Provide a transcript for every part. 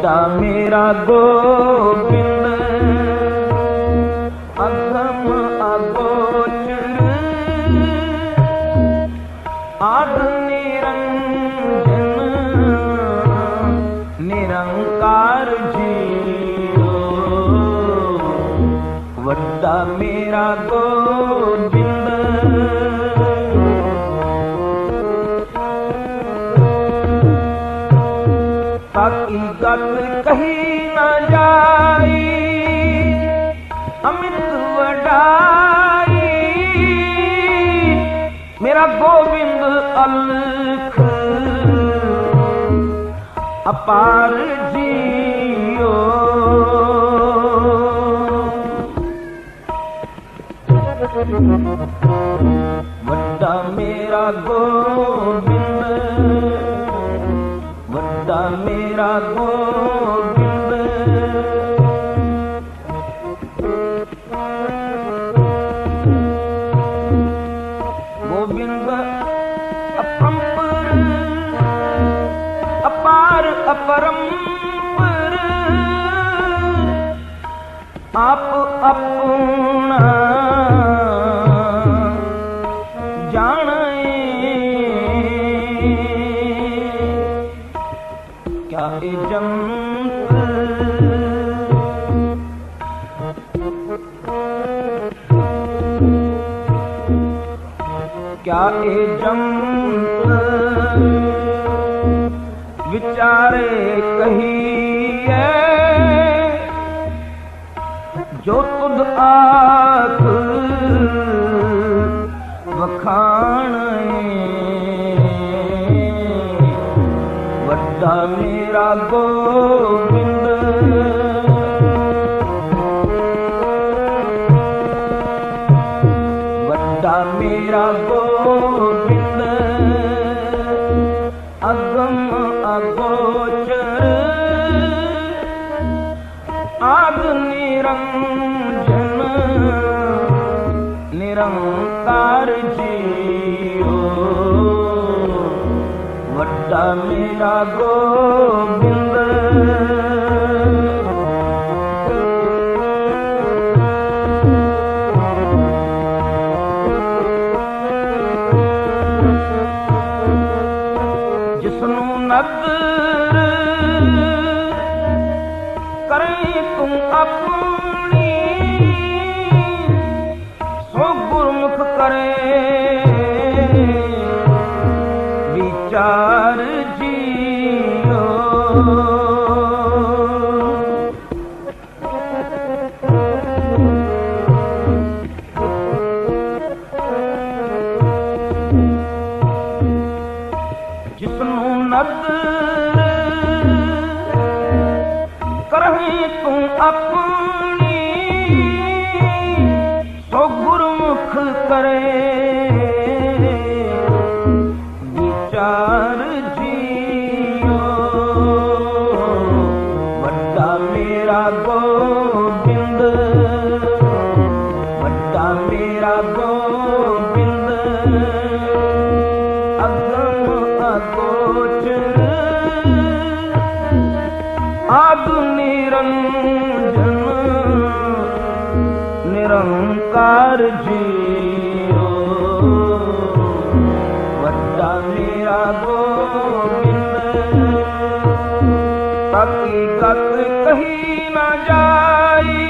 वड्डा मेरा गोविंद अगम अगोचर आद निरंजन निरंकार जियो। वड्डा मेरा गोविंद ताकि गत कही न जाई अमित वडाई। मेरा गोविंद अलख अपार जियो। वड्डा मेरा गोविंद वड्डा मेरा गोविंद गोविंद अपरंपर अपार अपरंपर आप अपना क्या जंत क्या जंत विचारे कहिए जो तुद आख वखाणे। वड्डा मेरा गोविंद वड्डा मेरा गोविंद अगम अगोचर आद निरंजन निरंकार जियो। वड्डा मेरा गोविंद जिसनु नदर करें तुम अपनी सो गुरमुख करे विचार जियो। जिसनु नदर करहीं तुम अपनी सो गुरमुख करे विचार जियो। वड्डा मेरा गोविंद वड्डा मेरा गोविंद अगम अगोचर आद निरंजन निरंकार जियो। वड्डा मेरा गोविंद ताकि गत कही न जाई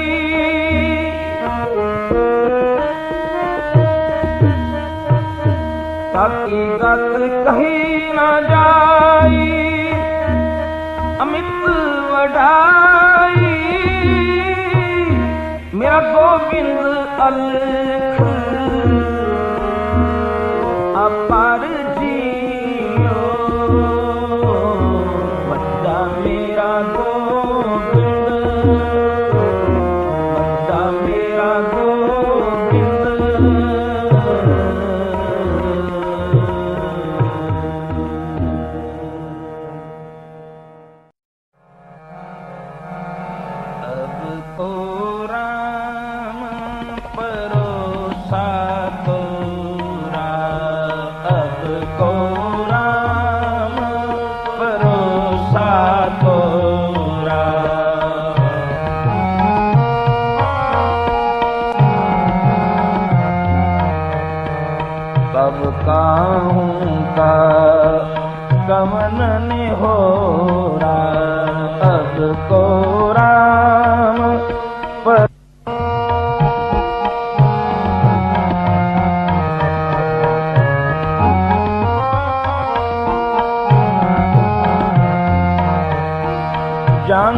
ताकि गत कही न जाई अमित वडाई। मेरा गोविंद अलख अपार जियो। वड्डा मेरा गोविंद वड्डा मेरा गोविंद अब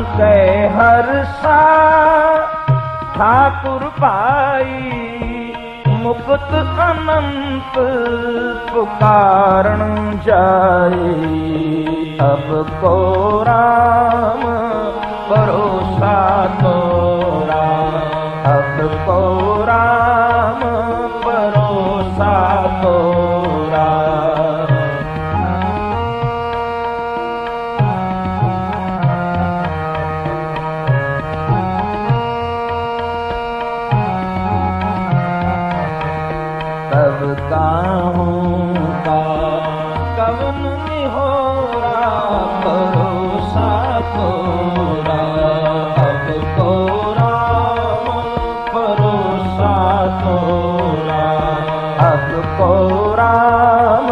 कै हर सा ठाकुर पाई मुक्त अनंत पुकारन जाए। अब को राम भरोसा तोरा, अब को राम भरोसा तोरा। तब काहूँ का कवन निहोरा भरोसा तोरा। अब को राम भरोसा तोरा, अब को राम।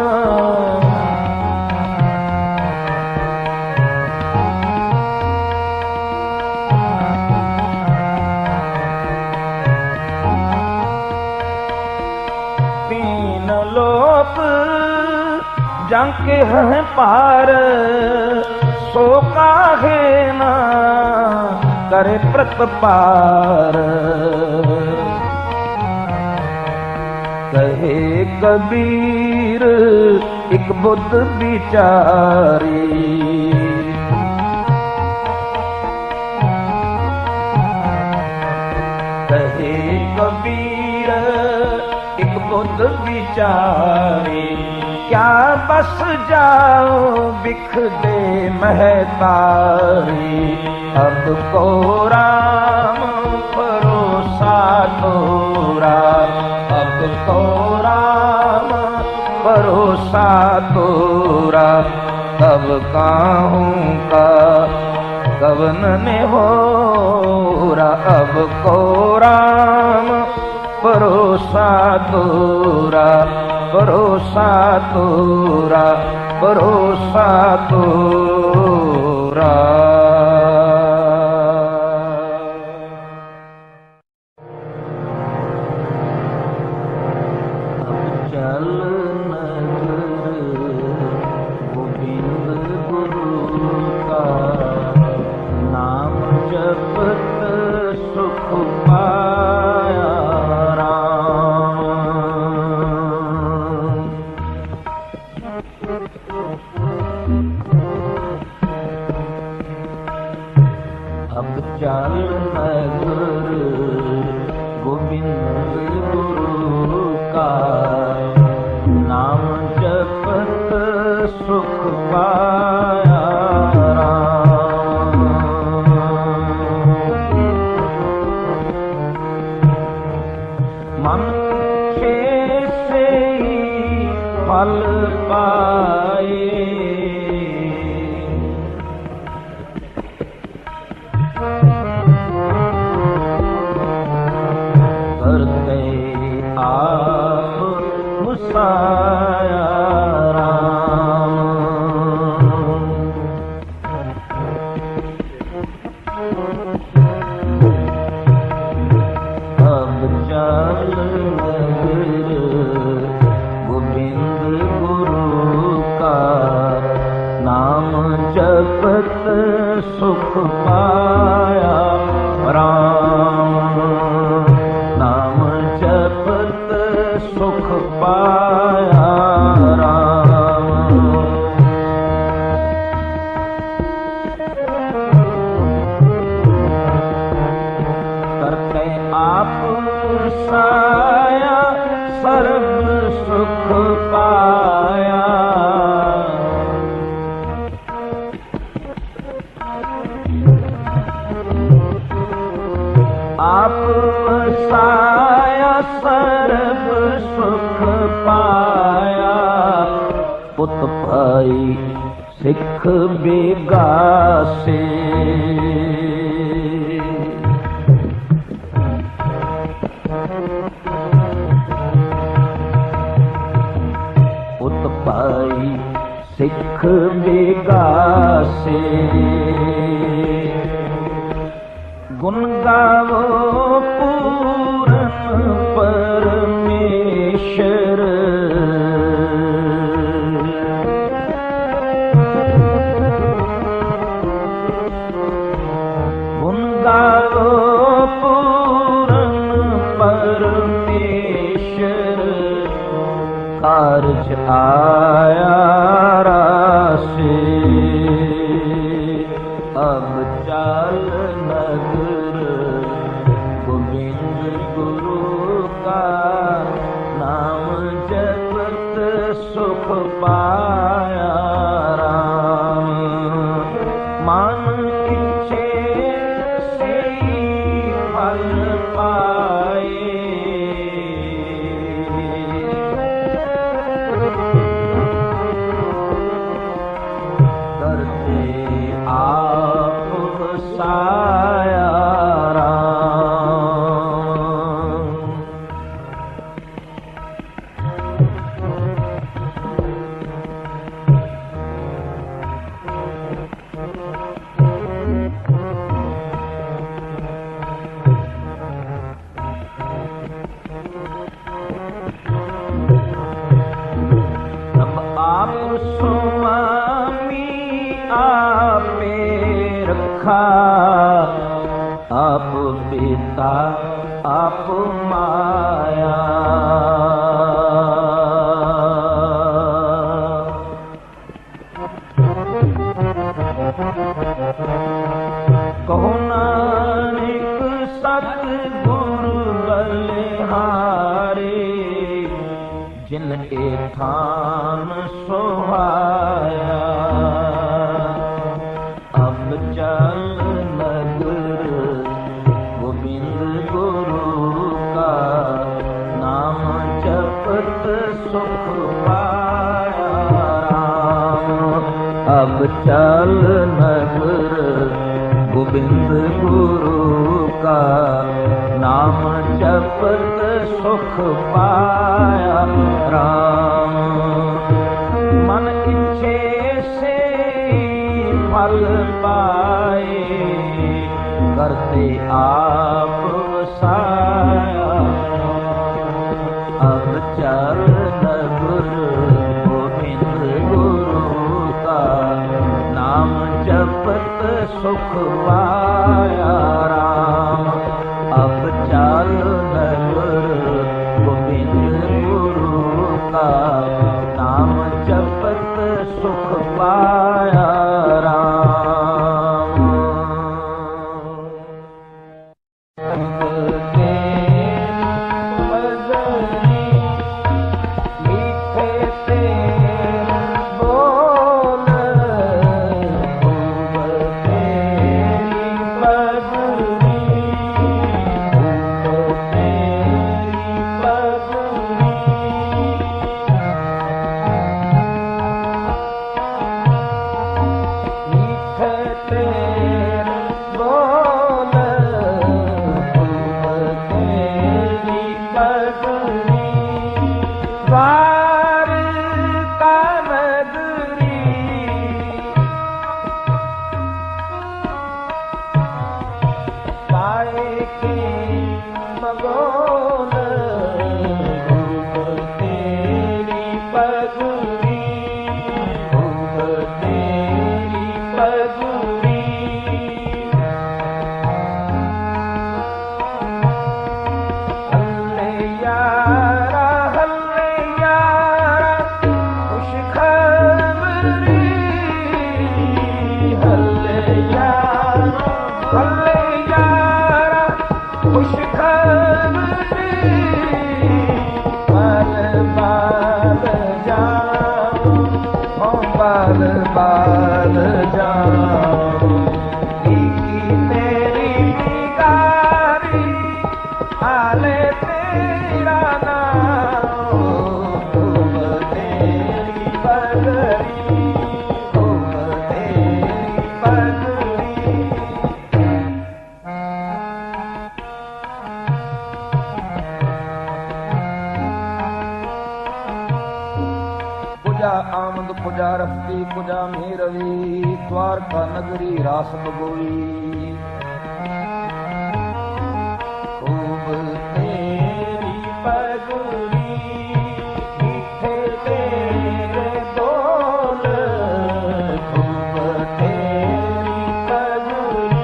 तीन लोक जाके हैं पार, सो काहे ना करे प्रतपार। कहे कबीर एक बुद्ध बिचारी, कहे कबीर एक बुद्ध बिचारी। क्या बस जाओ बिख दे महतारी। अब को राम भरोसा तोरा, अब को राम भरोसा तोरा। तब काहूँ का कवन ने होरा। अब को राम भरोसा तोरा, भरोसा तोरा, भरोसा तोरा। अब चल नगर गोविंद गुरु का, नाम जपत सुख पाया राम। अब चल नगर गोविंद गुरु का, नाम जपत सुख पाया राम। मन से ही फल पाए, करते आप मुसाया राम। अब चल नगर गोविंद गुरु का, नाम जपत सुख पाया राम। नाम जपत सुख पाया राम। करते आप साया सर्व सुख पाया। आप साया सर्व सुख पाया। पुत भाई सिख बेगासे, पुत भाई सिख बेगासे। गुण गावो पूरन परमेश्वर, लेखा, आप पिता आप माया। कहो नानक सतगुरु बलिहारे, जिन एठान सोहाया। अब चल नगर गोविंद गुरु का, नाम जपत सुख पाया राम। अब चल नगर गोविंद गुरु का, नाम जपत सुख पाया राम। मन इच्छे से फल पाए, करते आप वसाया। अब चल नगर गोविंद गुरु का, नाम जपत सुख पाया राम। अब चल नगर गोविंद गुरु का, नाम जपत सुख पाया राम। आमद पुजा रफ्ती पुजा मेरवी, द्वारका नगरी रास बगोई। खूब तेरी पगड़ी, मीठे तेरे बोल, खूब तेरी पगड़ी।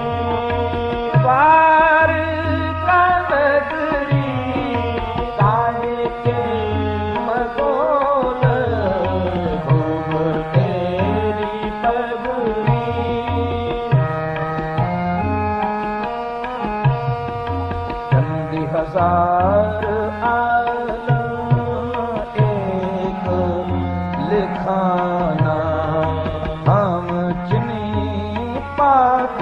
द्वारका नगरी काहे के मगोल, हजार आलम एक लिखाना, हम चिनी पाक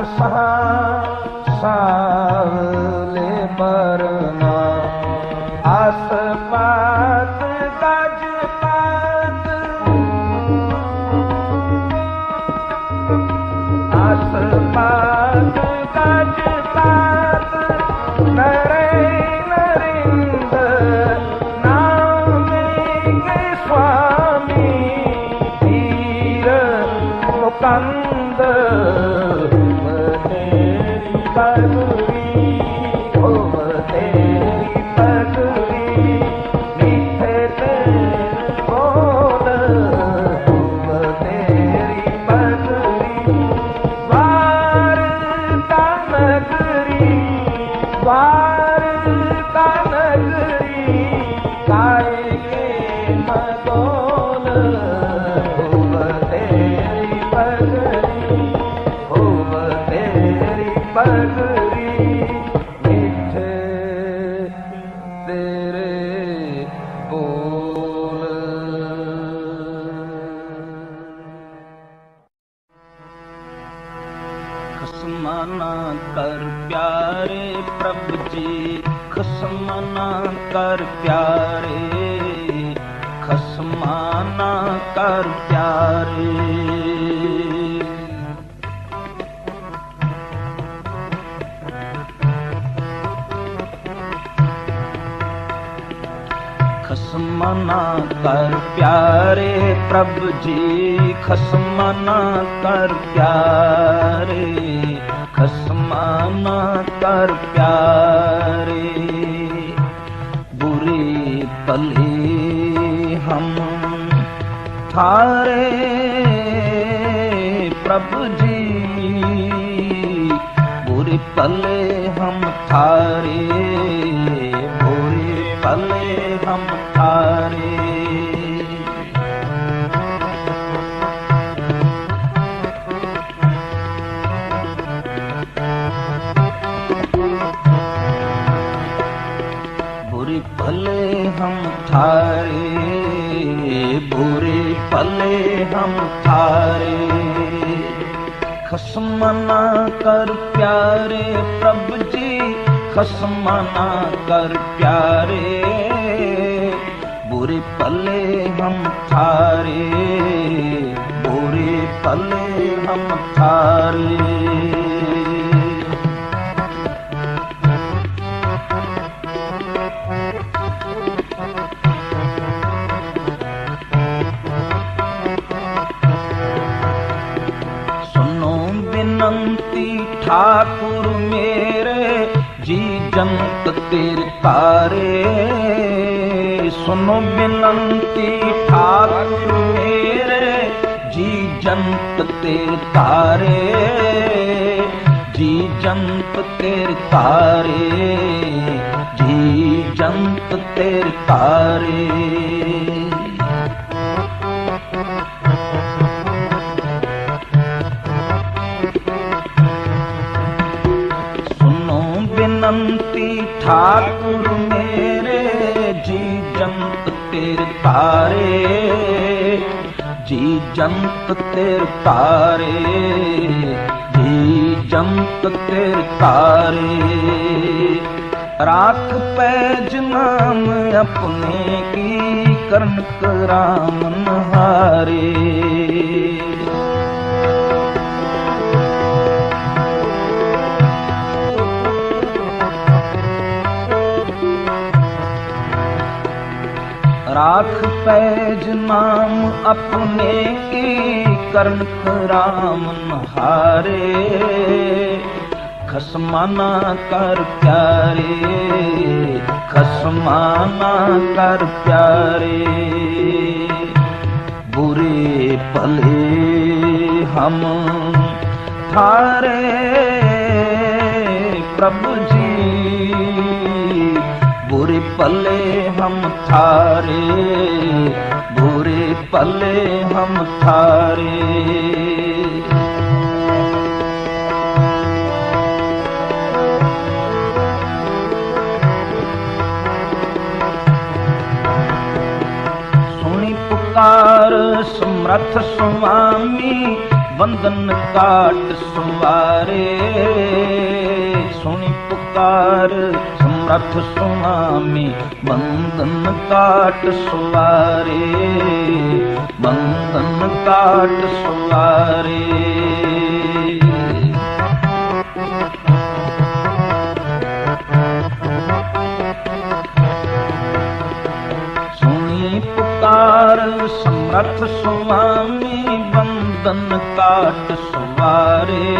सावले बरना। आस पात गज पात, आस पात गज पात, नरे कंद तेरी पगड़ी, खूब तेरी पगड़ी। मीठे तेरे बोल, खूब तेरी पगड़ी। द्वारका ना कर प्यारे प्रभु जी, खस्म ना कर प्यारे, खस्म ना कर प्यारे। खस्म ना कर प्यारे प्रभु जी, खस्म ना कर प्यारे, खस्म ना कर प्यारे। बुरे भले हम थारे प्रभु जी, बुरे भले हम थारे, बुरे भले हम थारे। बुरे भले हम थारे, बुरे भले हम थारे। खस्म ना कर प्यारे प्रभु जी, खस्म ना कर प्यारे, बुरे भले हम थारे, बुरे भले हम थारे। सुनो बिनंती ठाकुर मेरे, जी जंत तेरे तारे। सुनो बिनंती ठाकुर मेरे, जी जंत तेरे तारे, जी जंत तेरे तारे, जी जंत तेरे तारे। बिनंती ठाकुर मेरे, जी जंत तेरे तारे, जी जंत तेरे तारे, जी जंत तेरे तारे। राख पैज नाम अपने की, करन करामन हारे। राख पैज नाम अपने की, करन करामन हारे। खस्म ना कर प्यारे, खस्म ना कर प्यारे। बुरे भले हम थारे प्रभु जी, बुरे भले हम थारे, बुरे भले हम थारे। सुनी पुकार समर्थ स्वामी, वंदन काट सुवारे। सुनी पुकार समर्थ स्वामी, वंदन काट सुवारे, वंदन काट सुवारे। सुनी पुकार समर्थ स्वामी, वंदन काट सुवारे,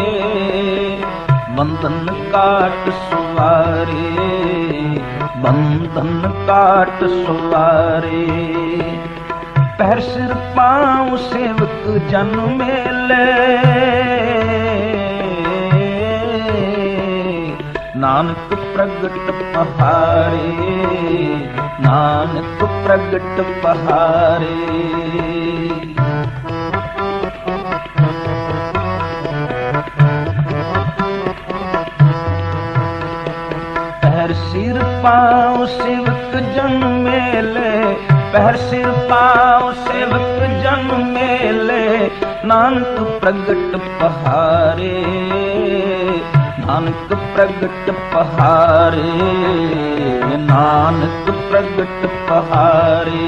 वंदन काट सुवारे, वंदन काट सुवारे। पैर सिर पाँव सेवक जन मेले, नानक प्रगट पहारे, नानक प्रगट पहारे। पैर सिर पाँव सेवक जन मेले, पैर सिर पाँव सेवक जन मेले, नानक प्रगट पहारे। नानक प्रगट पहारे, नानक प्रगट पहारे।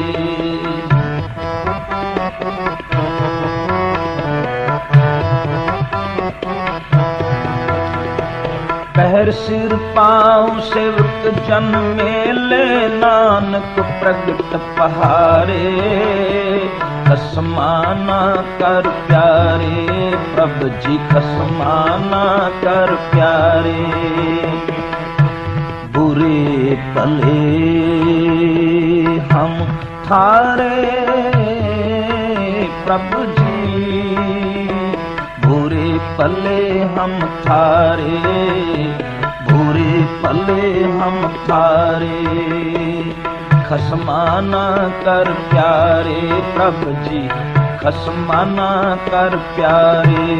पैर सिर पाँव सेवक जन मेले, नानक प्रगट पहारे। खसमाना कर प्यारे, प्रभु जी खसमाना कर प्यारे। बुरे भले हम थारे, प्रभु जी बुरे भले हम थारे, बुरे भले हम थारे। खसमाना कर प्यारे, प्रभु जी खसमाना कर प्यारे।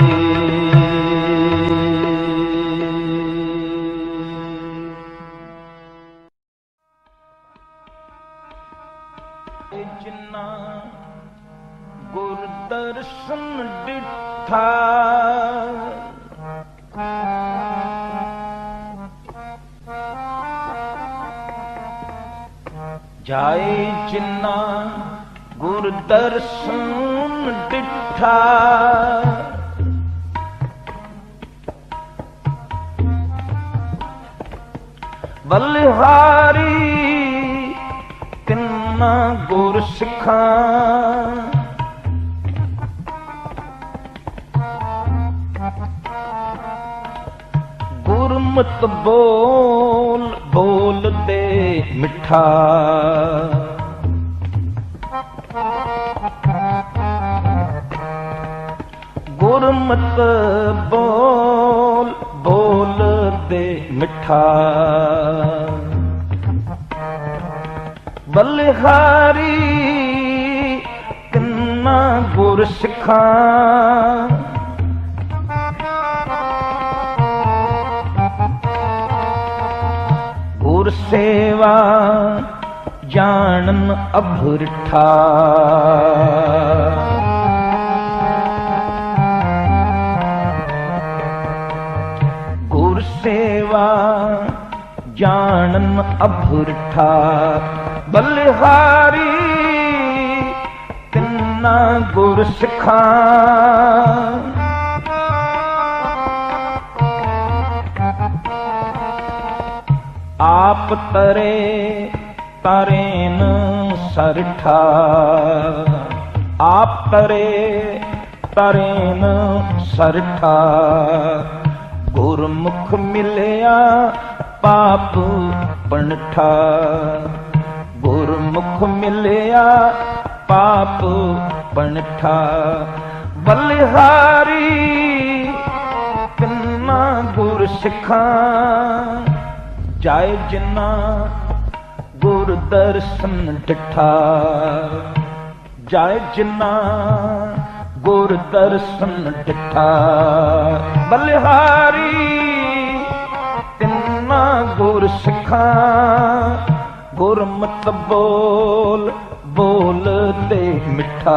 जिन्ना गुर दर्शन डिठा, जाए जिन्ना गुर दर्शन डिठा। बलिहारी तिन्ना गुर सिखा, गुरमत बोल बोल दे मिठा। गुरमत बोल बोल दे मिठा। बलिहारी तिन्ना गुर सिखा, गुर सेवा जानन अभरिठा। गुर सेवा जानन अभरिठा। बलिहारी तिन्ना गुर सिखा, आप तरे तरेन सरठा। आप तरे तरेन सरठा। गुरमुख मिलया पाप पणठा। गुरमुख मिलया पाप पणठा। बलिहारी तिन्ना गुर सिखा, जाए जिन्ना गुर दर्शन डिठा। जाए जिन्ना गुर दर्शन डिठा। बलिहारी तिन्ना गुर सिखा, गुरमत बोल बोल दे मिठा।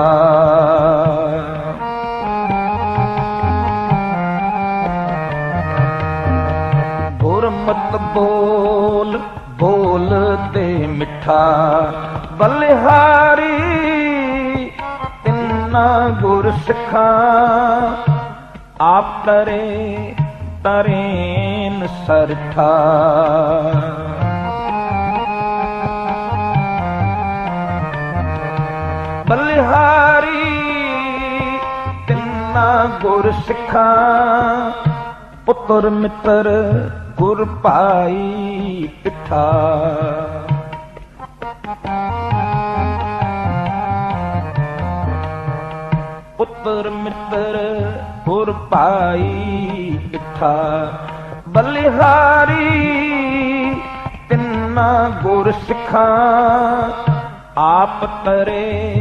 गुरमत बोल बोल दे मिठा। बलिहारी तिन्ना गुर सिखा, आप तरे तरेन सरठा। बलिहारी तिन्ना गुर सिखा, पुत्र मित्र गुर पाई पिठा। पुत्र मित्र गुर पाई पिठा। बलिहारी तिन्ना गुर सिखा, आप तरे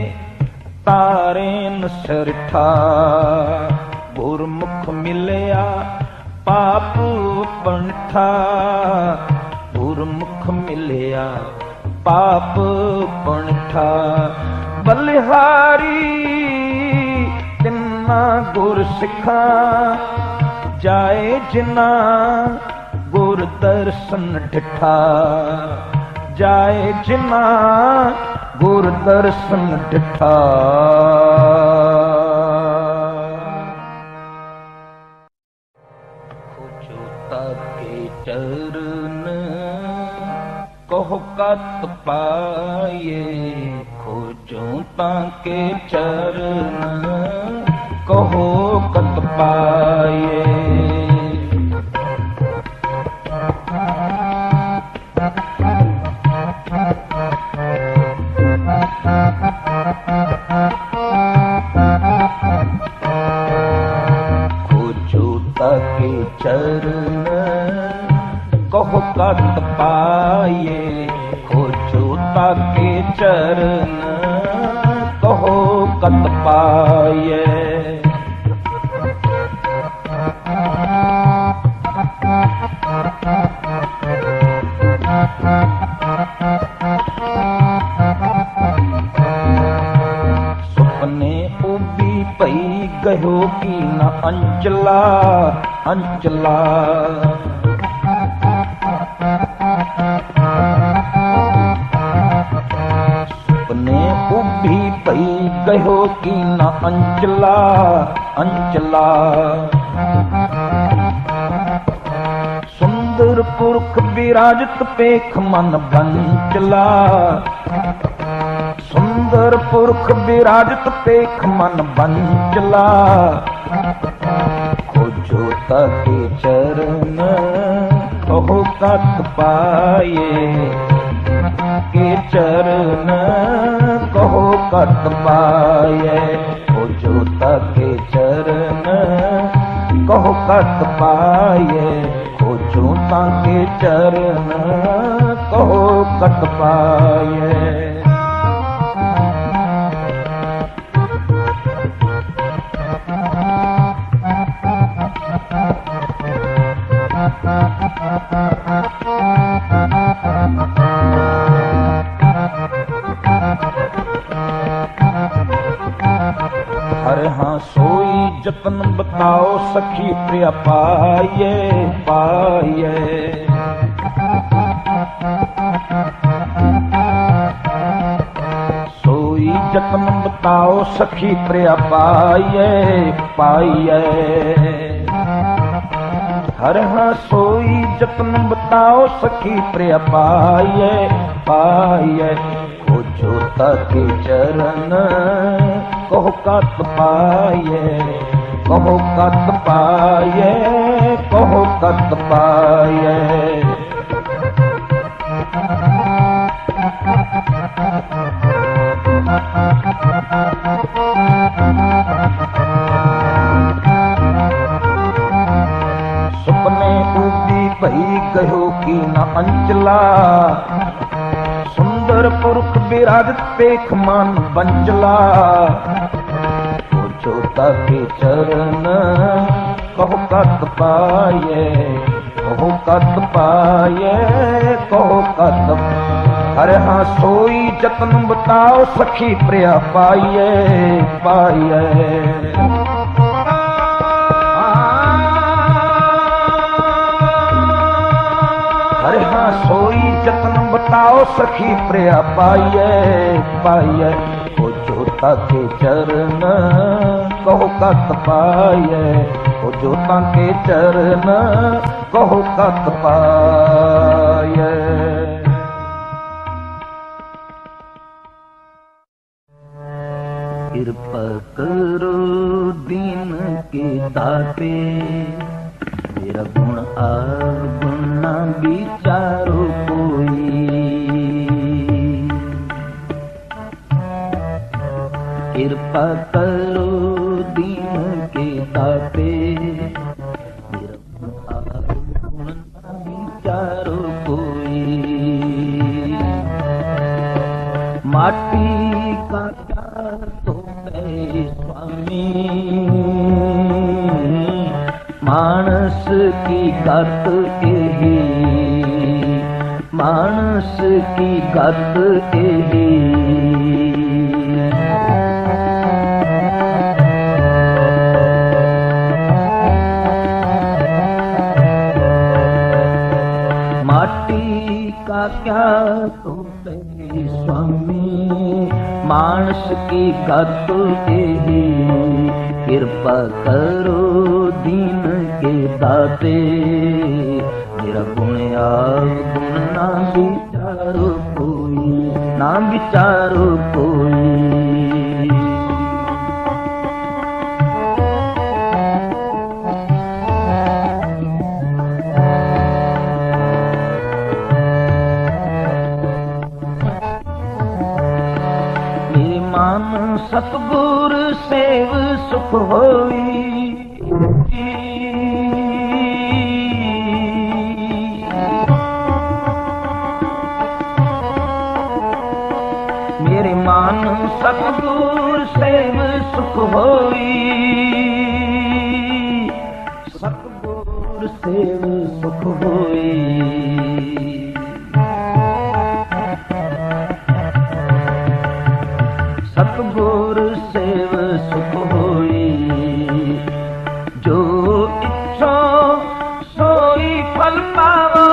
तारेन सरठा। गुरमुख मिलया पाप पणठा। गुरमुख मिलया पाप पणठा। बलिहारी तिन्ना गुर सिखा, जाए जिना गुर दर्शन डिठा, जाए जिना गुर दर्शन डिठा। खोजोता के चरण कहो कत पाए, खोजोता के चरण कहो कत पाए। खोजोता के चरण कहो कत पाए, खोजोता के चरण कहो कत पाए। सुपने उभी पई गयो की न अंचला, अंचला। सुपने उभी पई गयो की न अंचला, अंचला। सुंदर पुरख विराजत पेख मन बंचला, सुंदर पुरख विराजत पेख मन बंचला। खोजोता के चरण कहो कत पाए, के चरण कहो कत पाए। खोजोता के चरण कहो कत पाए, खोजोता के चरण कहो कत पाए। हरे हाँ सोई जतन बताओ सखी प्रिय पाए, पाए। सोई जतन बताओ सखी प्रिय पाए, पाए। हर हाँ सोई जतन बताओ सखी प्रिय पाए, पाए। खोजोता के चरण कहो कत पाए, कहो कत पाए, कहो कत पाए। सुपने उभी पई गयो की न अंचला, सुंदर पुरख विराजत पेख मन बंचला। खोजोता के चरण कहो कत पाए, कहो कत पाए, कहो कत। अरे हाँ सोई जतन बताओ सखी प्रिय पाए, पाए। अरे हाँ सोई जतन बताओ सखी प्रिय पाए, पाए। खोजोता के चरण कहो कत पाए, खोजोता के चरण कहो कत पाए। कृपा करो दीन के दाते, मेरा गुण अवगुण न विचारो कोई। कृपा करो दीन के दाते, मेरा गुण अवगुण न विचारो कोई। माटी का तो स्वामी, मानस की गत एही, मानस की गत एही। तो स्वामी मानस की गत यही, कृपा करो दीन के दाते, मेरा गुण आव गुण ना विचारो कोई, ना विचारो कोई। सतगुर सेव सुख होई, मेरे मान सतगुर सेव सुख होई, सतगुर सेव सुख होई। सतगुर सेव सुख होई, जो इच्छो सोई फल पावो,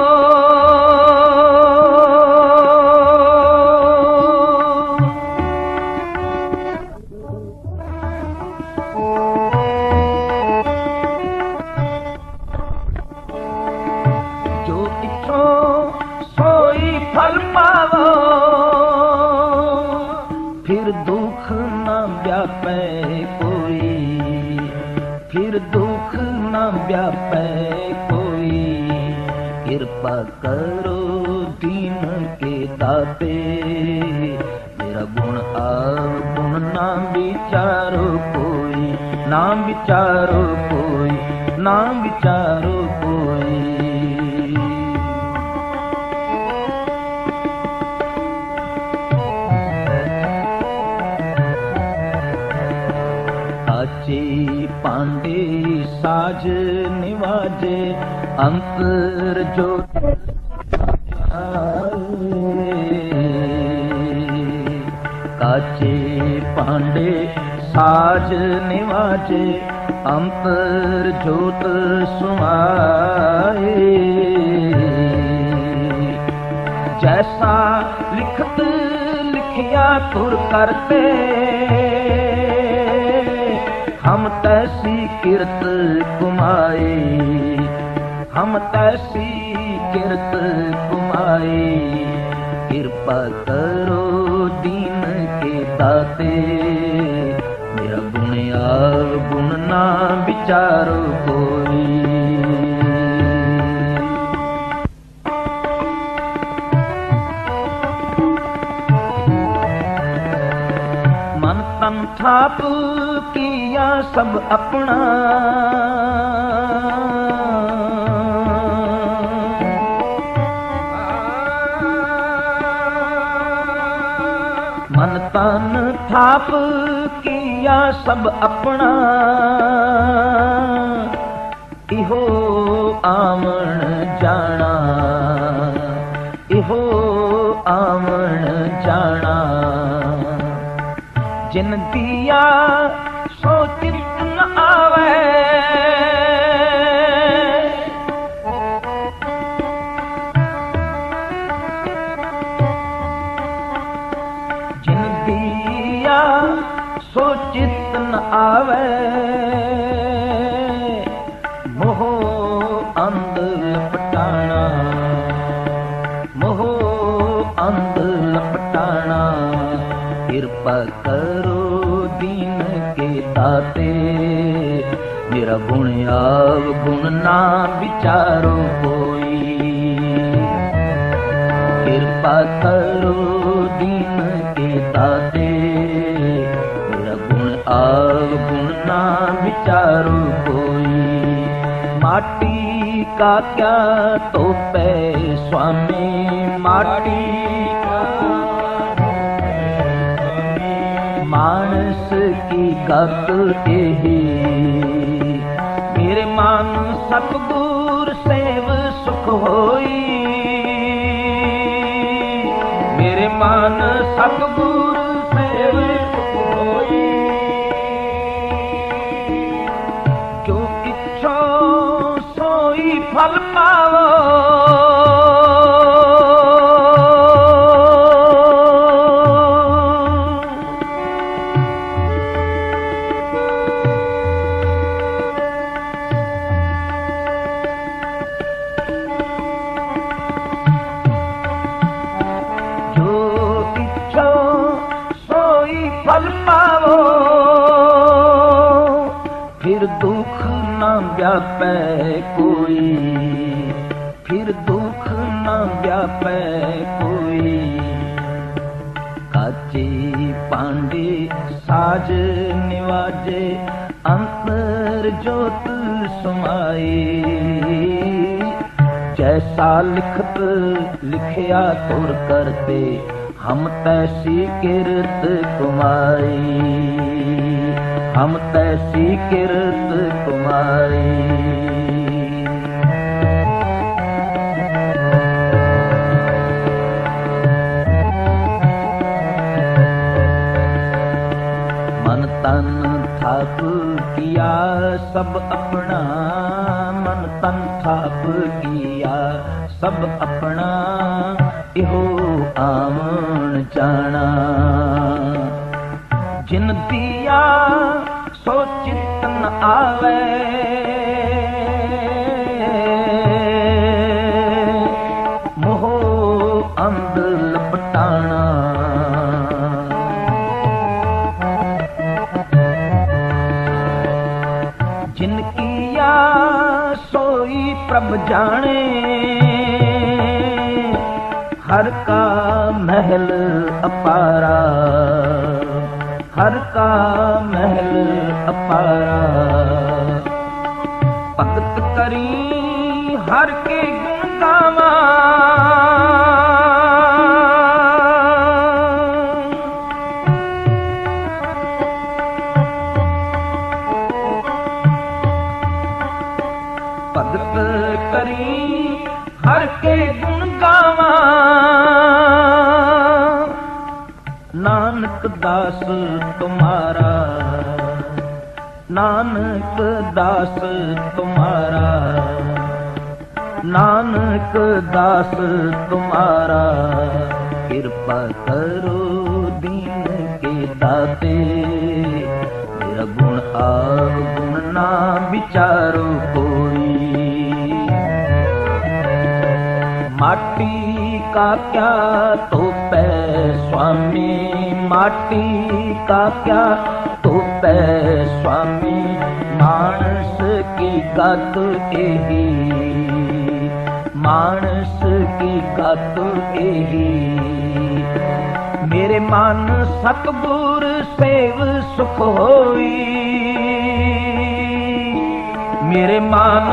जो इच्छो सोई फल पावो, फिर दुख न व्यापे कोई, फिर दुख न व्यापे कोई, कृपा करो दीन के दाते, मेरा गुण आव गुण ना विचारो कोई, ना विचारो कोई, ना विचारो कोई। पांडे साज निवाजे अंतर जो, काचे पांडे साज निवाजे अंतर जोत सुमाए, जैसा लिखत लिखिया तुर करते, हम तैसी किरत कुमाए, हम तैसी किरत कुमाए, कृपा करो दीन के दाते, मेरा गुण आव गुण ना विचारो कोई। मन तन थाप किया सब अपना, मन तन थाप किया सब अपना, इहो आमण जाना, इहो आमण जाना, जिन दिया सो चित न आवे, जिन दिया सो चित न आवे, मोह अंध लपटाना, मोह अंध लपटाना, कृपा करो दीन के दाते, मेरा गुण आव गुण ना विचारो कोई, कृपा करो दीन के दाते, मेरा गुण आव गुण ना विचारो कोई। माटी का क्या तोपे स्वामी, माटी का मानस की गत यही, मेरे मान सतगुर सेव सुख होई, मेरे मान सतगुर सेव सुख होई, जो इच्छो सोई फल पावो, दुख न व्यापै कोई, फिर दुख न व्यापै कोई। काचे पांडे साज निवाजे, अंतर ज्योत समाई। जैसा लिखत लिखया तुर करते, हम तैसी किरत कुमाई, हम तैसी किरत कुमाई। मन तन थाप किया सब अपना, मन तन थाप किया सब अपना। इहो आवन जाना, जिन दिया सो चित न आवे। मोह अंध लपटाना, जिन किया सोई प्रभ जाने। हर का महल अपारा, हर का महल अपारा। भगत करी हर के गुण गावा, भगत करी हर के गुण गावा। नानक दास तुम्हारा, नानक दास तुम्हारा, नानक दास तुम्हारा। कृपा करो दीन के दाते, मेरा गुण अवगुण ना विचारो कोई। माटी का क्या तोपै स्वामी, माटी का क्या तोपै स्वामी। मानस की गत एही, मानस की गत एही। मेरे मन सतगुर सेव सुख होई, मेरे मन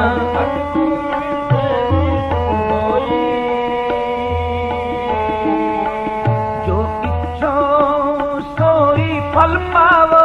फल पावो।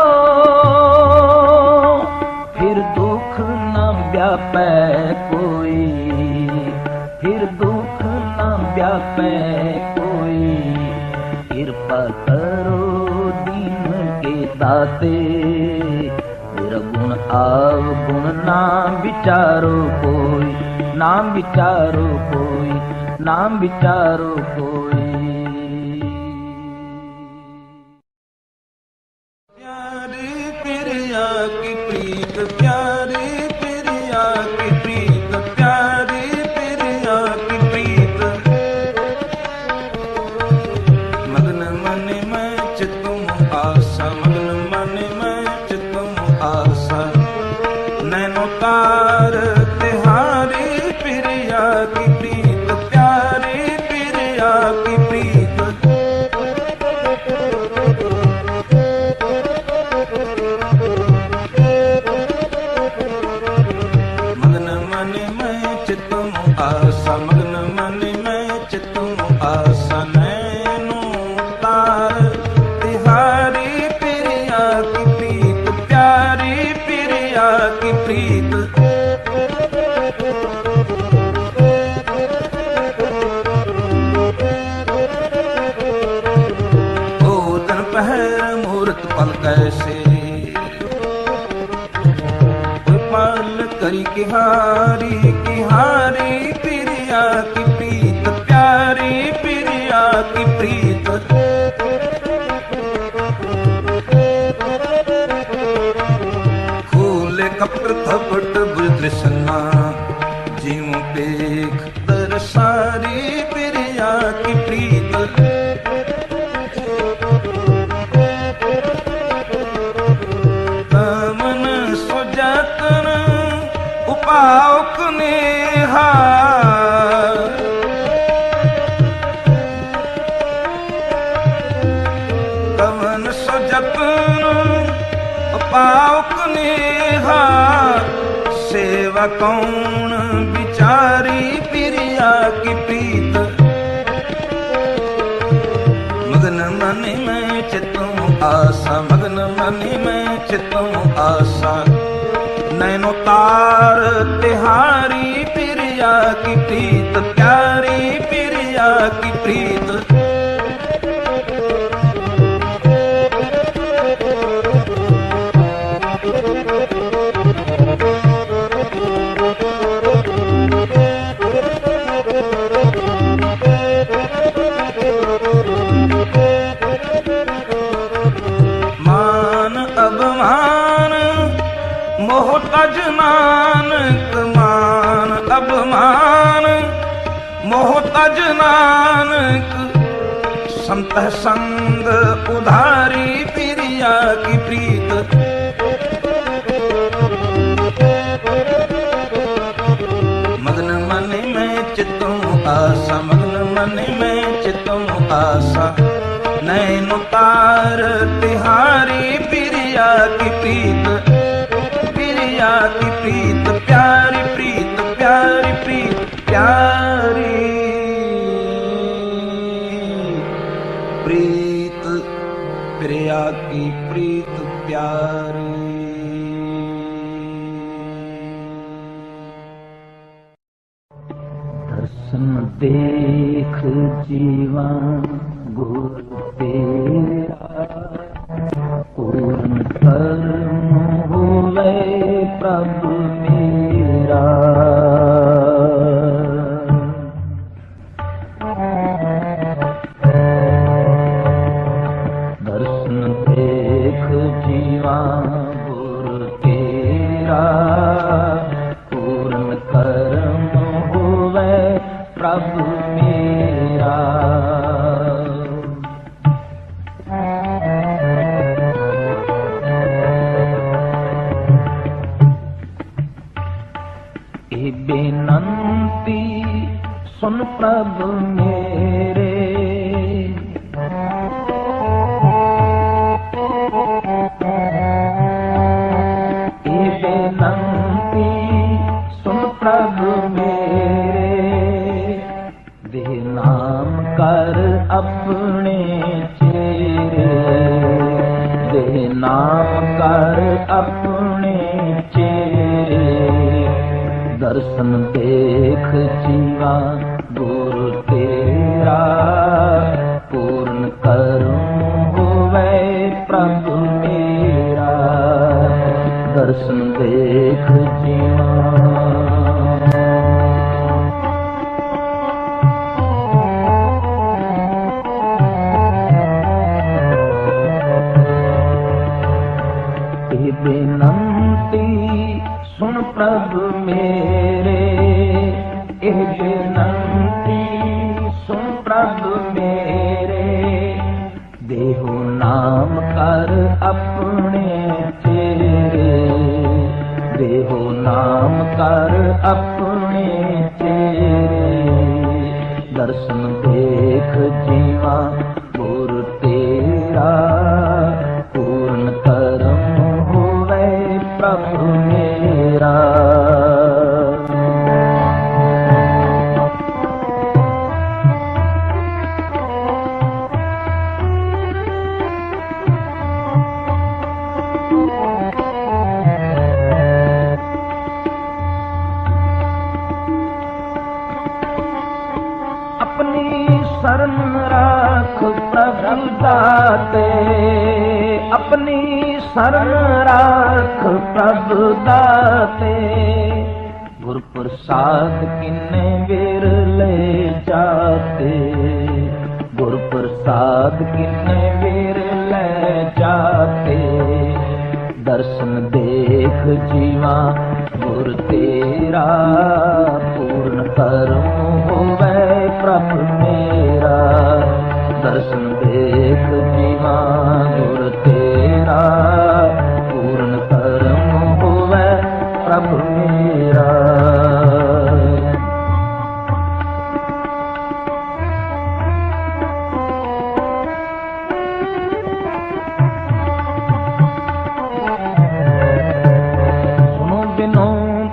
फिर दुख न व्यापै कोई, फिर दुख न व्यापै कोई। कृपा करो दीन के दाते, मेरा गुण अवगुण ना विचारो कोई, ना विचारो कोई, ना विचारो कोई। की प्रीत प्यारी प्रिया की प्रीत, प्यारी प्रिया की प्रीत। मगन मन में चित्तों आशा, मगन मन में चित्तों आशा। नैनो तार तिहारी प्रिया की प्रीत, प्यारी प्रिया की प्रीत। आशा मगन मन में चित्तों आशा। नैनो तार तिहारी प्रिया की प्रीत, प्यारी प्रिया की प्रीत। ओ दिन पहर मुहूर्त पल कैसे, पल करी किहारी किहारी प्रिया की प्रीत, प्यारी प्रिया की प्रीत। खोले कपट थपट बुद्रसना, जीव पेख दरसारी प्रिया की प्रीत। तमन सुजात पाउक नेहा कवन सो जतन पाउक नेहा सेवा कौन बिचारी प्रिया की प्रीत मगन मनि में चितों आशा मगन मनि में चितों आशा नैनो तार तिहारी प्रिया की प्रीत प्यारी प्रिया की प्रीत मोहताज नानक मान अभिमान मोहताज नानक संत संग उधारी प्रिया की प्रीत मगन मनि में चितों आशा मगन मनि में चितों आशा नैनो तार तिहारी प्रिया की प्रीत की प्रीत प्यारी प्रीत प्यारी प्रीत प्यारी प्रीत प्रिया की प्रीत प्यारी। दर्शन देख जीवा गुरु तेरा पूर्ण कर्म होवे प्रभु मेरा दर्शन देख जीवा गुरु तेरा पूर्ण कर्म होवे प्रभु मेरा बेनंती सुन प्रभु मेरे बेनंती सुन प्रभु मेरे देह नाम कर अपने चेहरे देह नाम कर अपने चेहरे दर्शन देख जीवा गुरु तेरा पूर्ण कर्म होवे प्रभु मेरा दर्शन देख जीवा बेनंती सुन प्रभु मेरे बेनंती सुन प्रभु मेरे देहो नाम कर अपने चेहरे देहो नाम कर अपने चेहरे दर्शन देख जीवा गुरु तेरा पूर्ण कर्म होवे प्रभु मेरा शरण राख प्रभु दाते अपनी शरण राख प्रभु दाते गुरु प्रसाद किन्ने बेर ले जाते गुरु प्रसाद किन्ने बेर ले जाते दर्शन देख जीवा गुरु तेरा पूर्ण कर्म होवे प्रभु मेरा दर्शन देख जीवा गुरु तेरा पूर्ण कर्म होवे प्रभु मेरा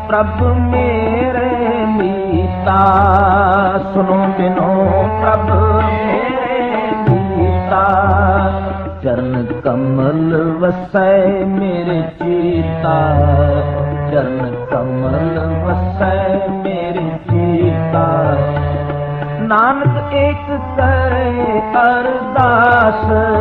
प्रभ मेरे मीता, सुनो बिनो प्रभ मेरे मीता। चरण कमल वसै मेरे चीता, चरण कमल वसै मेरे चीता। नानक एक करे अरदास,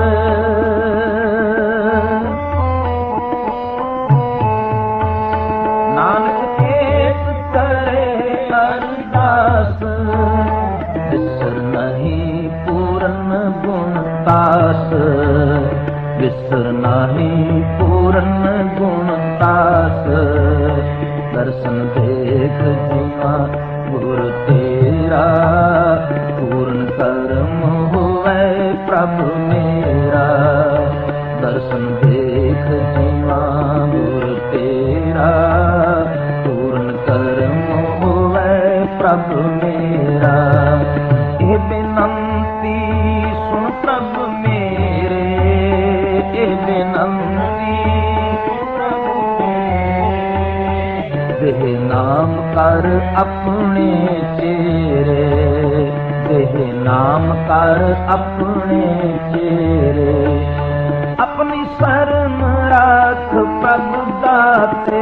नानक एक करे अरदास। विसर नहीं पूरन गुण तास, विसर नहीं पूरन गुण तास। दर्शन देख जीवा गुर तेरा, पूर्ण कर्म हुए प्रभु मेरा। दर्शन देख जीवा गुर तेरा, पूर्ण कर्म हुए प्रभु मेरा। ए बिनंती सुन प्रभु मेरे, ए बिनंती देह नाम कर अपने चेरे, देह नाम कर अपने चेरे। अपनी शरण राख प्रभु दाते,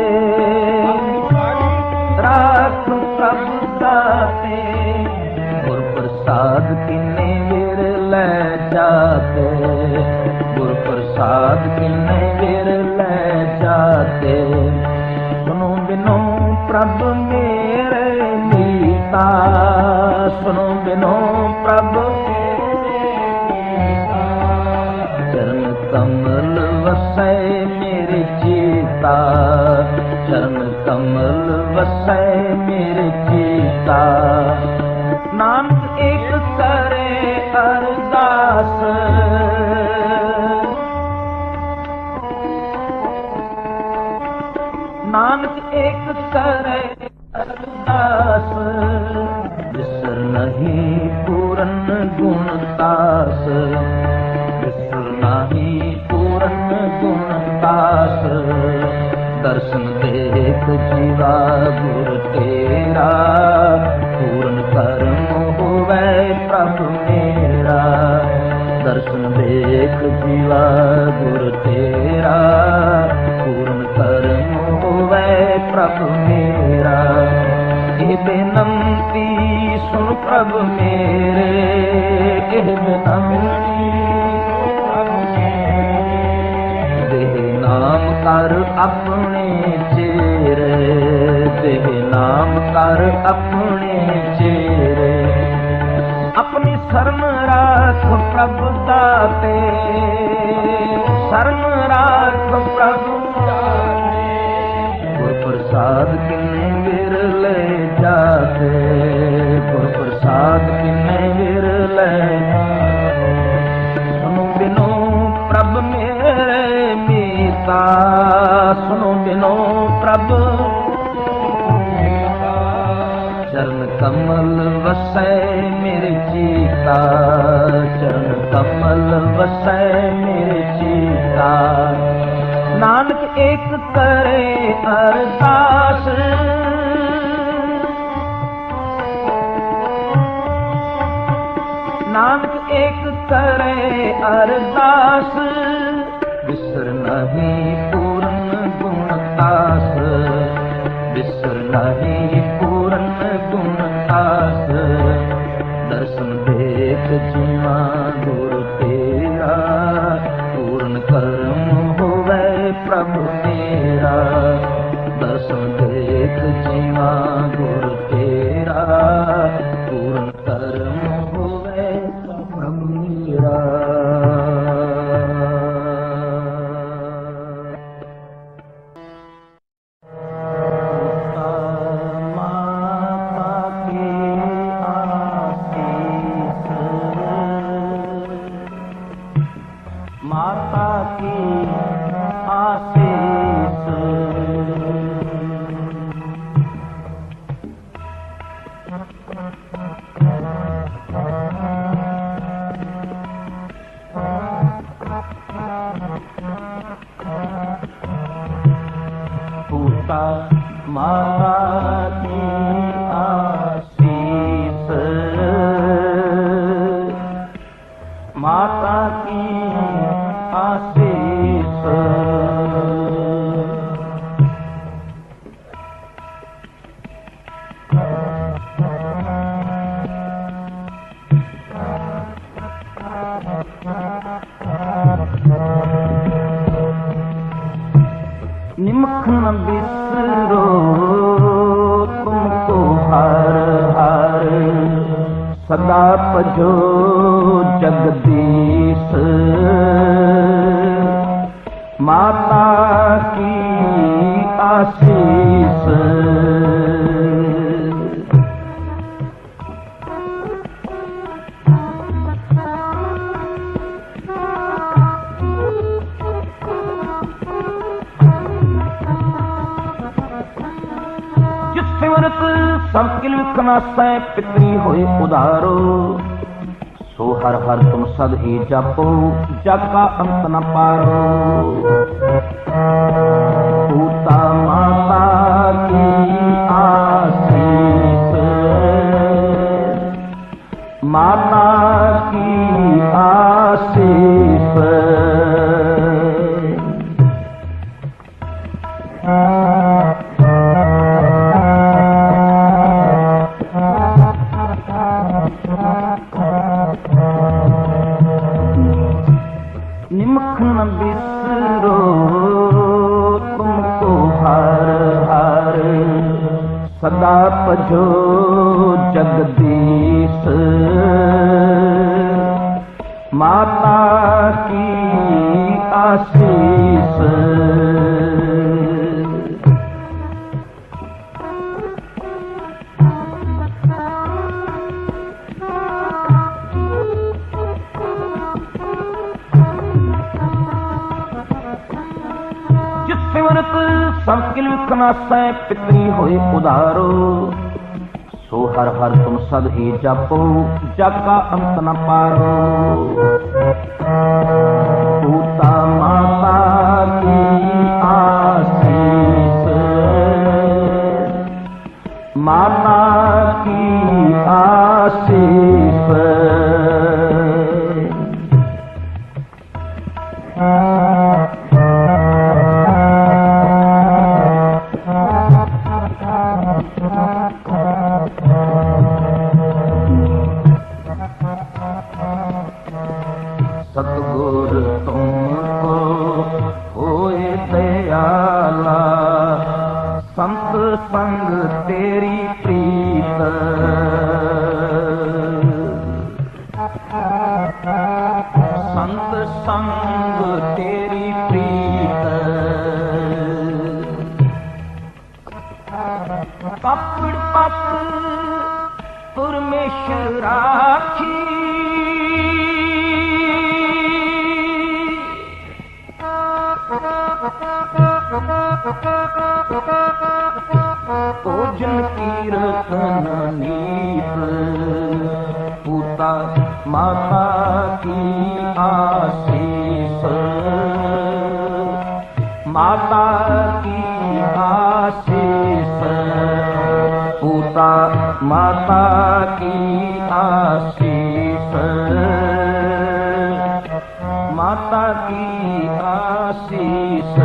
राख प्रभु दाते। गुर प्रसाद किन्ने वीर ले जाते, गुर प्रसाद किन्ने वीर ले जाते। सुनो बिनो प्रभ मेरे मीता, सुनो बिनो प्रभ चरण कमल वसै मेरे चीता, चरण कमल वसै मेरे चीता। नानक एक करे अरदास, नानक एक करे अरदास। विसर नहीं पूरन गुण तास, विसर नहीं पूरन गुण तास। दर्शन देख जीवा गुर तेरा, पूर्ण कर्म हुए प्रभु मेरा। दर्शन देख जीवा गुर तेरा, पूर्ण कर्म हुए प्रभु मेरा। ए बेनंती सुन प्रभु मेरे, ए बेनंती देह नाम कर अपने चेरे, देह नाम कर अपने चेरे। अपनी शरण राख प्रभु दाते, शरण राख प्रभु दाते। गुर प्रसाद किन्ने वीर ले जाते, गुर प्रसाद किन्ने वीर ले। सुनो बिनो प्रभ मेरे मीता, सुनो बिनो प्रभ चरण कमल वसै मेरे चीता, चरण कमल वसै मेरे चीता। नानक एक करे अरदास, नानक एक करे अरदास। विसर नहीं पूर्ण गुण तास, विसर नहीं पूर्ण गुण तास। दर्शन देख जीवा गुरु तेरा, पूर्ण कर्म होवे प्रभु मेरा। दर्शन देख जीवा गुरु तेरा, पूर्ण कर्म होवे प्रभु मेरा। माता की आशीष, पूता माता की आशीष, माता की आशीष। निमख न बिसरो तुमको हर हर, सदा पजो जगदीश। माता की आशीष, संकिल विखनासै पितरी होए उदारो। सो हर हर तुम सद ही जपो, जग का अंत न पारो। पूता माता की आशीष, माता की आशीष। निमख न बिसरो तुमको हर हर, सदा पजो जगदीश। माता की आशीष, संकिल विखनासै पितरी होए उदारो। सो हर हर तुम सद ही जपो, जग का अंत न पारो। पूता माता की आशीष, माता की आशीष। सतगुर तुमको होए दयाला, संत संग तेरी प्रीत। संत संग तेरी प्रीत। कपड़ पत परमेश्वर राखी, भोजन कीर्तन नीत। पूता माता की आशीष, माता की आशीष। पूता माता की आशीष, माता की आशीष।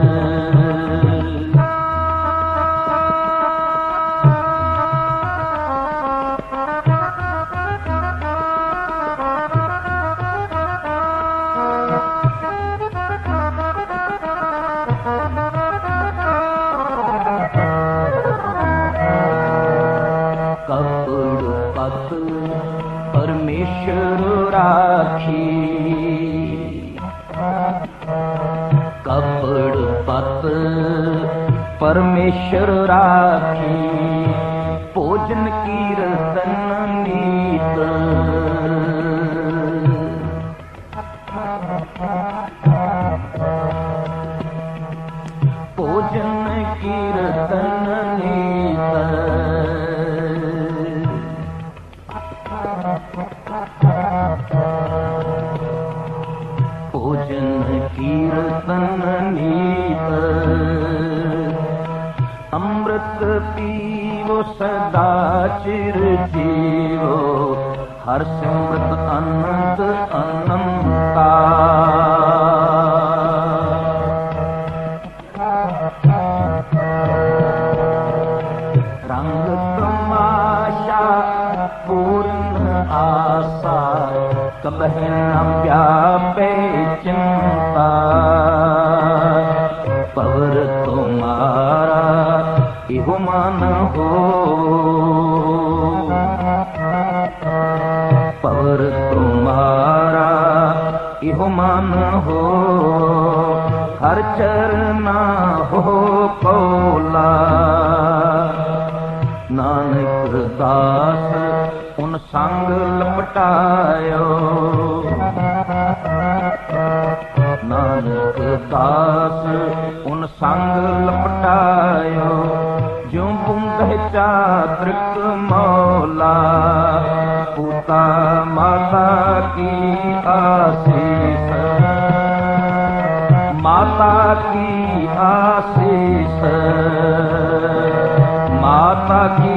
कपड़ पत परमेश्वर राखी, कपड़ पत परमेश्वर राखी। भोजन कीर्तन नीत। भोजन कीर्तन नीत। भोजन कीर्तन नीत। अमृत पीवो सदा चिर जीवो, हर सिमरत अनंत अनंता। रंग तमाशा पूर्ण आशा, कबह न व्यापे चिंता। पवर तुम्हारा इहो मन हो, पवर तुम्हारा इहो मन हो। हर चरना हो कौला, नानक दास उन संग लपटायो। नानक दास उन संग लपटायो, ज्यों बूंद चातृक मौला। पूता माता की आशीष, माता की आशीष, माता की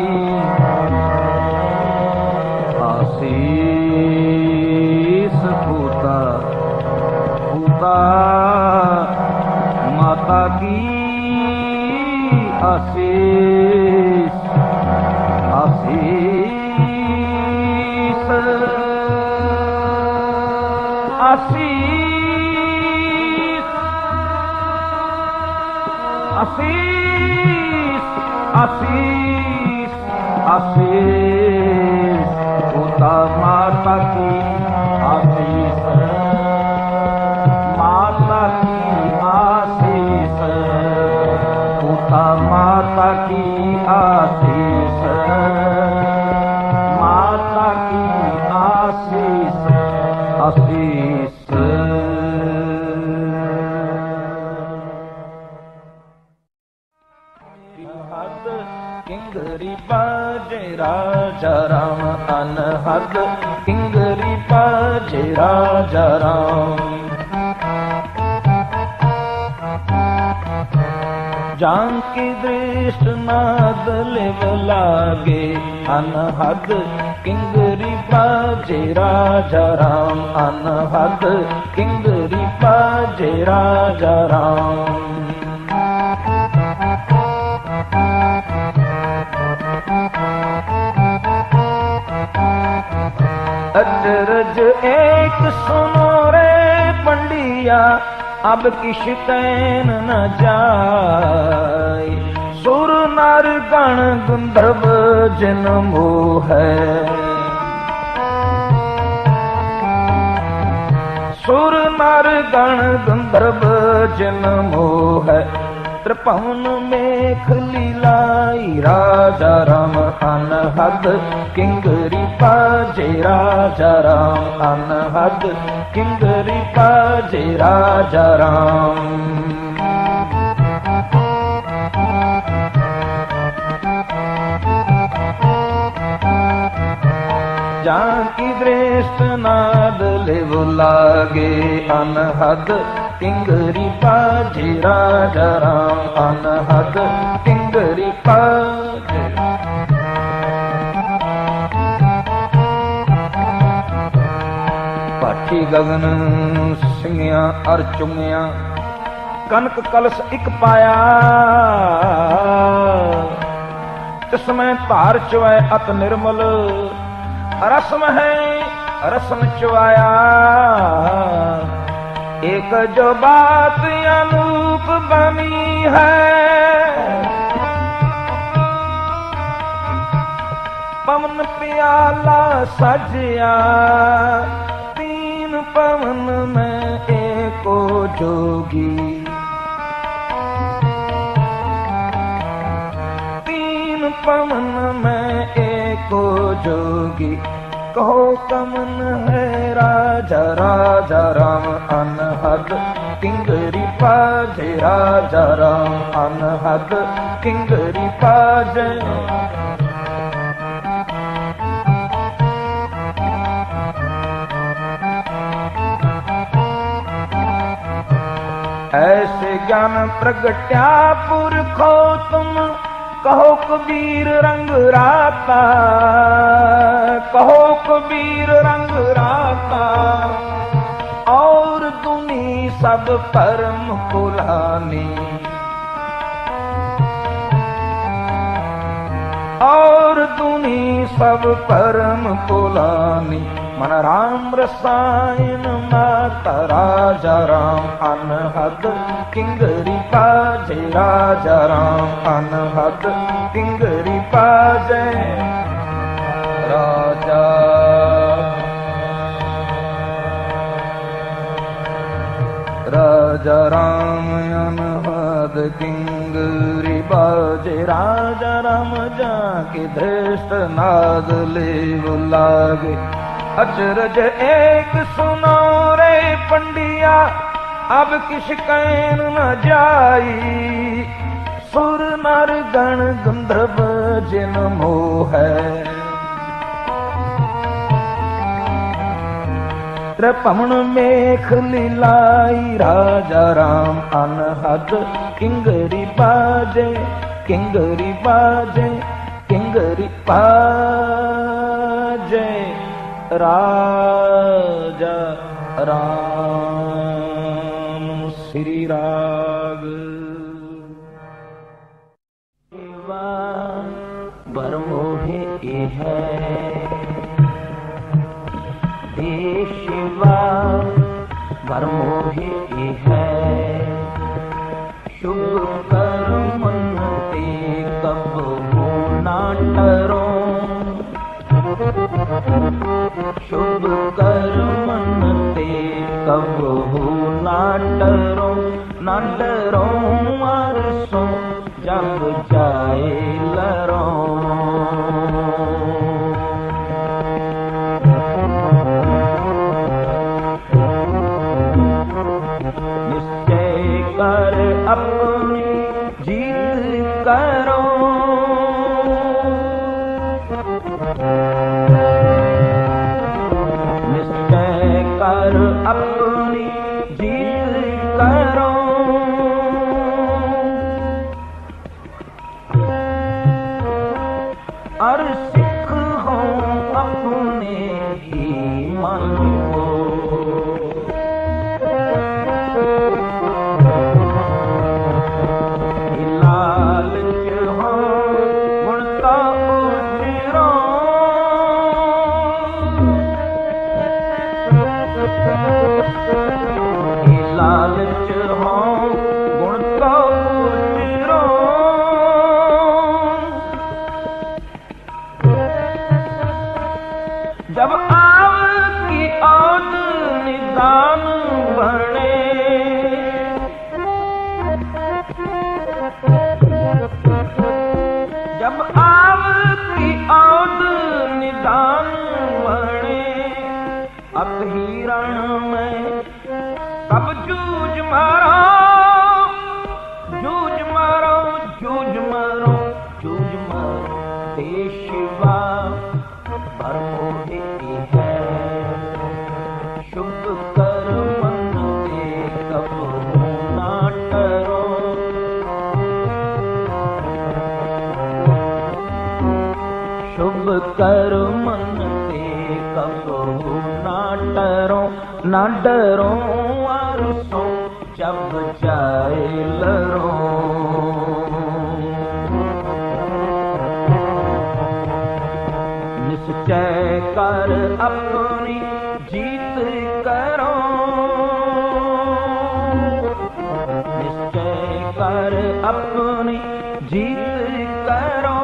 आशीष। पूता पूता माता की आशीष, आशीष, आशीष, आशीष, आशीष, आशीष। पूता माता की आशीष, माता की आशीष। पूता माता की आशीष, माता की आशीष, आशीष। किंगरी बाजे राजा राम, अनहद किंगरी बाजे राजा राम। जानकी दृष्ट नाद लिव लागे, अनहद किंगरी बाजे राजा राम। अनहद किंगरी बाजे राजा राम। अचरज एक सुनो रे पंडिया, अब किश तैन न जाय। सुर नर गण गंधर्व जिन मोह है, सुर नर गण गंधर्व जिन मोह है। त्रिभुवन मेख लीलाई राजा राम, अनहद किंगरी बाजे राजा राम। अनहद किंगरी बाजे राजा राम। जानकी दृष्ट नाद लिव लागे, अनहद किंगरी बाजे राजा राम। अनहद किंगरी बाजे। पाठी गगन सिंगिया अर चुंगिया, कनक कलश इक पाया। तिसमें धार चुवै अत निर्मल, रसम है रसम चुवाया। एक जो बात अनूप बनी है, पवन प्याला सजिया। तीन पवन में एको जोगी, तीन पवन में एको जोगी। कहो कमन है राजा राजा राम। अनहद किंगरी बाजे राजा राम। अनहद किंगरी बाजे। ऐसे ज्ञान प्रगट्या पुरखो तुम, कहो कबीर रंग राता, कहो कबीर रंग राता, और दुनी सब परम कुलानी, और दुनी सब परम कुलानी। मन राम रसायन माता राजा राम अनहद किंगरी पाजे, राजा राम अनहद किंगरी पाजे। राजा राजा राम अनहद किंगरी बाजे, राजा राम जाके धृष्ट नाद ले लागे। अचरज एक सुनो रे पंडिया, अब किस कैन न जाई, सुर नर गण गंधर्व जिन मोह है। त्रिपवन मेख लीलाई, राजा राम अनहद किंगरी बाजे, किंगरी बाजे, किंगरी बाजे। राजा राम श्री राग। शिवा बरमोहे है, शिवा बरमोहे है, शुभ कर्म ते कब हो ना टरो, शुभ कर्म ते कब हो ना डरो, ना डरो अरसों जब जाए लरो। निश्चय कर अपनी जीत करो, कर अपनी जीत करो। और सिख हो अपने ही मन को, लालच हो गुणता उजरो, लालच हो गुण तो उजरो। जब आव की औद निदान बने, जब आव की औद निदान बने, अत हिरण में तब जूझ मारो, जूझ मारो, जूझ मारो, जूझ मारो। शिवा बरमोहे है, शुभ कर्म ते कब हो ना टरो, शुभ कर्म ते कब हो ना टरो, ना डरो अरसों जब जाए लरो। निश्चय कर अपनी जीत करो, निश्चय कर अपनी जीत करो।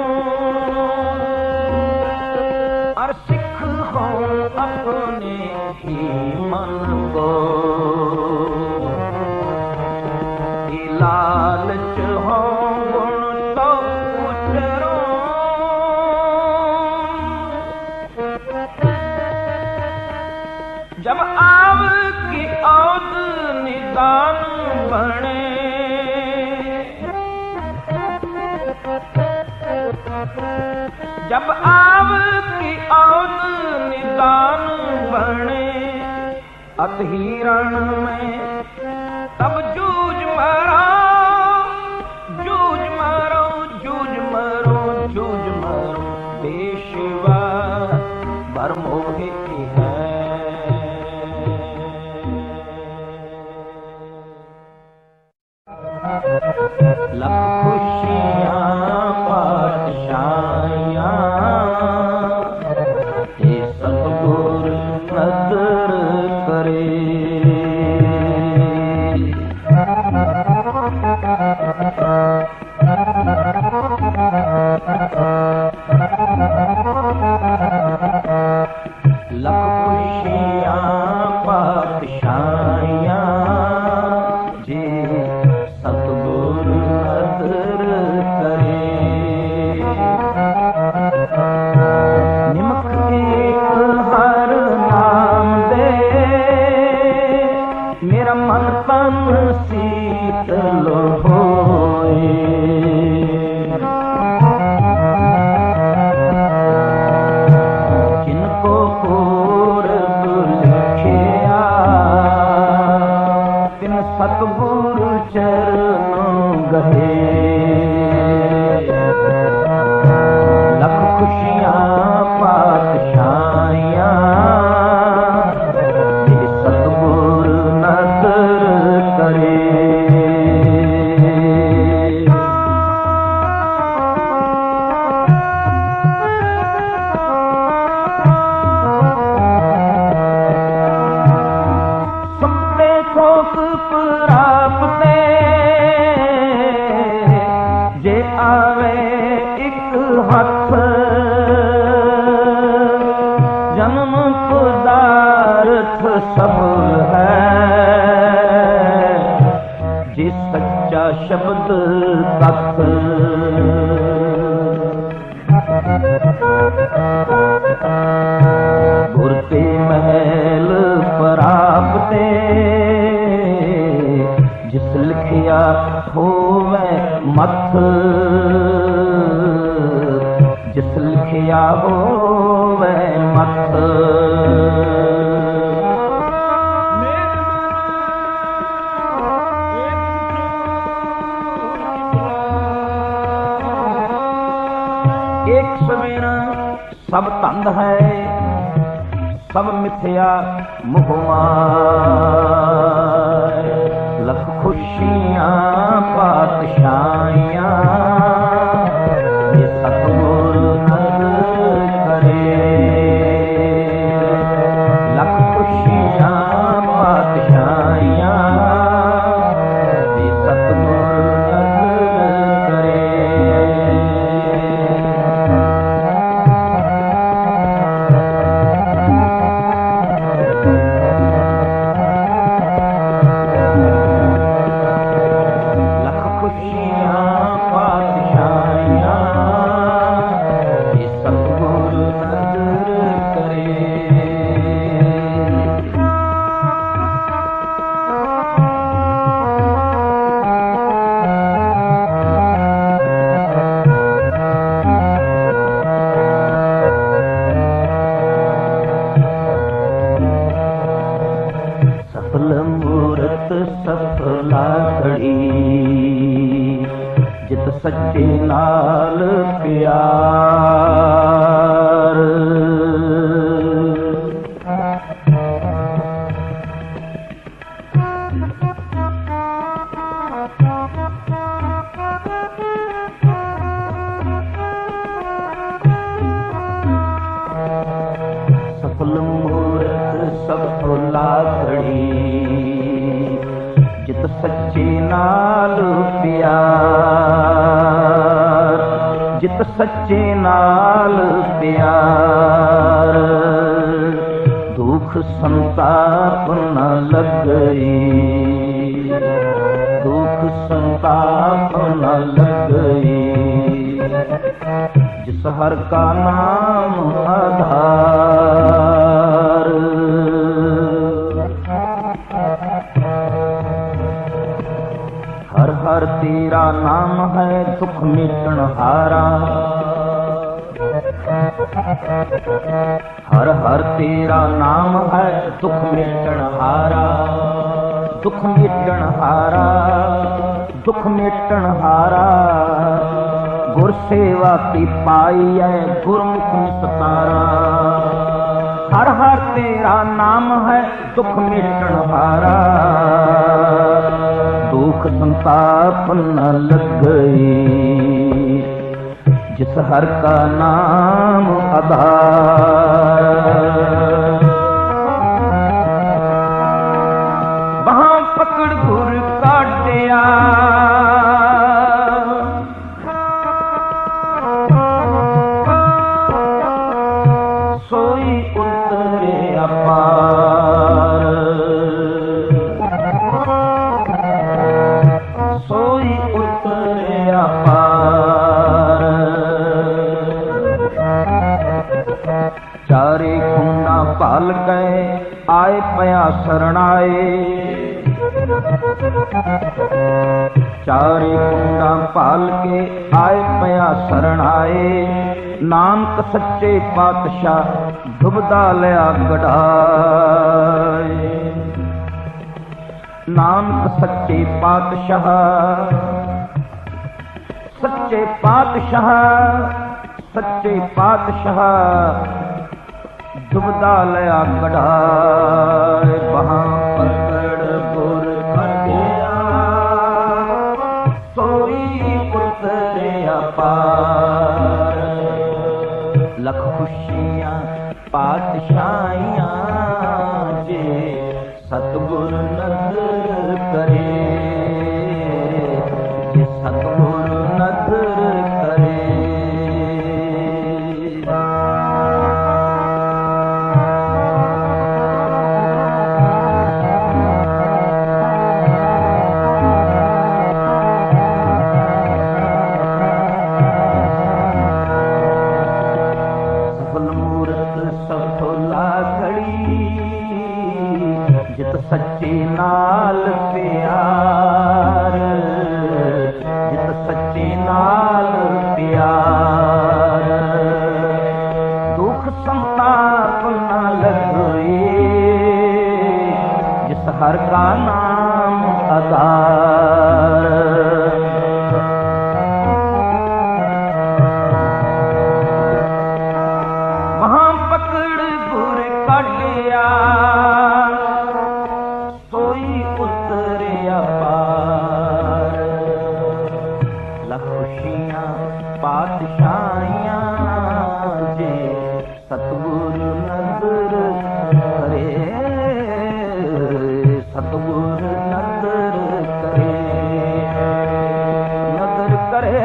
और सिख हो अपने ही मन को, लालच हो गुण तो उजरो। जब आव की औद निदान बने, जब आव की औद निदान बने, अत हिरण में तब जूझ मारो, जूझ मारो, जूझ हर मोहे है। लख खुशियां पातशाहियां ये सतगुर नजर करे। लख खुशियां पातशाहियां जे सतगुर नजर करे। निमक एक हर नाम दे मेरा मन तन शीतल होए। जिनको पूरब लिखिया तिन सतगुरु चरणों गहे। लख खुशियां पातशाहियां ये सतगुरु नजर करे। सबने थोक प्राप्ते जे आवे एक हथ जन्म पदार्थ सब है। जे सच्चा शब्द तत्व गुर ते महल प्राप्ते जिस लिखिया होवे मथ। जिस लिखिया होवे मथ। एक सवेरा सब तंद है सब मिथ्या मुहमार। लख खुशियां पातशाहियां ये सतगुरु नजर करे। लख खुशियां पातशाहियां ये सतगुरु नजर करे। लख खुशियां पातशाहियां ये सतगुरु नजर करे। सफल मूरत सफला घड़ी जित सच्चे नाल प्यार। सफल मूरत सफला घड़ी जित सच्चे नाल प्यार। जित सच्चे नाल प्यार दुख संताप न लगई। दुख संताप न लगई। जिस हर का नाम आधार। हर हर तेरा नाम है दुख मिटन हारा। हर हर तेरा नाम है दुख मिटन हारा। दुख मिटन हारा। दुख मिटन हारा। गुर सेवा की पाई है गुरमुख निस्तारा। हर हर तेरा नाम है दुख मिटन हारा, दुख संताप न लग गई जिस हर का नाम आधार। वहां पकड़ गुर काटिया सोई उतरे अपार, सोई उतरे अपार। चारे कुंडा पाल गए आए पया शरणाए, चारे कुंडा पाल के आए पया शरणाए। नानक सच्चे पातशाह डुबदा लिया गढ़ाए, नानक सच्चे पातशाह, सच्चे पातशाह, सच्चे पातशाह डुबदा लिया गढ़ाए। वहां पकड़ गुर काटिया सोई उतरे अपार, लख खुशियां पातशाहियां जे सतगुर नजर करे, जे सतगुर नजर करे। सच्चे नाल प्यार, जित सच्चे नाल प्यार। दुख संताप न लगे जिस हर का नाम आधार। वहां पकड़ गुर काटिया पातशाहियां जे सतगुर नजर करे, सतगुर नजर करे, नजर करे।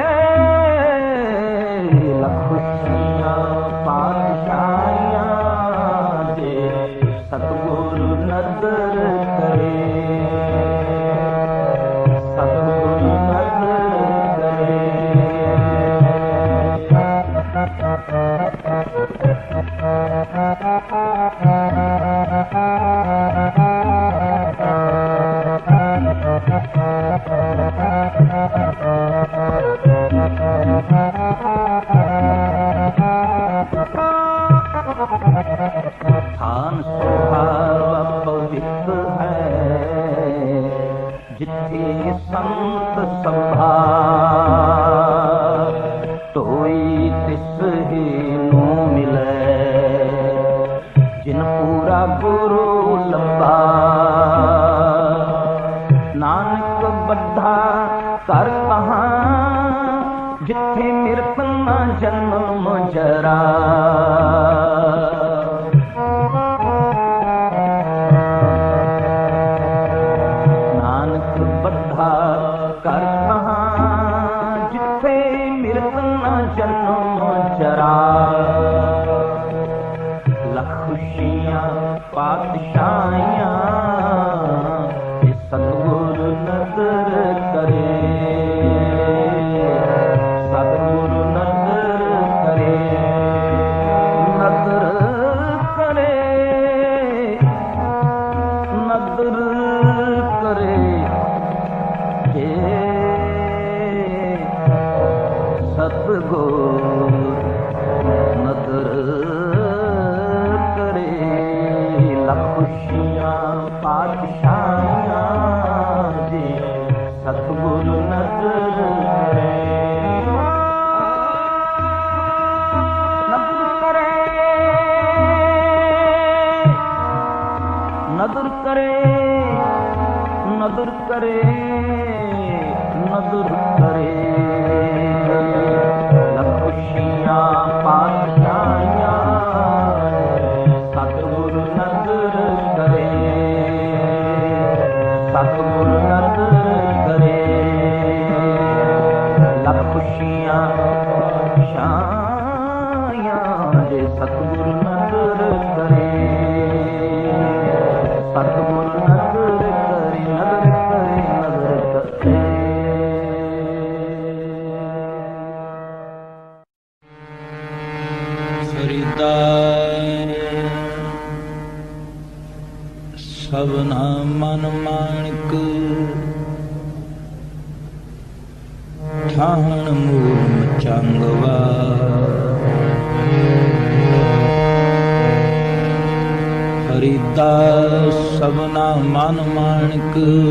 लख खुशियां पातशाहियां जे सतगुर नजर करे, सतगुर नजर करे। स्थान सुहावा पवित्र है जिथे संत सभा, तोई तिस ही नो मिले जिन पूरा गुरु लंबा। नानक बद्धा कर कहाँ जिथे मृत न जन्म जरा, नानक बद्धा कर कहाँ जिथे मृत न जन्म जरा। लख खुशियां पातशाहियां सतगुर नजर करे, सतगुर नजर करे, नजर करे, नजर करे। हे सतगुर नजर करे। लख खुशियां पातशाहियां जे सतगुर नजर करे, नजर करे। करे नदर करे खुशियां पास जाया सतगुरु नदर करे सतगुरु नदर करे लख खुशियां छाया जे सतगुरु नदर करे सतगुरु नदर करे नदर करे नदर करे। फरीदा सबना मन माणक ठाहण मूल मचांगवा फरीदा सबना मन माणक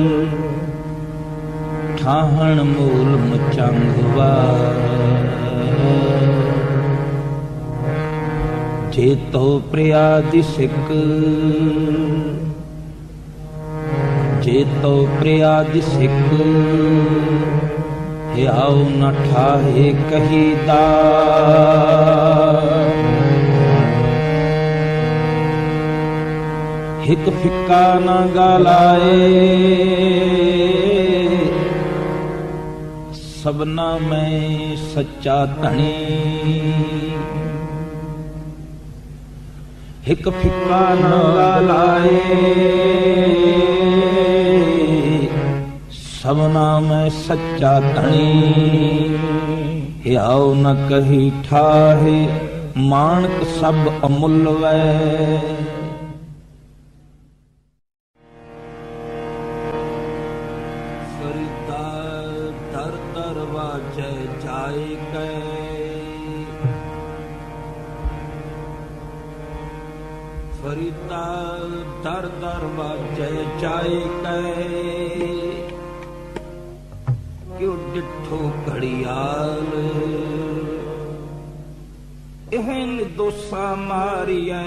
ठाहण मूल मचांगवा जे तो प्रिया दिसिक जे तो प्रिया दिसिक आओ न ठाहे कहीदा हिक फिक्का न गालाए सबना में सच्चा धनी हिक फिक्का न गालाए सबना में सच्चा धनी आओ न कही ठाहे माणक सब अमुल वै फरीदा दर दर वाजे जाए गए फरीदा दर दर वाजे जाए गए क्यों डिठो घड़ियाल एहन दोसा मारिए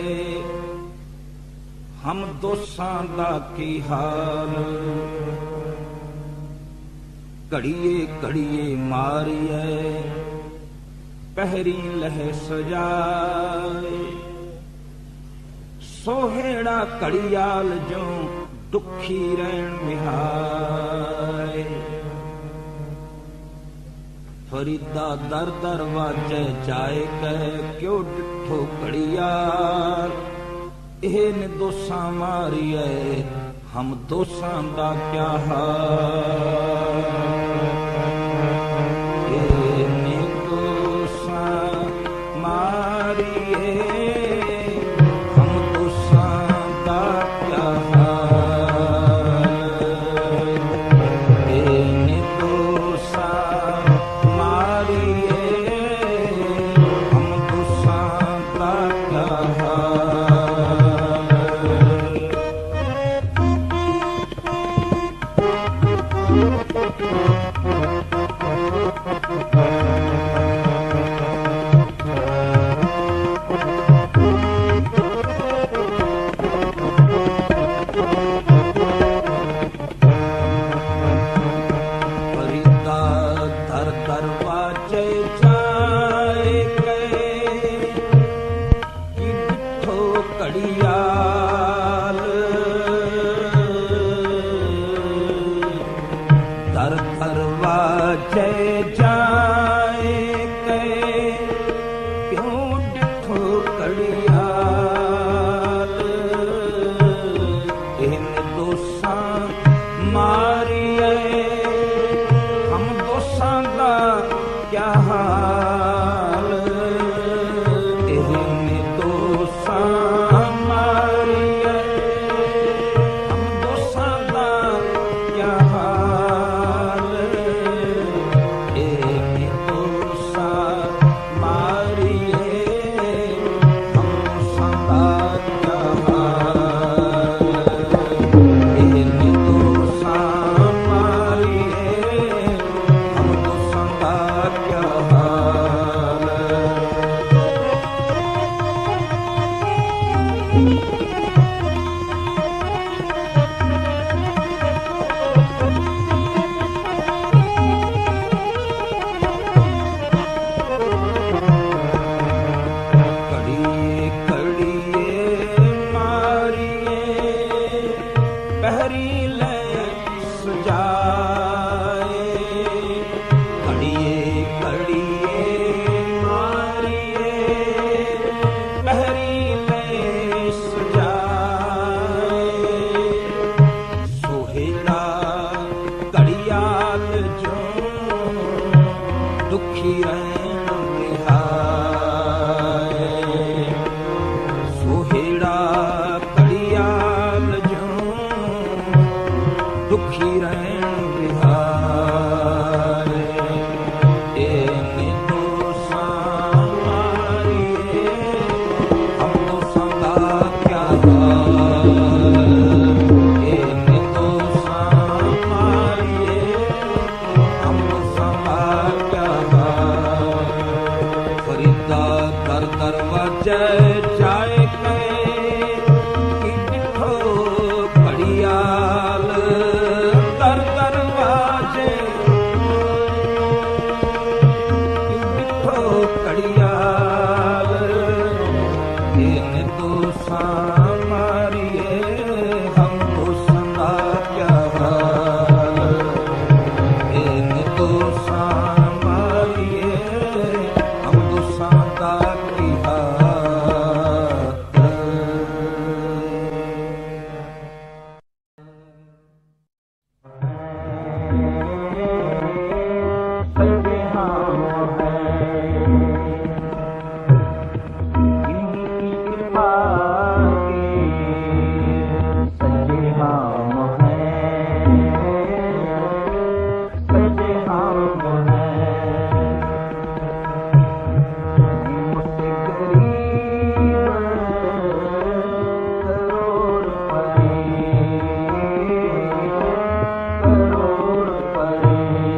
हम दोसां दा की हाल घड़िए घड़िए मारिए पहरी लह सजाए सोहेड़ा घड़ियाल जो दुखी रहन विहाय फरीदा दर दर वाजे जाए कह क्यों डिठो घड़ियाल एहन दोसा मारिए हम दोसां दा क्या हाल एहन दोसा मारिए हम दोसां दा क्या हाल एहन दोसा क्या दुखी रैन बिहाए सोहेड़ा कड़ियाल जो दुखी रैन बिहाए एने तो सामारिए हम तो संगा क्या एने तो सामारिए हम तो संगा क्या फरीदा दर दरवाजे जाए के कि बिठो कड़ियाल दर दरवाजे कि बिठो कड़ियाल इन तो सामारिए हम तो संगा क्या हाल इन तो सामारिए हम तो संगा की हाथ सच्चे हम हैं इन्हीं की कृपा के सच्चे हम हैं सच्चे हम हैं मुझसे गरीब करोड़ परे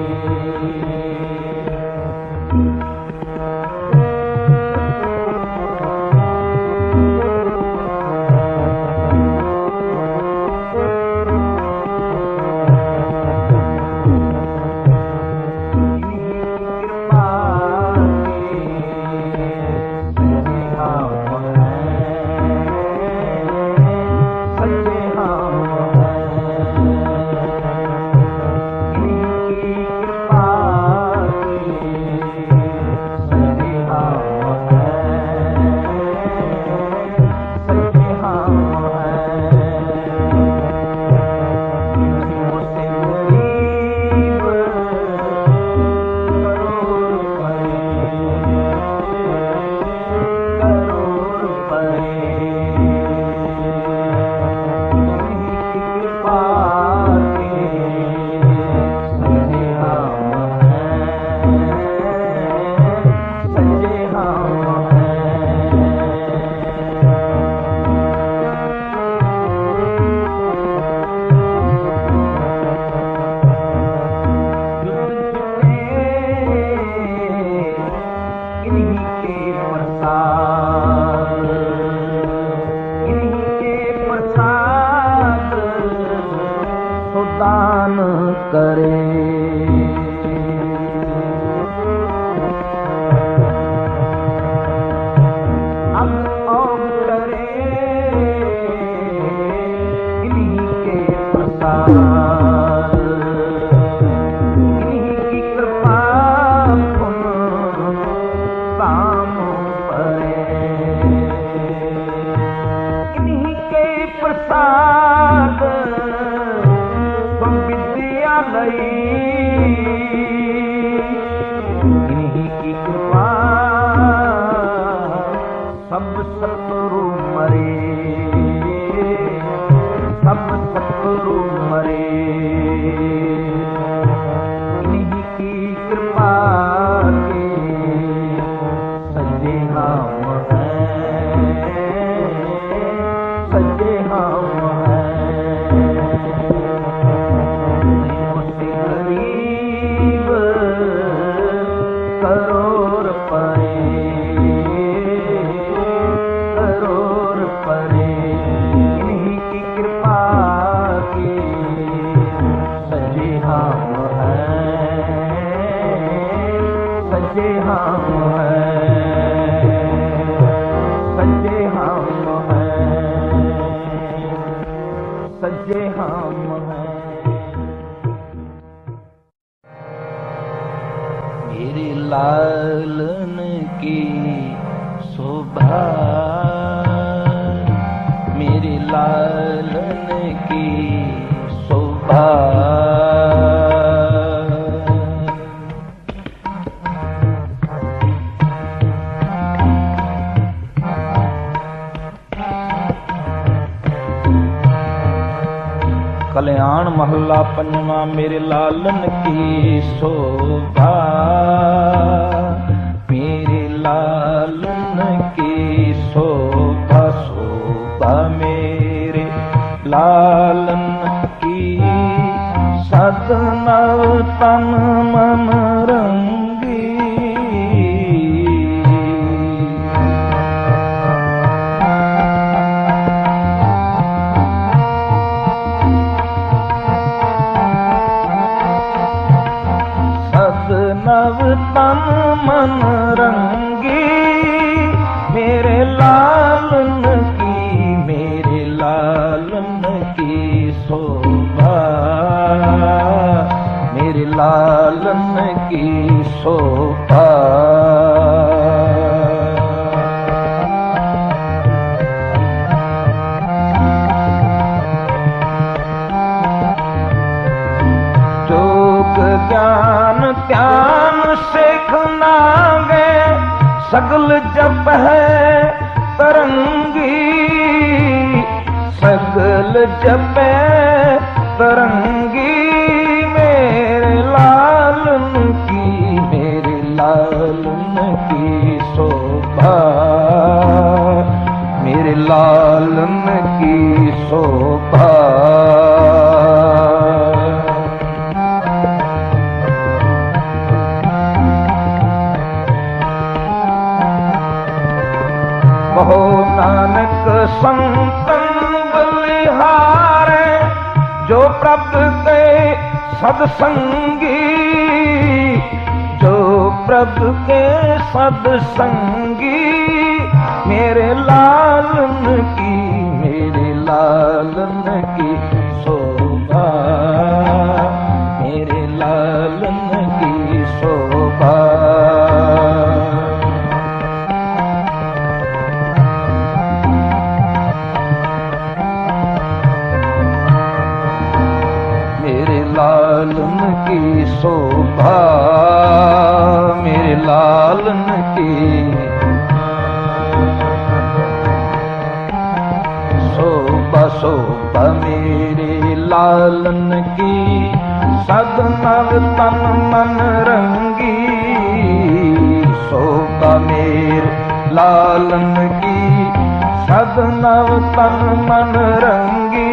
दान करे अब और करे इन्हीं के प्रसाद इन्हीं की कृपा पुन काम परे इन्हीं के प्रसाद इन्हीं की कृपा सब सतगुरु मरे सब सतगुरु मरे इन्हीं की कृपा के सच्चे हम हैं सच्चे हम हैं करोड़ परे इन्हीं की कृपा के सच्चे हम हैं सच्चे हम हैं सच्चे हम हैं सच्चे हम हैं मेरे लालन की शोभा मेरे लालन की शोभा कल्याण महला पंजवा मेरे लालन की शोभा, मेरे लालन की शोभा, शोभा मेरे लालन की, सदनव तन मन रंगी। सदनव तन मन रंगी, मेरे लालन की, मेरे लालन की शोभा, मेरे लालन की शोभा। जोग ज्ञान ध्यान शेख नागे, सगल जप है तरंगी, सगल जप है तरंगी, मेरे लालन की, मेरे लालन की शोभा, मेरे लालन की शोभा। कहो नानक संतन बलिहारे, जो प्रभु के सत्संगी, जो प्रभु के सत्संगी, मेरे लालन की, मेरे लालन की शोभा, मेरे लालन की शोभा। लालन की शोभा, मेरे लालन की शोभा, शोभा मेरे लालन की, सदनव तन मन रंगी, शोभा मेरे लालन की, सदनव तन मन रंगी,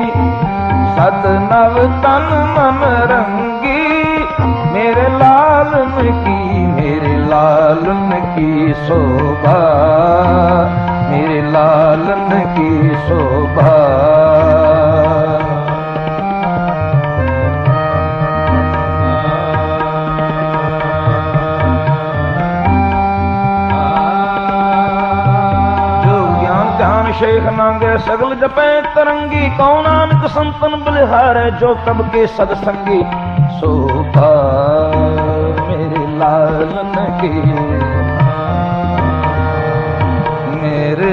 सदनव तन मन रंगी, मेरे लालन की, मेरे लालन की शोभा, मेरे लालन की शोभा। शेख नांगे सगल जपे तरंगी, कौन नानक संतन बलिहारे, जो प्रभु के सत्संगी, शोभा मेरे लालन की, मेरे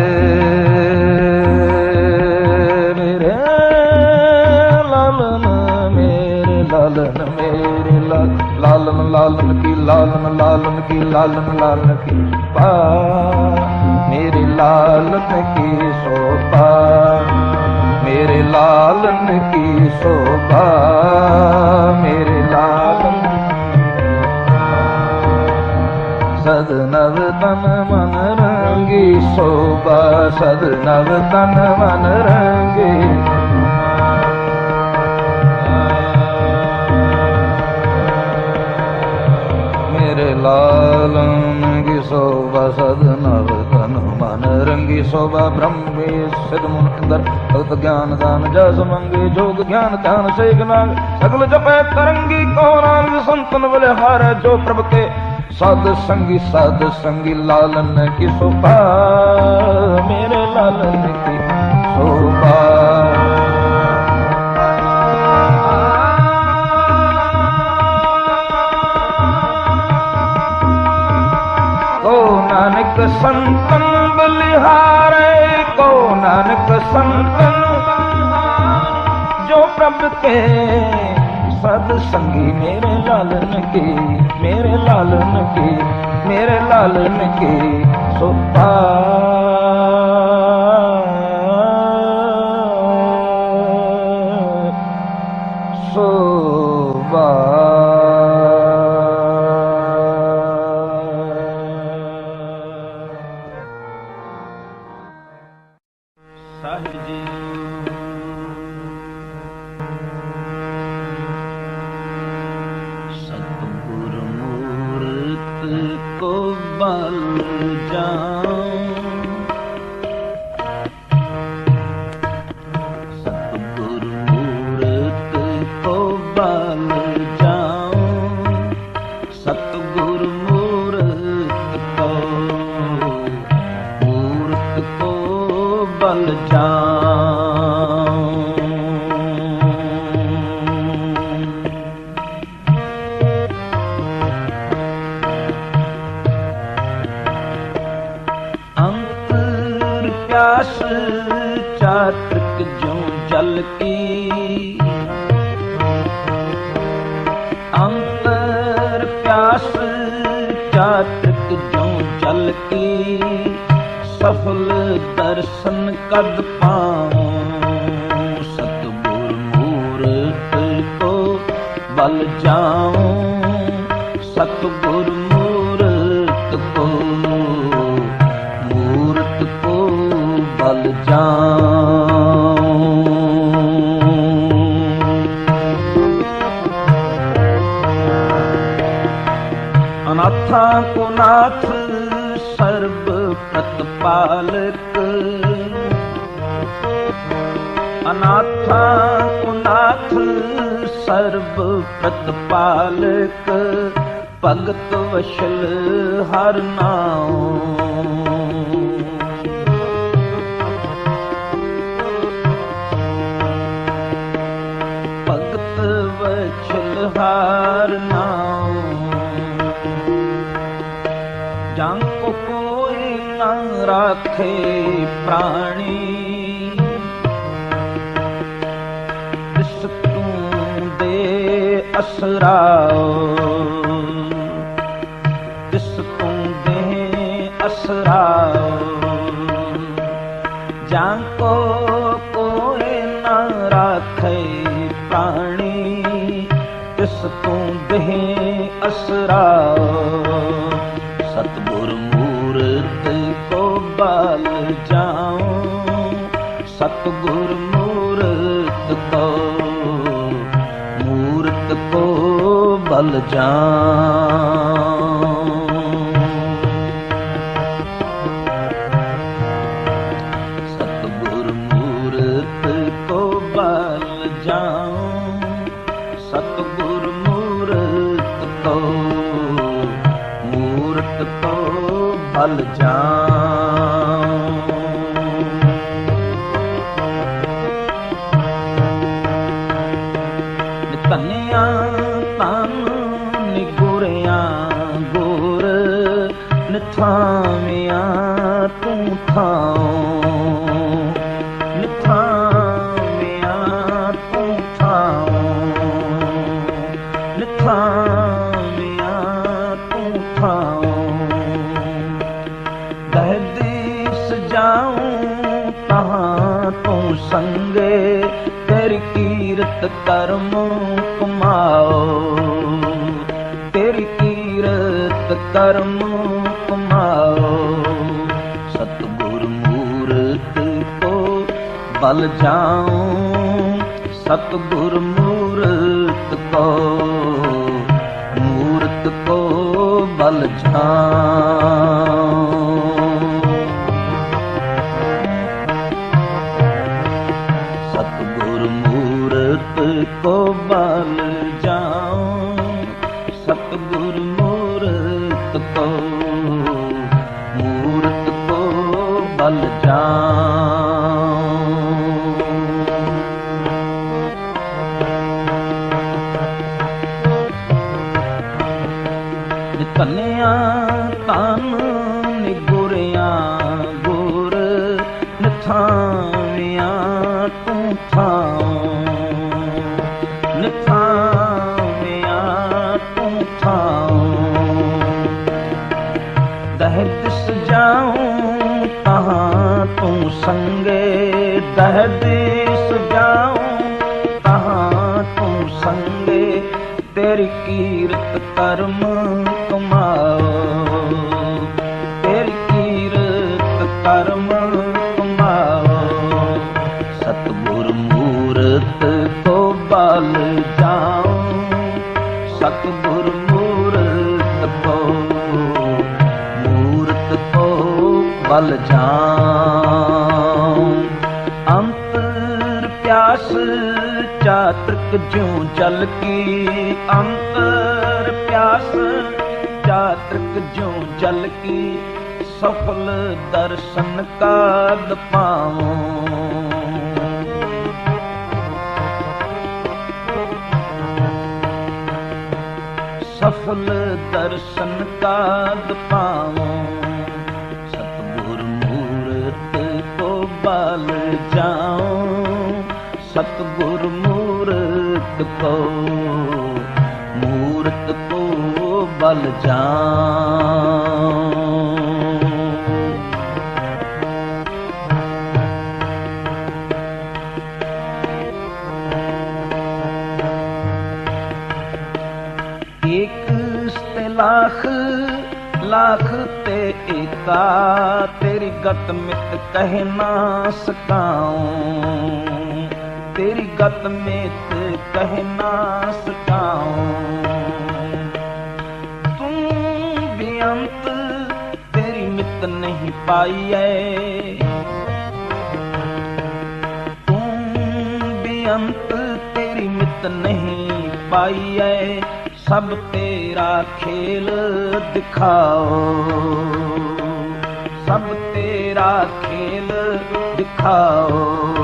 मेरे लालन, मेरे लालन, मेरे लालन, लालन की, लालन, लालन की, लालन, लालन की पा, मेरे लालन की शोभा, मेरे लालन की शोभा, मेरे लालन। सदनव तन मन रंगी शोभा, सदनव तन मन रंगी, मेरे लालन की शोभा, सदनव तन मन रंगी शोभा। ब्रह्मे सिद्ध मुन इंदर भगत ज्ञान दान जस मंगे, जोग ज्ञान ध्यान शेख नाग, सगल जपे तरंगी, कौन नानक संतन बलिहारे, जो प्रभु के सद संगी, लालन की शोभा, मेरे लालन की शोभा। नानक संतन बलिहारे, को नानक संतन, जो प्रभु के सत्संगी, मेरे लालन की, मेरे लालन की, मेरे लालन की शोभा। बल जाऊं, सतगुरु मूरत को बल जाऊं, सतगुरु मूरत को बल जाऊं। अंतर प्यास चातक ज्यों जल की, अंतर प्यास चातक ज्यों जल की, सफल दर्शन कद पाऊं, सतगुर मूरत को बल जाऊं, सतगुर मूरत को बल जाऊं। अनाथा को नाथ सर्व प्रतिपालक, अनाथा को नाथ सर्व प्रतिपालक, भगत वशल हर नाम, भगत वशल हर नाम, जाको कोई न राखे प्राणी, तिस तू दे असराओ, तिस तू दे असराओ, जाको कोई न राखे प्राणी, तिस तू दे असराओ, सतगुर मूरत को बल जाऊं, सतगुर मूरत को बल जाऊं। सतगुर मूरत को बल जाऊं, सतगुर मूरत को बल जाऊं। नितनिया तन निगुरिया गुर, निथामिया तू थाऊं, निथामिया तू थाऊं, निथामिया तू थाऊं, दहदीस जाऊं तहाँ तू संगे, तेरी कीरत कर्म कमाओ, तेरी कीरत कर्म कमाओ, सतगुर मूरत को बल जाऊं, सतगुर मूरत को बल जाऊं। सतगुर मूरत को बल जाऊं, सतगुर मूरत को बल जाऊं। नितनिया तन निगुरिया गुर, निथामिया तू थाऊं, निथामिया तू थाऊं, दहदिस जाऊं तहाँ तू संगे, दहदिस जाऊं तहाँ तू संगे, तेरी कीरत कर्म कमाओ, तेरी कीरत कर्म कमाओ, सतगुर मूरत को बल जाऊं, सतगुर मूरत को बल जाऊं। अंतर प्यास चातक ज्यों जल की, अंतर प्यास चातक ज्यों जल की, सफल दर्शन काद पाऊं। सफल दर्शन काद पाऊं। सतगुर मूरत को बल जाऊं, सतगुर मूरत को बल जाऊं। एक लाख लाख ते एका, तेरी गत मित कह ना सकाऊं, तेरी गत मित कह ना सकाऊं। तू भी अंत तेरी मित नहीं पाई है, तू भी अंत तेरी मित नहीं पाई है, सब तेरा खेल दिखाओ, सब तेरा खेल दिखाओ।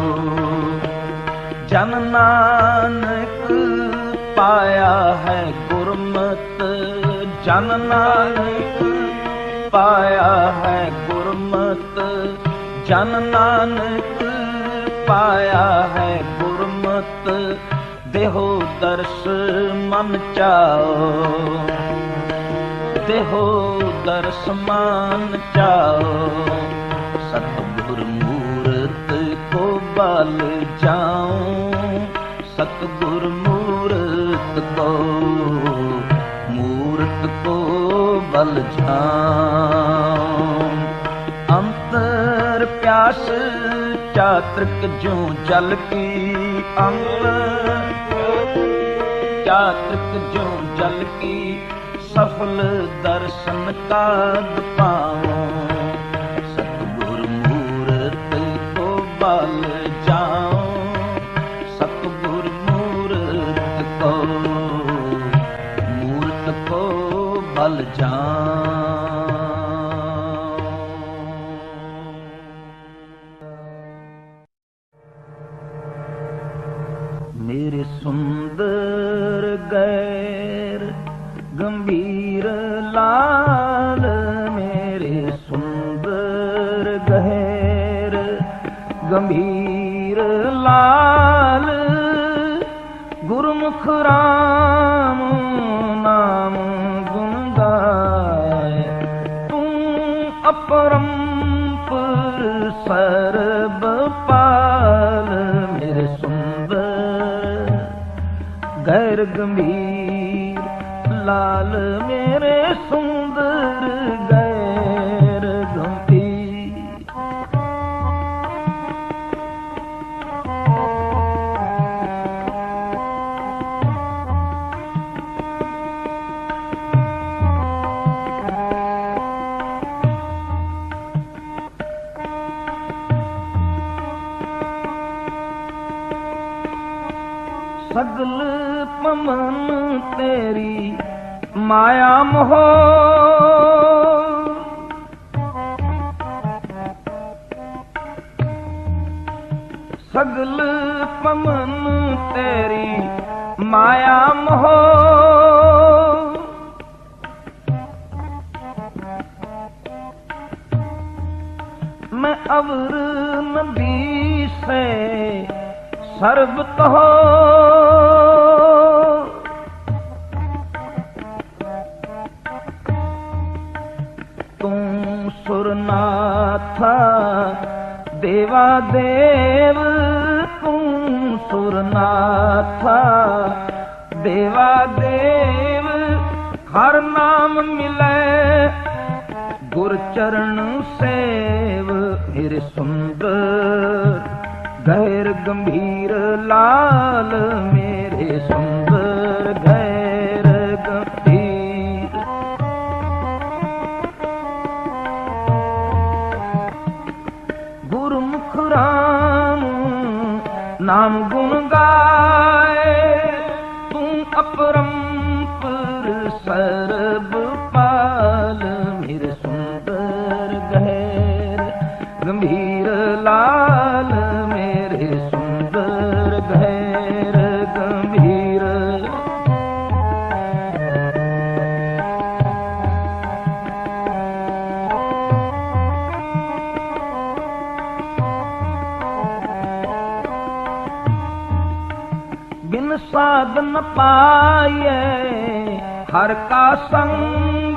जन नानक पाया है गुरमत, जन नानक पाया है गुरमत, जन नानक पाया है गुरमत। देहो दर्श मन चाओ, देहो दर्श मन चाओ। सतगुर मूरत को बल जाऊं, सतगुर मूरत को बल जाऊं। अंतर प्यास चातक ज्यों जल की, अंतर चातक ज्यों जल की, सफल दर्शन काद पाऊं। सतगुर मूरत को बल जाऊं, सतगुर मूरत को बल जाऊं। मेरे सुंदर गैर गंभीर लाल, मेरे सुंदर गैर गंभीर लाल। गुरुमुख राम नाम गुण गाए, तू अपरंपर सर्ब पाल। मेरे सुंदर गैर गंभीर लाल, मेरे सुंदर गैर गंभीर। सगल पमन तेरी माया मोह, सगल पमन तेरी माया मोह। मैं अवर नबी से सर्ब तो सुरनाथा देवा देव, तू सुरनाथा देवा देव। हर नाम मिले गुर चरण सेव। मेरे सुंदर गैर गंभीर लाल, मेरे सुंदर गैर गंभीर। नाम गुण गाए तू अपरंपर सर्ब पाल मेरे सुंदर गहर गंभीर लाल मेरे सुंदर गहर गंभीर। बिन साधन पाए हर का संग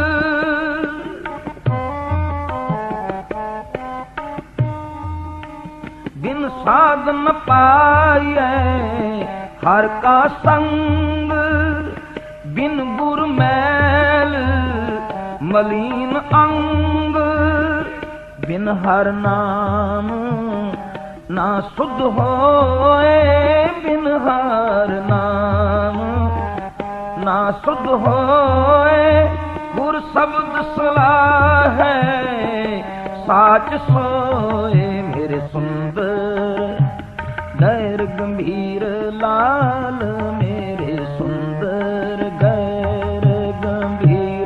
बिन साधन पाए हर का संग बिन गुर मैल मलिन अंग बिन हर नाम ना शुद्ध होए बिन हर नाम ना शुद्ध होए गुर शब्द सलाह है साच सोए मेरे सुंदर गैर गंभीर लाल मेरे सुंदर गैर गंभीर।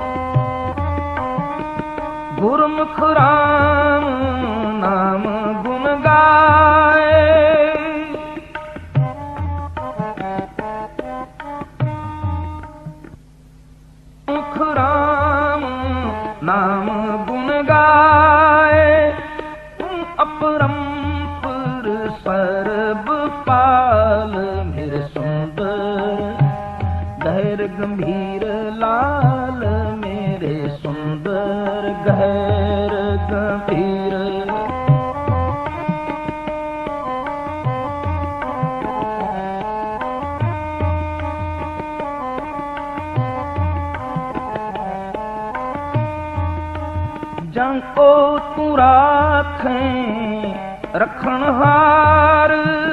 गुरमुख राम नाम गुण गाए मुख राम नाम गुण गाए तुम अपरंपर सर्ब पाल मेरे सुंदर गहर गंभीर लाल मेरे सुंदर गहर गंभीर। जं को तू राखें रखनहार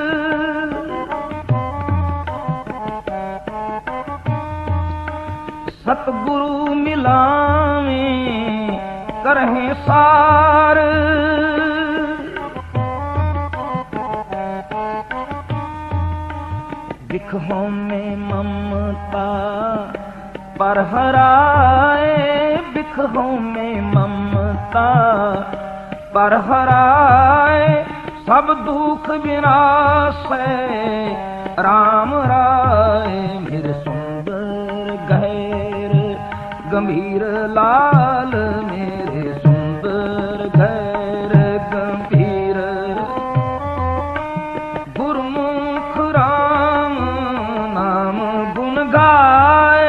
सतगुरु मिलावें करहें सार बिखहों में ममता पर हराए बिखहों में ममता पर हराए सब दुख विनाशे राम राय मेरे सुंदर गहर गंभीर लाल मेरे सुंदर गहर गंभीर। गुरमुख राम नाम गुण गाए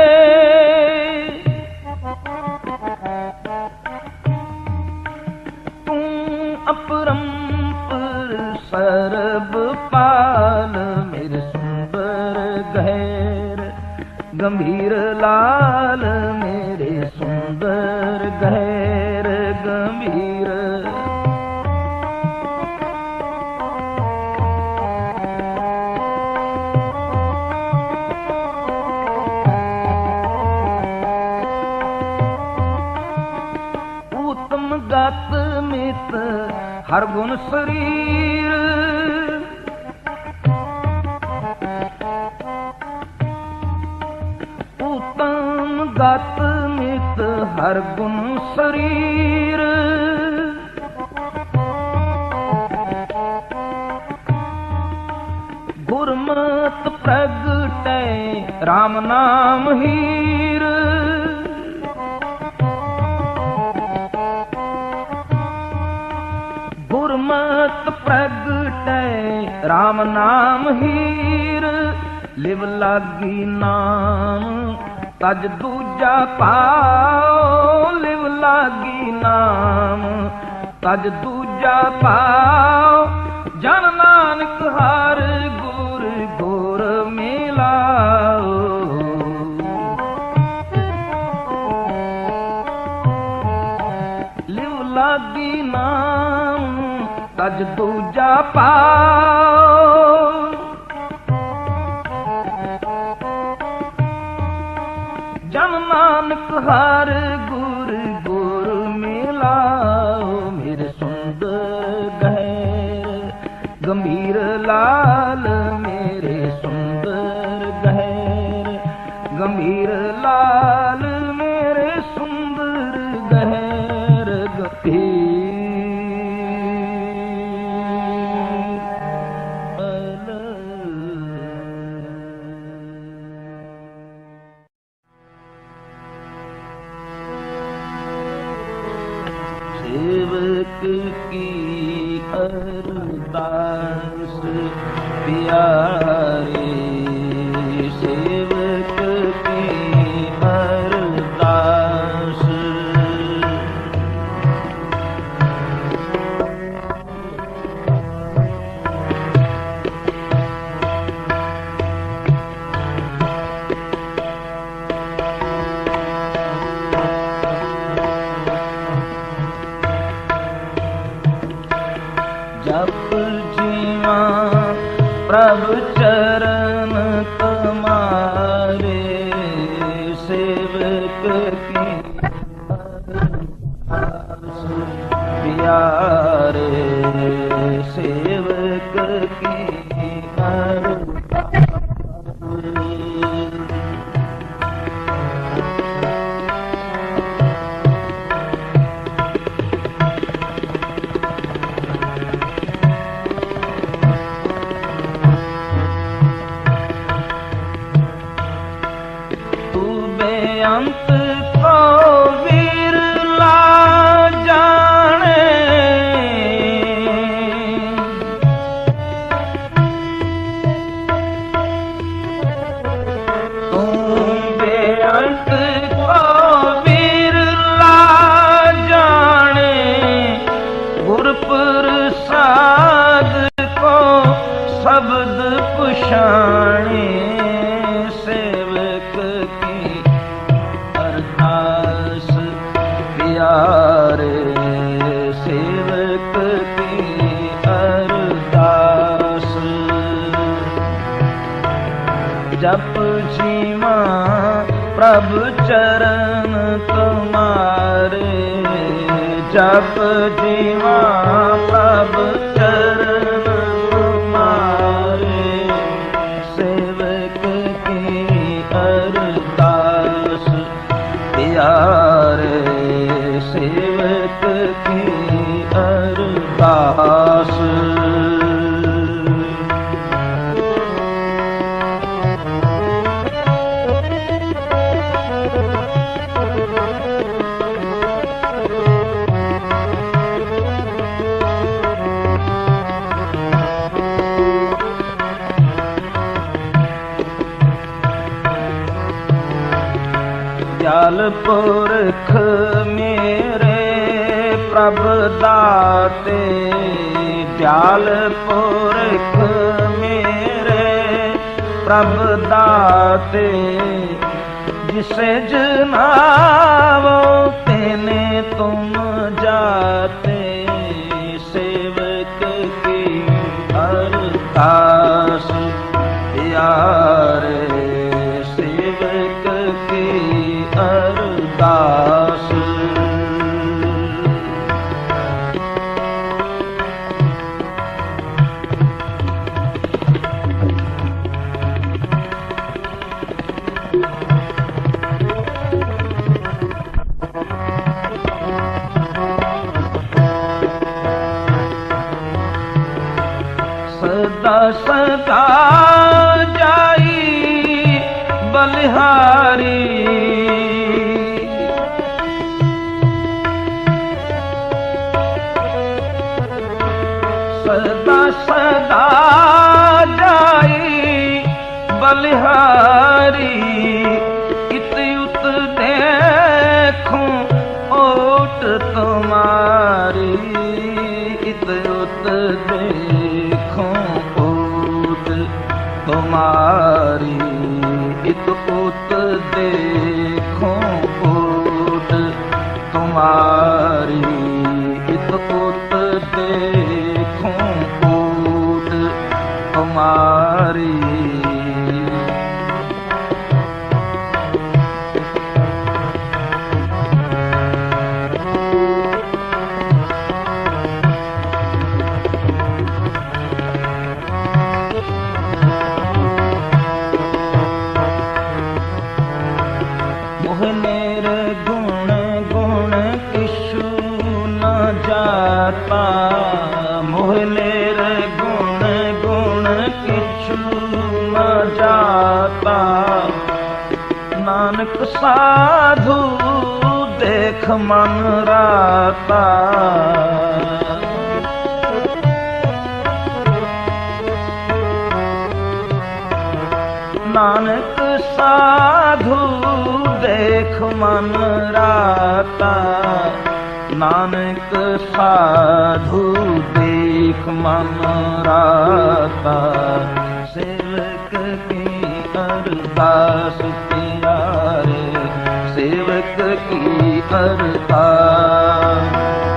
अपरंपर सर्ब पाल मेरे सुंदर गहर गंभीर लाल मेरे सुंदर गहर गंभीर। उत्तम गत मित हर गुण शरीर उत्तम गत मित हर गुण शरीर गुरमत प्रगटे राम नाम हीर गुरमत प्रगटे राम नाम हीर लिव लागी नाम तज दूजा पाओ लिव लागी नाम तज दूजा पाओ जन नानक हर गुर गुर मिलाओ लिव लागी नाम तज दूजा पाओ जन नानक हर गुर गुर मिलाओ मेरे सुंदर गहर गंभीर लाल मेरे सुंदर गहर गंभीर लाल मेरे सुंदर गहर गंभीर सेवक की अरदास प्यारे सेवक की अरदास जप जीवा प्रभु चरण तुम्हारे सेवक की अरदास प्यारे सेवक की अरदास अंत को विरला जाने तुम बेअंत को विरला जाने गुर प्रसाद को शब्द पुषाणे सेवक की अरदास प्यारे सेवक की अरदास जप जीवा प्रभु चरण तुम्हारे जप जीवा प्रभु चरण तुम्हारे सेवक की अरदास प्यारे सेवक की अरदास दयाल पुरख मेरे प्रभु दाते दयाल पुरख मेरे प्रभु दाते जिसे जनावो तेने तुम जाते सेवक की अरदास प्यारे सेवक की अरदास सदा सदा जाई बलिहारी सदा सदा जाई बलिहारी इत उत देखूं ओट तुम्हारी इत उत देखूं ओट तुम्हारी इत उत देखूं ओट तुम्हारी इत उत देखूं ओट तुम्हारी गुण गुण किछु न जाता, मोहले रे गुण गुण किछु न जाता। नानक साधु देख मन राता, नानक साधु देख मन राता, नानक साधु देख मन राता। सेवक की अरदास प्यारे, सेवक की अरदास।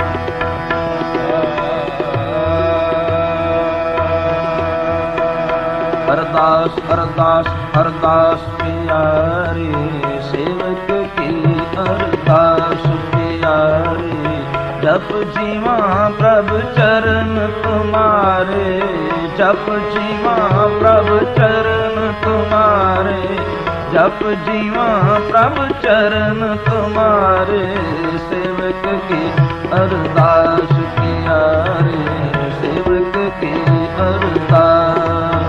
अरदास अरदास अरदास प्यारे, सेवक की अरदास प्यारे। जप जीवा प्रभु चरण तुम्हारे, जप जीवा प्रभु चरण तुम्हारे, जप जीवा प्रभु चरण तुम्हारे। सेवक की अरदास प्यारे, सेवक की अरदास।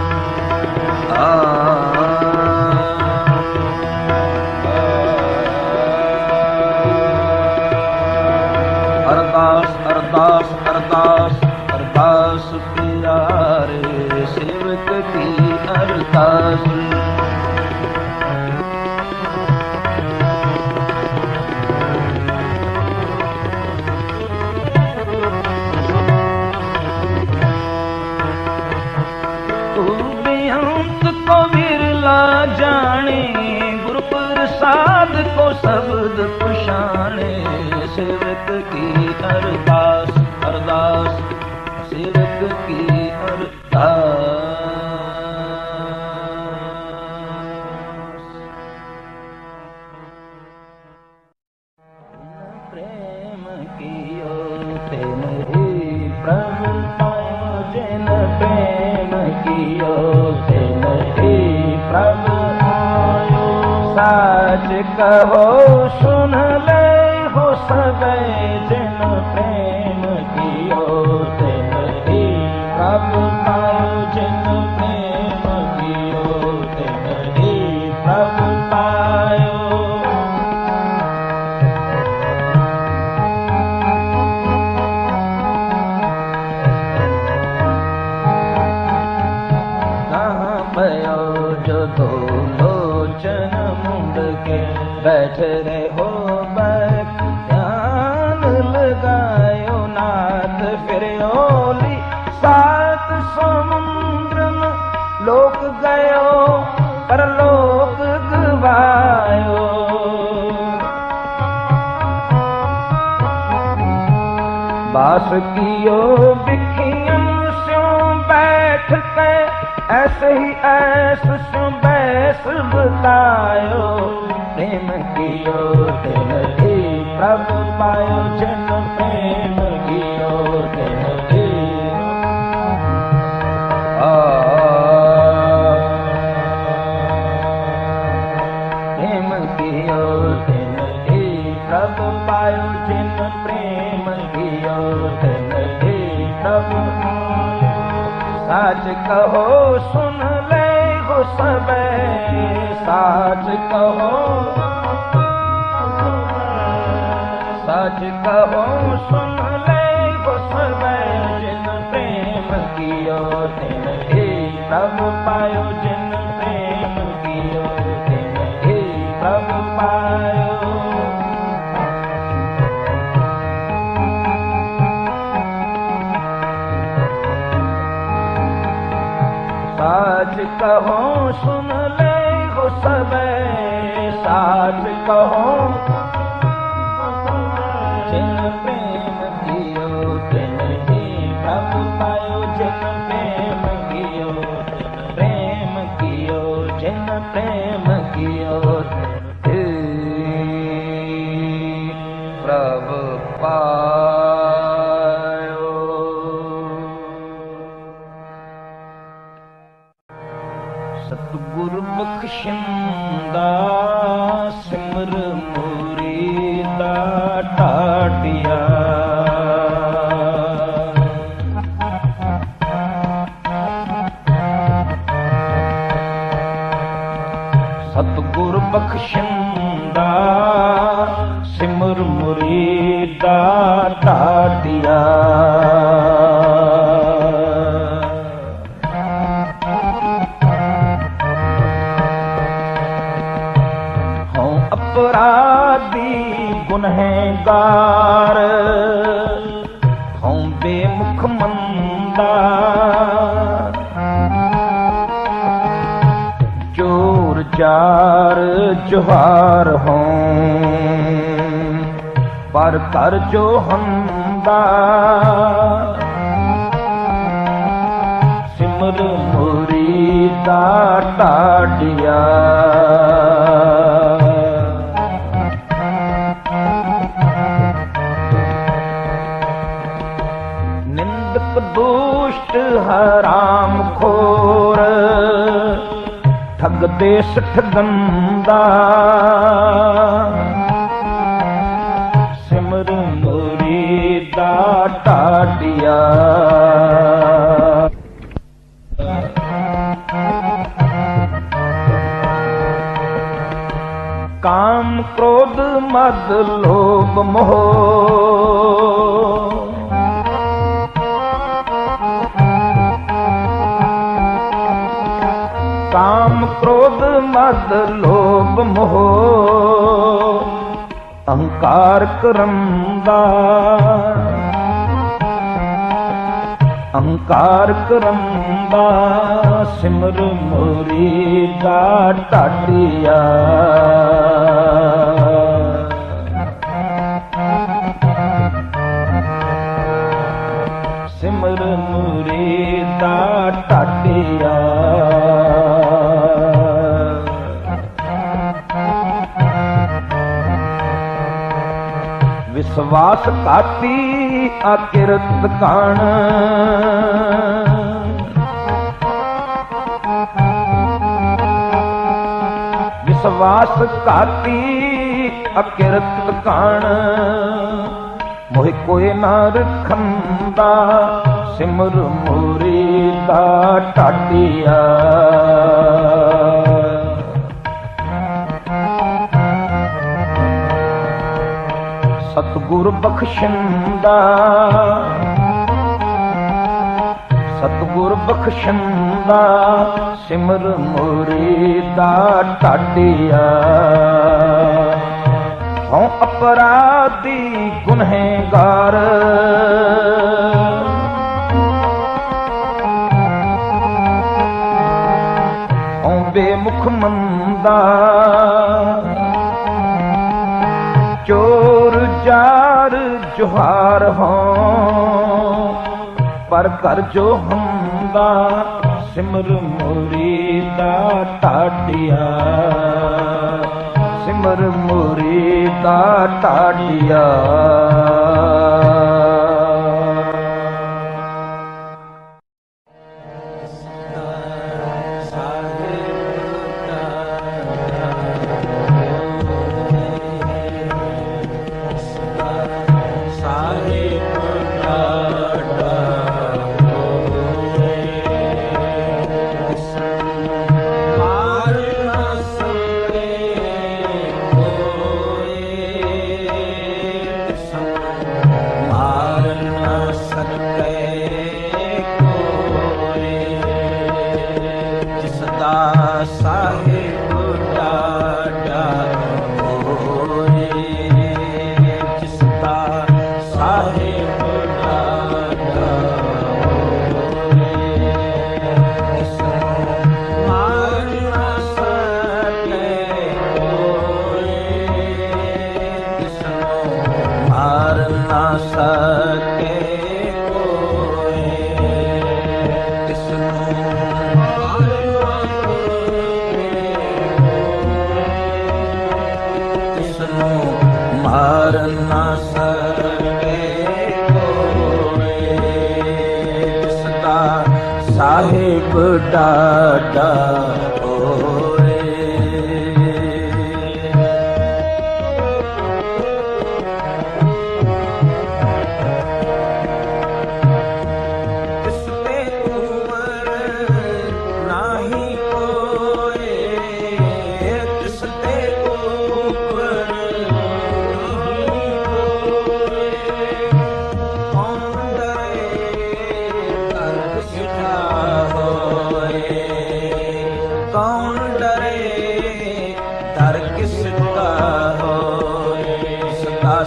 अरदास अरदास अरदास अरदास प्यारे, सेवक की अरदास। तू बेअंत को विरला जाने, गुरु प्रसाद को शब्द पुषाणे। सेवक की अरदास अरदास, सेवक की अरदास। प्रेम कियो तेन ही प्रभु पायो, जिन प्रेम कियो तेन ही प्रभु पायो। साच कहो सुन ले हो सबे, जिन प्रेम कियो तिन ही प्रभु पायो, जिन प्रेम कियो तिन ही प्रभु पायो। कहाँ भयो जो दो लोचन मुंड के, बैठ रहो ध्यान लगायो नाथ। फिर ओली सात समुद्र में लोक गयो, परलोक गवायो। बास कियो बिखियन स्यों बैठ के, ऐसे ही ऐसे स्यों बैस बतायो। प्रेम कियो तिन ही प्रभु पायो, जिन प्रेम कियो तिन ही। प्रेम कियो तिन ही प्रभु पायो, जिन प्रेम कियो तिन ही प्रभु पायो। साच कहो सुन ले हो सबे, साच कहो साच कहो सुन ले हो सबे। जिन प्रेम कियो तिन ही प्रभु पायो, जिन प्रेम कियो तिन ही प्रभु पायो। साच कहो सुन ले हो सबे, साच कहो जिन प्रेम कियो तिन ही प्रभु पायो, जिन प्रेम कियो तिन प्रेम कियो, जिन प्रेम कियो तिन प्रभु पायो। सतगुरु बख्शिंदा सिमर मोरी, सिमर मुरीदा ढाडिया। हूँ अपराधी गुनहगार, हूँ बेमुख मंदा, चोर जार जुहार हूँ पर कर जो हंदा। सिमर मुरीदा ढाडिया। निंदक दुष्ट हराम खोर, ठग दे ठगंदा। सिमर मुरीदा ढाडिया। काम क्रोध मद लोभ मोह, काम क्रोध मद लोभ मोह, अहंकार करंदा। अहंकार करंदा। सिमर मुरीदा ढाडिया। सिमर मुरीदा ढाडिया। विश्वास काती अकिरत कान, विश्वास काती अकिरत कान, मोहि कोई ना रखंदा। सिमर मुरीदा ढाडिया। सतगुर बख्शंदा। सतगुर बख्शंदा। सिमर मुरीदा ढाडिया। हूँ अपराधी गुनहगार, हूँ बेमुख मंदा, चोर जार जुहार हों पर कर जो हंदा। सिमर मुरीदा ढाडिया। सिमर मुरीदा ढाडिया। साहिब डाडा होए। किसते उमर नाही कोए, किसते ऊपर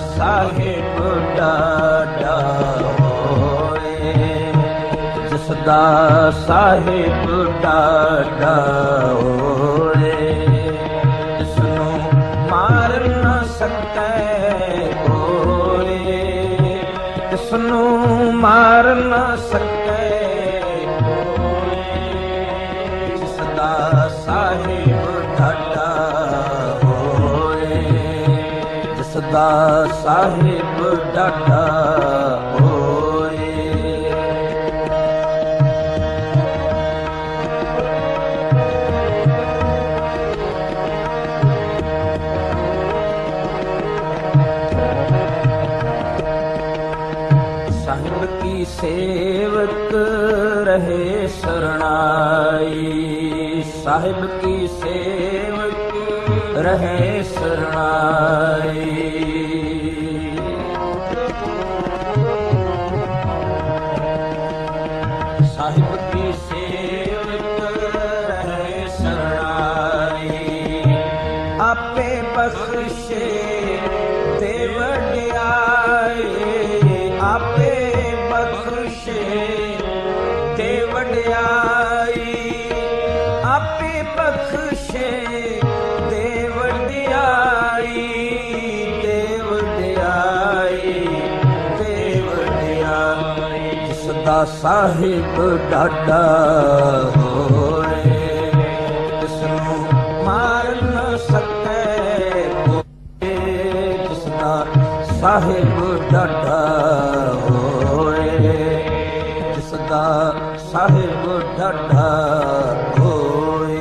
ਸਾਹਿਬ ਡਾਡਾ ਹੋਏ, ਜਿਸ ਦਾ ਸਾਹਿਬ ਡਾਡਾ ਹੋਏ, ਜਿਸ ਨੂੰ ਮਾਰ ਨਾ ਸਕੈ ਕੋਈ, ਜਿਸ ਨੂੰ ਮਾਰ ਨਾ ਸਕੈ ਕੋਈ, ਜਿਸ ਦਾ ਸਾਹਿਬ ਡਾਡਾ ਹੋਏ, ਜਿਸ ਦਾ ਸਾਹਿਬ ਡਾਡਾ ਹੋਏ। ਸਾਹਿਬ ਕੀ ਸੇਵਕ ਰਹੇ ਸਰਣਾਈ, ਸਾਹਿਬ ਕੀ ਸੇਵਕ ਰਹੇ ਸਰਣਾਈ, ਸਾਹਿਬ ਕੀ ਸੇਵਕ ਰਹੇ ਸਰਣਾਈ, ਆਪੇ ਬਖਸ਼ੇ ਤੇ ਵਡਿਆਈ, ਆਪੇ ਬਖਸ਼ੇ ਤੇ ਵਡਿਆਈ, ਆਪੇ ਬਖਸ਼ੇ ਤੇ ਵਡਿਆਈ, ਤੇ ਵਡਿਆਈ, ਤੇ ਵਡਿਆਈ, ਜਿਸ ਦਾ ਸਾਹਿਬ ਡਾਡਾ ਹੋਏ, ਜਿਸ ਨੂੰ ਮਾਰ ਨਾ ਸਕੈ ਕੋਈ, ਜਿਸ ਦਾ ਸਾਹਿਬ ਡਾਡਾ ਹੋਏ, ਜਿਸ ਦਾ ਸਾਹਿਬ ਡਾਡਾ ਹੋਏ।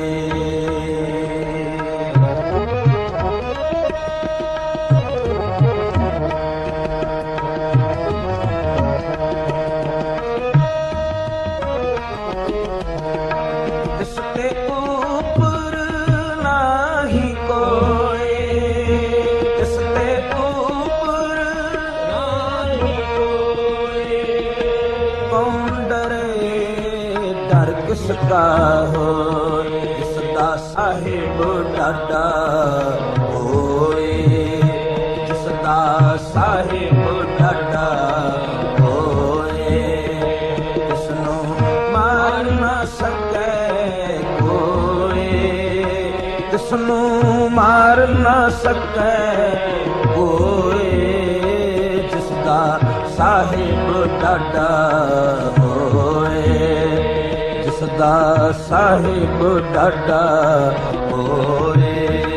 ਇਸ ਤੇ ਉੱਪਰ ਨਾਹੀ ਕੋਈ, ਇਸ ਤੇ ਉੱਪਰ ਨਾਹੀ ਕੋਈ, ਕੌਣ ਡਰੇ ਡਰ ਕਿਸ ਕਾ ਹੋਏ, ਇਸ ਦਾ ਸਾਹਿਬ ਡਾਡਾ ਹੋਏ, ਜਿਸ ਦਾ ਸਾਹਿਬ ਡਾਡਾ ਹੋਏ, ਜਿਸ ਨੂੰ ਮਾਰ ਨਾ ਸਕੈ ਕੋਈ, ਜਿਸ ਨੂੰ ਮਾਰ ਨਾ ਸਕੈ ਕੋਈ, ਜਿਸ ਦਾ ਸਾਹਿਬ ਡਾਡਾ ਹੋਏ, ਜਿਸ ਦਾ ਸਾਹਿਬ ਡਾਡਾ ਹੋਏ।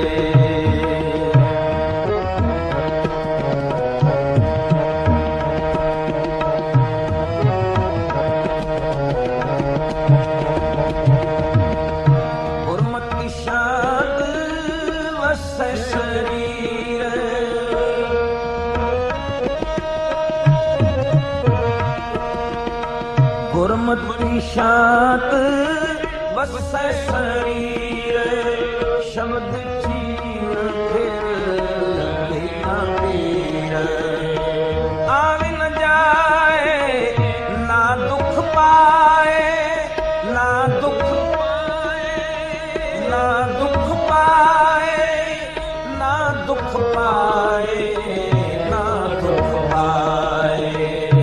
ਗੁਰਮਤਿ ਸ਼ਾਂਤ ਵਸੈ ਸਰੀਰ, ਗੁਰਮਤਿ ਸ਼ਾਂਤ ਵਸੈ ਸਰੀਰ, ਸ਼ਬਦ ਜੀਵ ਫਿਰ ਲੱਗੇ ਨਾ ਪੀਰ, ਆਵੇ ਨ ਜਾਏ ਨਾ ਦੁੱਖ ਪਾਏ, ਨਾ ਦੁੱਖ ਪਾਏ, ਨਾ ਦੁੱਖ ਪਾਏ, ਨਾ ਦੁੱਖ ਪਾਏ, ਨਾ ਦੁੱਖ ਪਾਏ,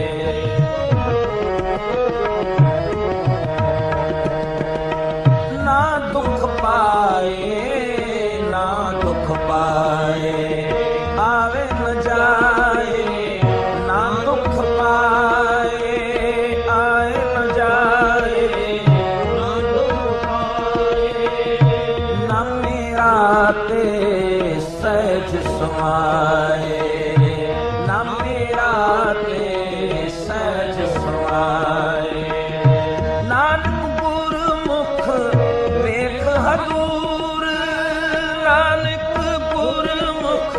ਨਾ ਦੁੱਖ ਪਾਏ, ਨਾ ਦੁੱਖ ਪਾਏ, ਆਵੇ ਨ ਜਾਏ ਨਾ ਦੁੱਖ ਪਾਏ, ਆਏ ਨ ਜਾਏ ਨਾ ਦੁੱਖ ਪਾਏ, ਨਾ ਮੇਰਾ ਤੇ ਸਹਿਜ ਸਮਾਏ, ਨਾ ਮੇਰਾ ਤੇ ਸਹਿਜ ਸਮਾਏ, ਨਾਨਕ ਗੁਰਮੁਖ ਵੇਖ ਹਜ਼ੂਰ, ਨਾਨਕ ਗੁਰਮੁਖ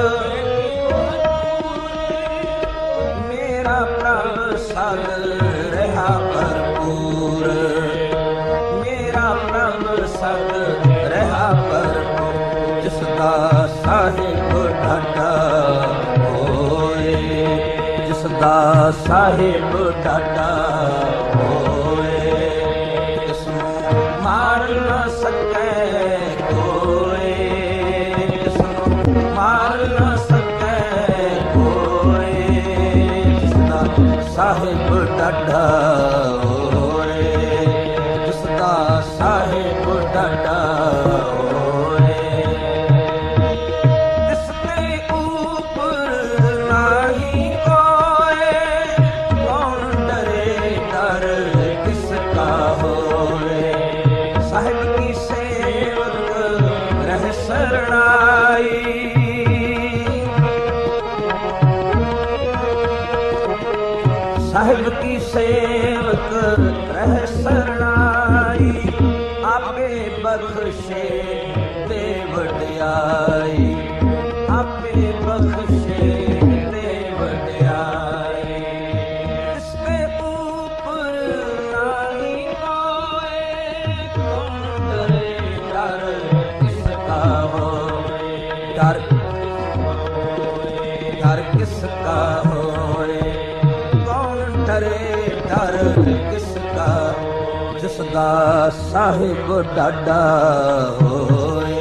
ਮੇਰਾ ਪ੍ਰਭ ਸਦ ਰਹਾ ਭਰਪੂਰ, ਮੇਰਾ ਪ੍ਰਭ ਸਦ ਰਹਾ ਭਰਪੂਰ, ਜਿਸ ਦਾ ਸਾਹਿਬ ਡਾਡਾ ਹੋਏ, ਜਿਸ ਦਾ ਸਾਹਿਬ ਡਾਡਾ ਹੋਏ, ਜਿਸ ਨੂੰ ਮਾਰ ਨਾ ਸਕੈ ਕੋਈ, ਜਿਸ ਨੂੰ ਮਾਰ ਨਾ ਸਕੈ ਕੋਈ, ਸਾਹਿਬ ਡਾਢਾ ਹੋਏ, ਜਿਸ ਦਾ ਸਾਹਿਬ ਡਾਢਾ ਹੋਏ। ਇਸ ਤੇ ਉਪਰ ਨਾਹੀ ਕੋਏ, ਕੌਣ ਡਰੇ ਡਰ ਕਿਸ ਕਾ ਹੋਏ। ਸਾਹਿਬ ਕੀ ਸੇਵਕ ਰਹਿ ਸਰਣਾਈ, ਸਾਹਿਬ ਕੀ ਸੇਵਕ ਰਹਿ ਸਰਣਾਈ। ਆਪੇ ਬਖਸ਼ੇ ਤੇ ਵਡਿਆਈ, ਆਪੇ ਬਖਸ਼ੇ ਤੇ ਵਡਿਆਈ। ਇਸ ਤੇ ਉਪਰ ਨਾਹੀ ਕੋਏ, ਕੌਣ ਡਰੇ ਡਰ ਕਿਸ ਕਾ ਹੋਏ। ਡਰ ਡਰ ਕਿਸ ਕਾ ਹੋਏ, ਡਰੇ ਡਰ ਕਿਸ ਕਾ, ਜਿਸ ਦਾ ਸਾਹਿਬ ਡਾਢਾ ਹੋਏ।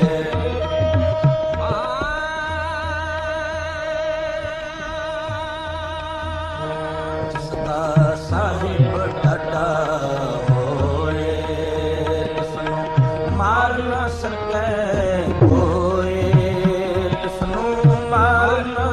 ਜਿਸ ਦਾ ਸਾਹਿਬ ਡਾਢਾ ਹੋਏ, ਤਿਸਨੂੰ ਮਾਰ ਨਾ ਸਕੈ ਕੋਈ, ਤਿਸਨੂੰ ਮਾਰ ਨਾ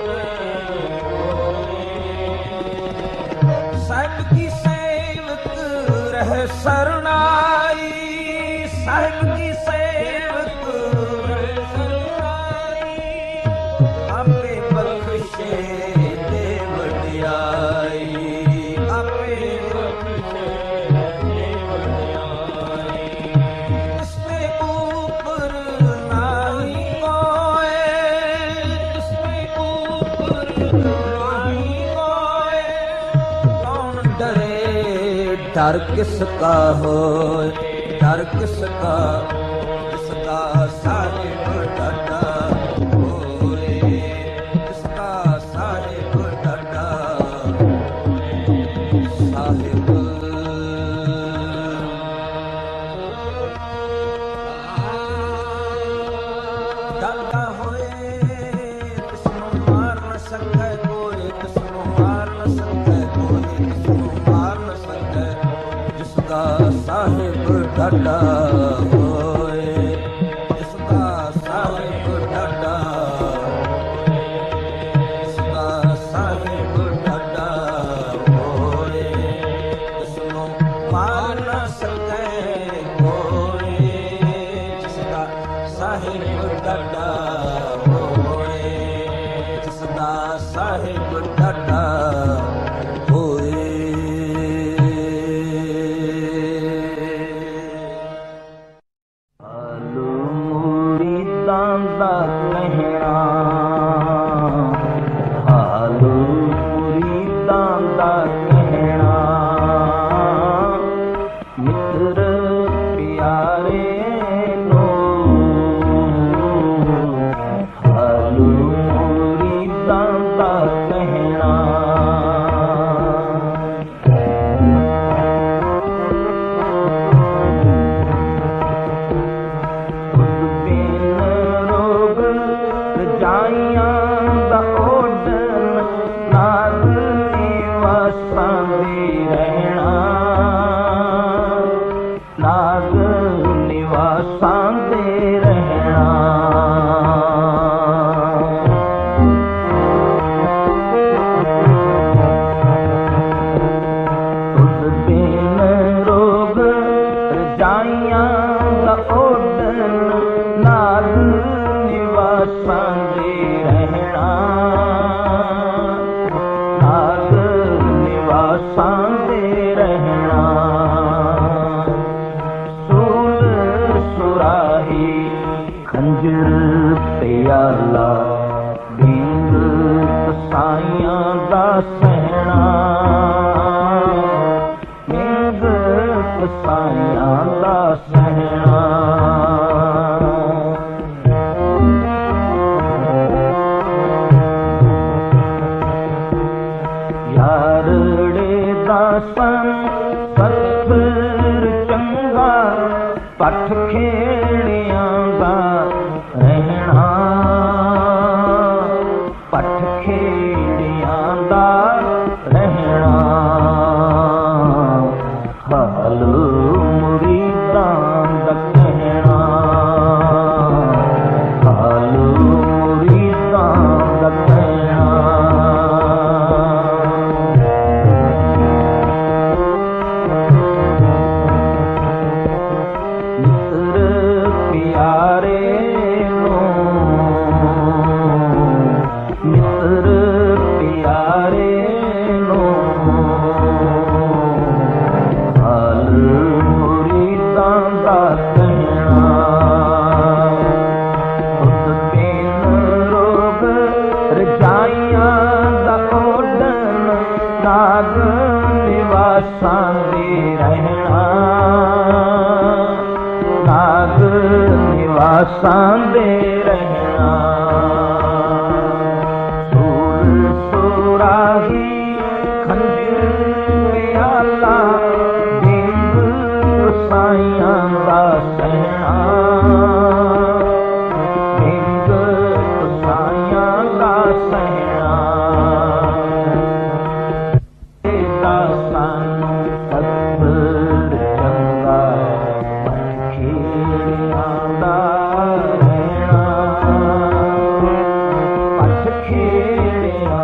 ਸਾਹਿਬ ਕੀ ਸੇਵਕ ਰਹਿ ਸਰਣਾਈ, ਸਾਹਿਬ ਕੀ ਸੇਵਕ ਰਹਿ ਸਰਣਾਈ। ਆਪੇ ਬਖਸ਼ੇ ਤੇ ਵਡਿਆਈ, ਆਪੇ ਬਖਸ਼ੇ ਤੇ ਵਡਿਆਈ। ਇਸ ਤੇ ਉਪਰ ਨਾਹੀ ਕੋਏ, ਇਸ ਤੇ ਉਪਰ ਨਾਹੀ ਕੋਏ, ਡਰੇ ਡਰ ਕਿਸ ਕਾ ਹੋਏ। ਡਰ ਕਿਸ ਕਾ, ਜਿਸ ਦਾ ਸਾਹਿਬ ਡਾਢਾ ਹੋਏ, ਜਿਸ ਦਾ ਸਾਹਿਬ ਡਾਢਾ ਸਾਹਿਬ। ਡਾਢਾ ਹੋਏ, ਤਿਸਨੂੰ ਮਾਰ ਨਾ ਸਕੈ ਕੋਈ, ਤਿਸਨੂੰ ਮਾਰ ਨਾ ਸਕੈ ਕੋਈ, ਤਿਸਨੂੰ ਮਾਰ ਨਾ ਸਕੈ, ਜਿਸ ਦਾ ਸਾਹਿਬ ਡਾਢਾ ਹੋਏ, ਜਿਸ ਦਾ ਸਾਹਿਬ ਡਾਢਾ, ਜਿਸ ਦਾ ਸਾਹਿਬ ਡਾਢਾ ਹੋਏ, ਤਿਸਨੂੰ ਮਾਰ ਨਾ ਸਕੈ ਕੋਈ, ਜਿਸ ਦਾ ਸਾਹਿਬ ਡਾਢਾ ਹੋਏ, ਜਿਸ ਦਾ ਸਾਹਿਬ ਡਾਢਾ ਹੋਏ। ਹਾਲੂ ਮੁਰੀਦਾਂ ਦਾ ਕਹਿਣਾ, ਹਾਲੂ ਮੁਰੀਦਾਂ ਦਾ ਕਹਿਣਾ, ਮਿੱਤਰ ਪਿਆਰੇ ਹਾਲੂ ਮੁਰੀਦਾਂ ਦਾ ਕਹਿਣਾ। ਉਸ ਬਿਨ ਰੋਗ ਰਜਾਈਆਂ ਦਾ ਓਢਣ, ਨਾਗ ਨਿਵਾਸਾਂ ਦੇ ਰਹਿਣਾ, ਨਾਗ ਨਿਵਾਸਾਂ ਦੇ ਰਹਿਣਾ। ਉਸ ਬਿਨ ਰੋਗ ਰਜਾਈਆਂ ਦਾ ਓਢਣ, ਨਾਗ ਨਿਵਾਸਾਂ ਦੇ ਰਹਿਣਾ, ਨਾਗ ਨਿਵਾਸਾਂ ਦੇ ਰਹਿਣਾ। ਸੂਲ ਸੁਰਾਹੀ ਖੰਜਰ ਪਿਆਲਾ, ਬਿੰਦ ਕਸਾਈਆਂ ਦਾ ਸਹਿਣਾ, ਬਿੰਦ ਕਸਾਈਆਂ ਦਾ ਸਹਿਣਾ। ਯਾਰੜੇ ਦਾ ਸਨ ਸਤਿਗੁਰ ਚੰਗਾ, ਪੱਠ ਖੇੜਿਆਂ ਦਾ ਰਹਿਣਾ, ਪੱਠ खेड़ियां दा रहना हाल मुरीदां दा कहना हाल मुरीदां दा कहना मित्र प्यारे मित्र प्यारे नो हाल मुरीदां दा कहना खुद बिन रोग रजाइयां दा ओढ़न नाग निवासां दे रहना नाग निवासां दे रहना राही खंजर प्याला बिंद साइयां दा सहना बिंद साइयां दा सहना दा सानू पत्थर चंगा खेड़ियां दा रहना पछ खेड़ियां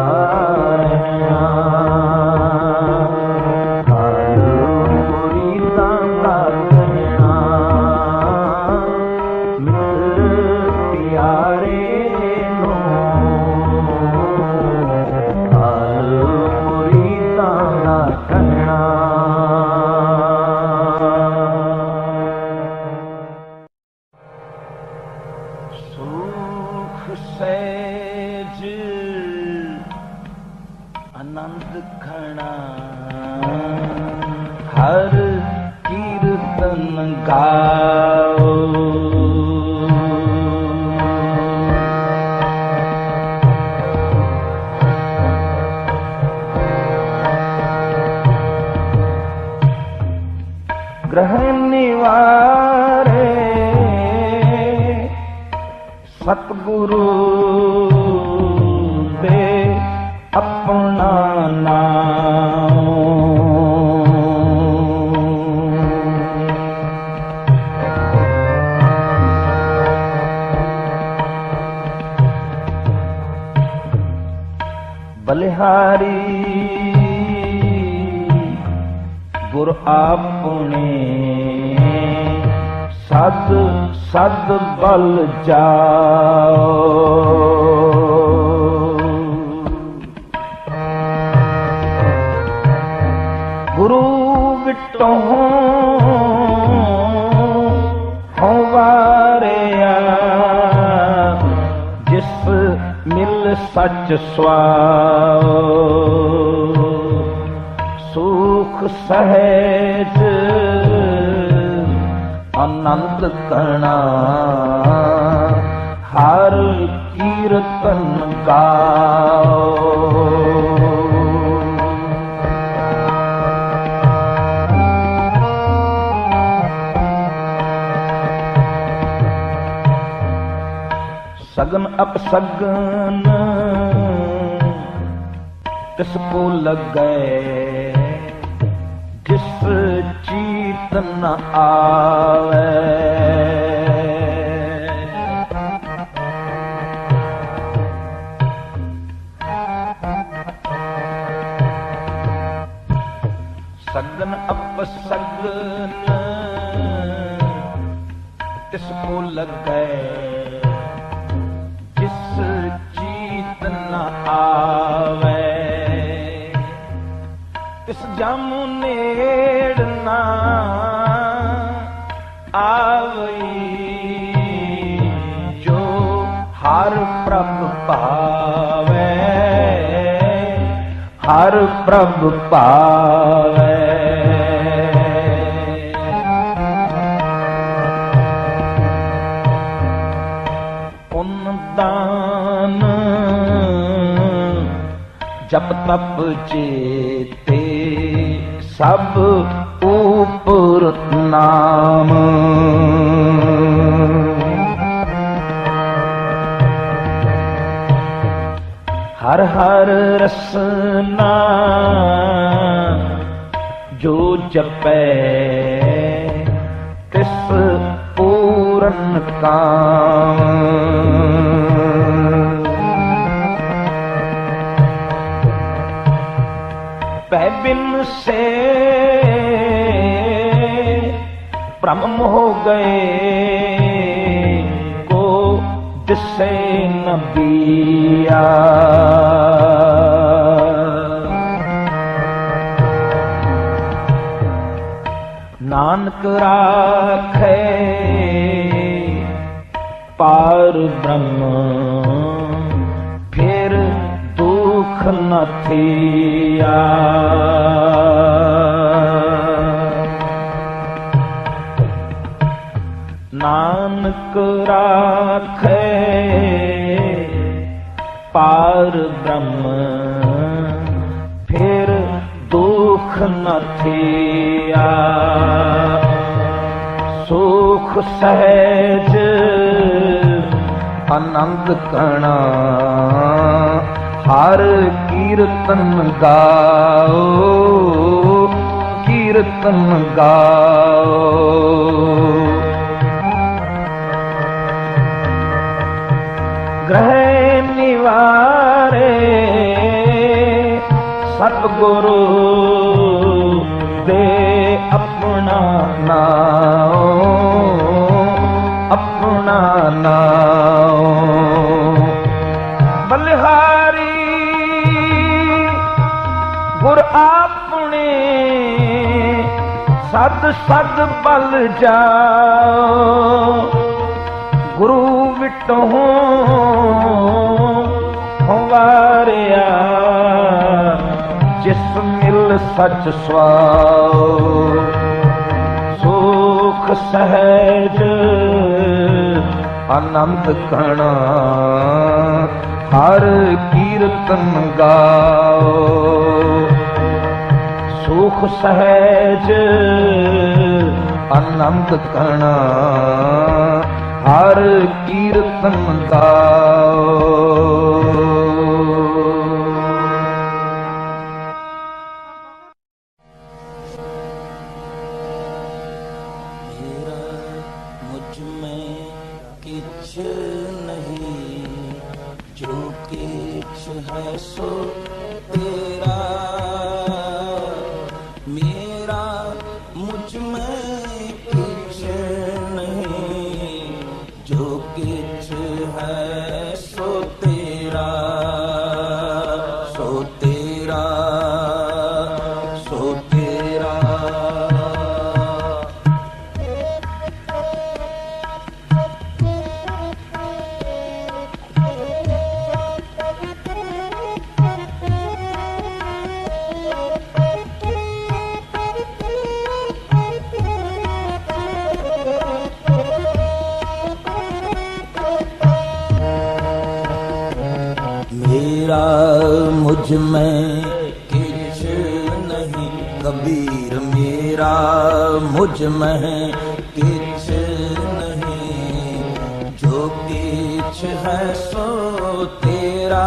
सहज आनंद खणा हर कीर्तन गाओ ग्रह निवारे सतगुरु दे अपना नाम बलिहारी गुर आपने सद सद बल जाओ गुरु विटों होवारिया जिस मिल सच स्वाओ सुख सहज आनंद कणा हर कीर्तन गाओ सगन अपसगन तिसको लग गए जिस चीत न आवे सगन अपसगन तिसको लग गए जिस चीत न आवे तिस जामु नेड़ ना आवई जो हर प्रभ पावे हर प्रभ पावे दान जप तप चेते सब ऊपर नाम हर हर रसना जो जपै तिस पूरन काम। पै बिन से भ्रम हो गए को दिसे न बिया। नानक राखे पार ब्रह्म फिर दुख न थिया। नानक राखे पार ब्रह्म फिर दुख न थिया। सुख सहज आनंद कणा हर कीर्तन गाओ, कीर्तन गाओ। ग्रह निवारे सतगुरु दे अपना नाओ, अपना नाओ। बलिहारी गुर आपने सद सद बल जाओ। गुरु विटो वारिया जिस मिल सच स्वाओ। सुख सहज आनंद कणा हर कीर्तन गाओ। सुख सहज आनंद कणा हर कीर्तन गाओ। मुझ में किछ नहीं कबीर मेरा, मुझ में किछ नहीं जो किछ है सो तेरा।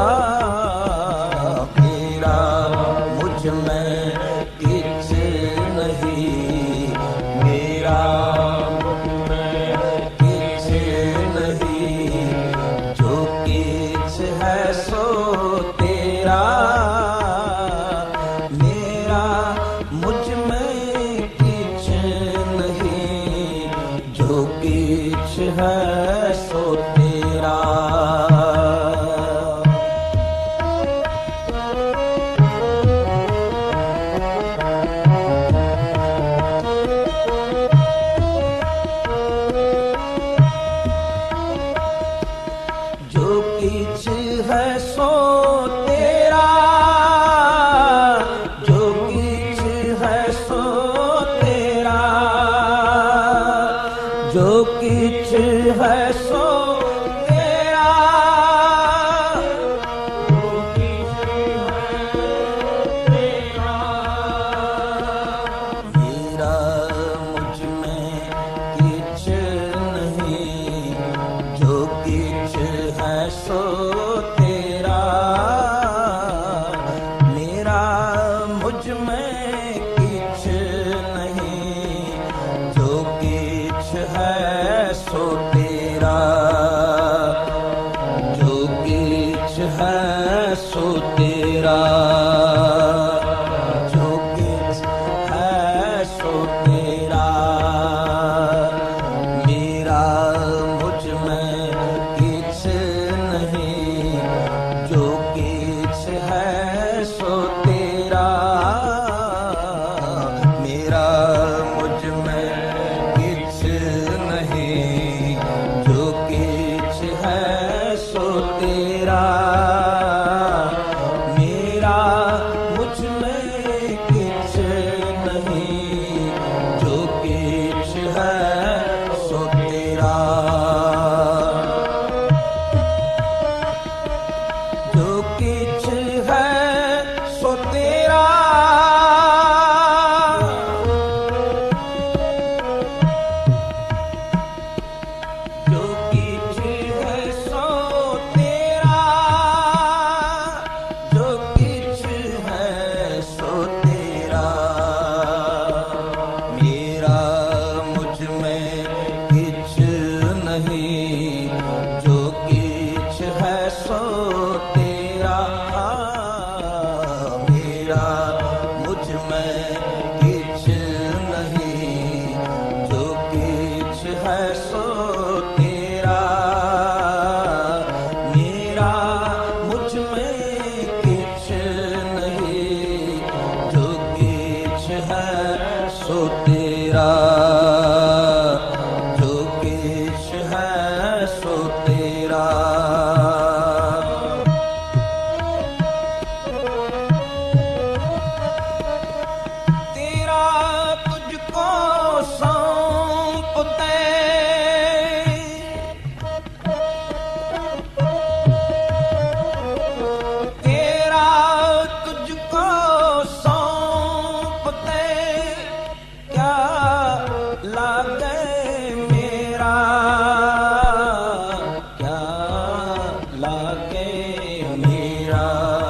मेरा मुझ में किछ नहीं, मेरा मुझ में किछ नहीं जो किछ है सो तेरा। मेरा मुझ में किछ नहीं जो किछ है सो तेरा। जो किछ है सो तेरा, जो किछ है सो तेरा, जो किछ है सो तेरा, जो किछ है तेरा। मेरा मुझ में किछ नहीं जो किछ है सो तेरा। है सो तेरा, जो किछ है सो तेरा। मेरा मुझ में किछ नहीं, जो किछ है सो तेरा। मेरा मुझ में किछ नहीं, जो किछ है सो तेरा। मेरा मुझ में किछ नहीं, जो किछ है सो तेरा। जो किछ है सो तेरा। जो किछ है सो तेरा। जो किछ है सो तेरा। मेरा मुझ में किछ नहीं, जो किछ है सो तेरा। मेरा मुझ में किछ नहीं, जो किछ है सो तेरा। मेरा मुझ में किछ नहीं, जो किछ है सो तेरा। जो किछ है सो तेरा। तेरा तुझको सौंपते, तेरा तुझको सौंपते, क्या लागे मेरा, क्या लागे मेरा।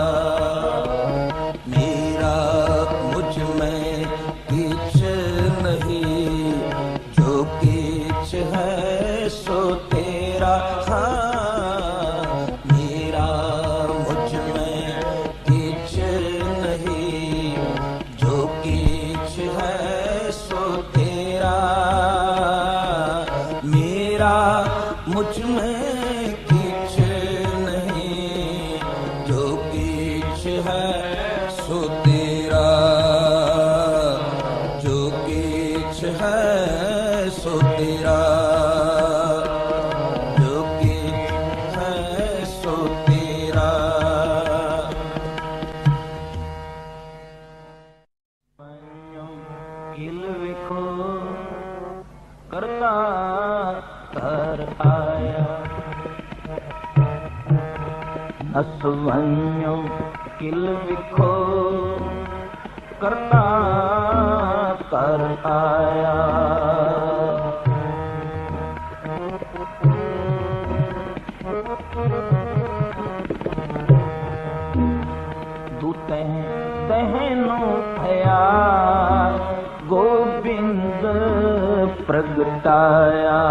मेरा मुझ में किछ नहीं, जो किछ है सो तेरा। हाँ, मेरा मुझ में किछ नहीं, जो किछ है सो तेरा। मेरा मुझ में किछ नहीं, जो किछ है सो तेरा। जो किछ है सो तेरा। जो किछ है सो तेरा। किल विखो करता कर आया। नसवन्यो किल विखो करता कर आया। दूते दहनो भया, गोविंद प्रगटाया।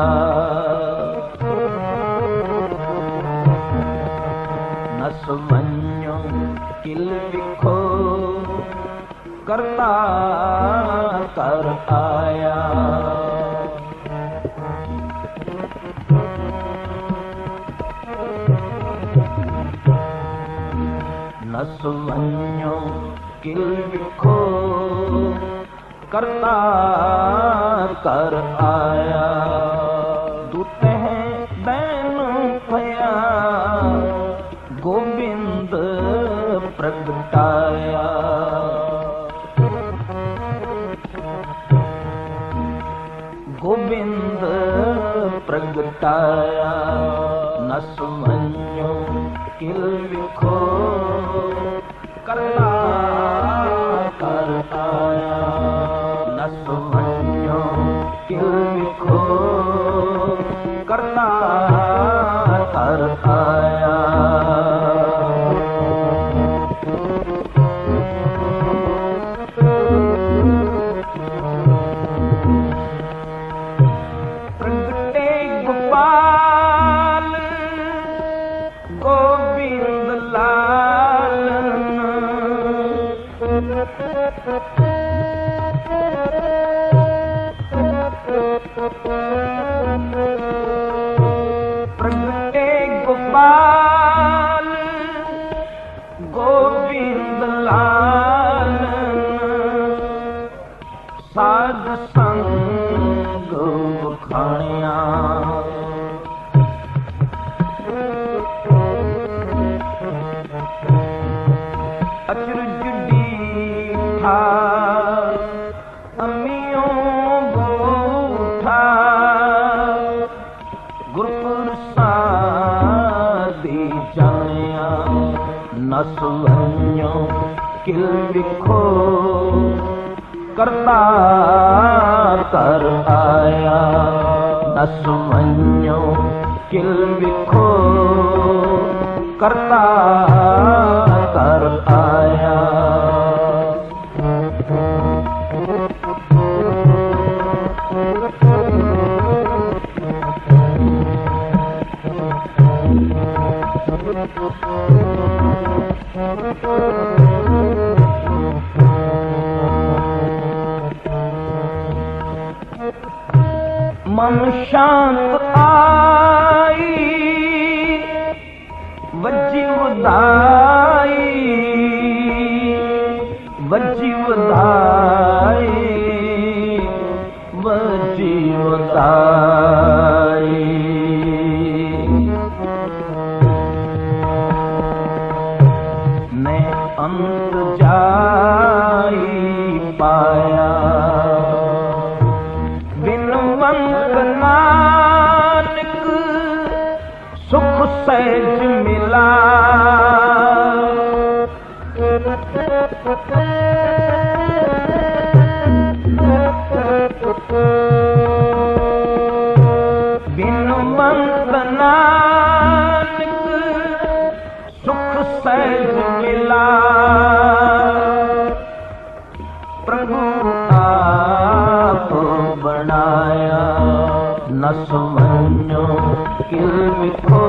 नसवन्यो किल विखो करता कर आया। नसवन्यो किल विखो करता कर आया। दूते बैन भया, गोविंद प्रगटाया। गोविंद प्रगटाया। नसवन्यो किल विखो करता कर आया। नसवन्यो किल विखो करता कर आया। प्रगटे गोपाल गोविंद प्रगटे गोपाल गोविंद लाल साध संग बखाणिया अचरज डीठा अमियों बूठा गुरपुरसादी जानिया नस वञो किल विखो करता कर आया नस वञो किल विखो करता कर आया मन शांत आई वजी वधाई वजी वधाई वजी वधाई ने अंत जाई पाया बिनवंत नानक सुख सहज मिला बिनवंत नानक सुख सहज मिला प्रभु आप बनाया नस वञो किल विखो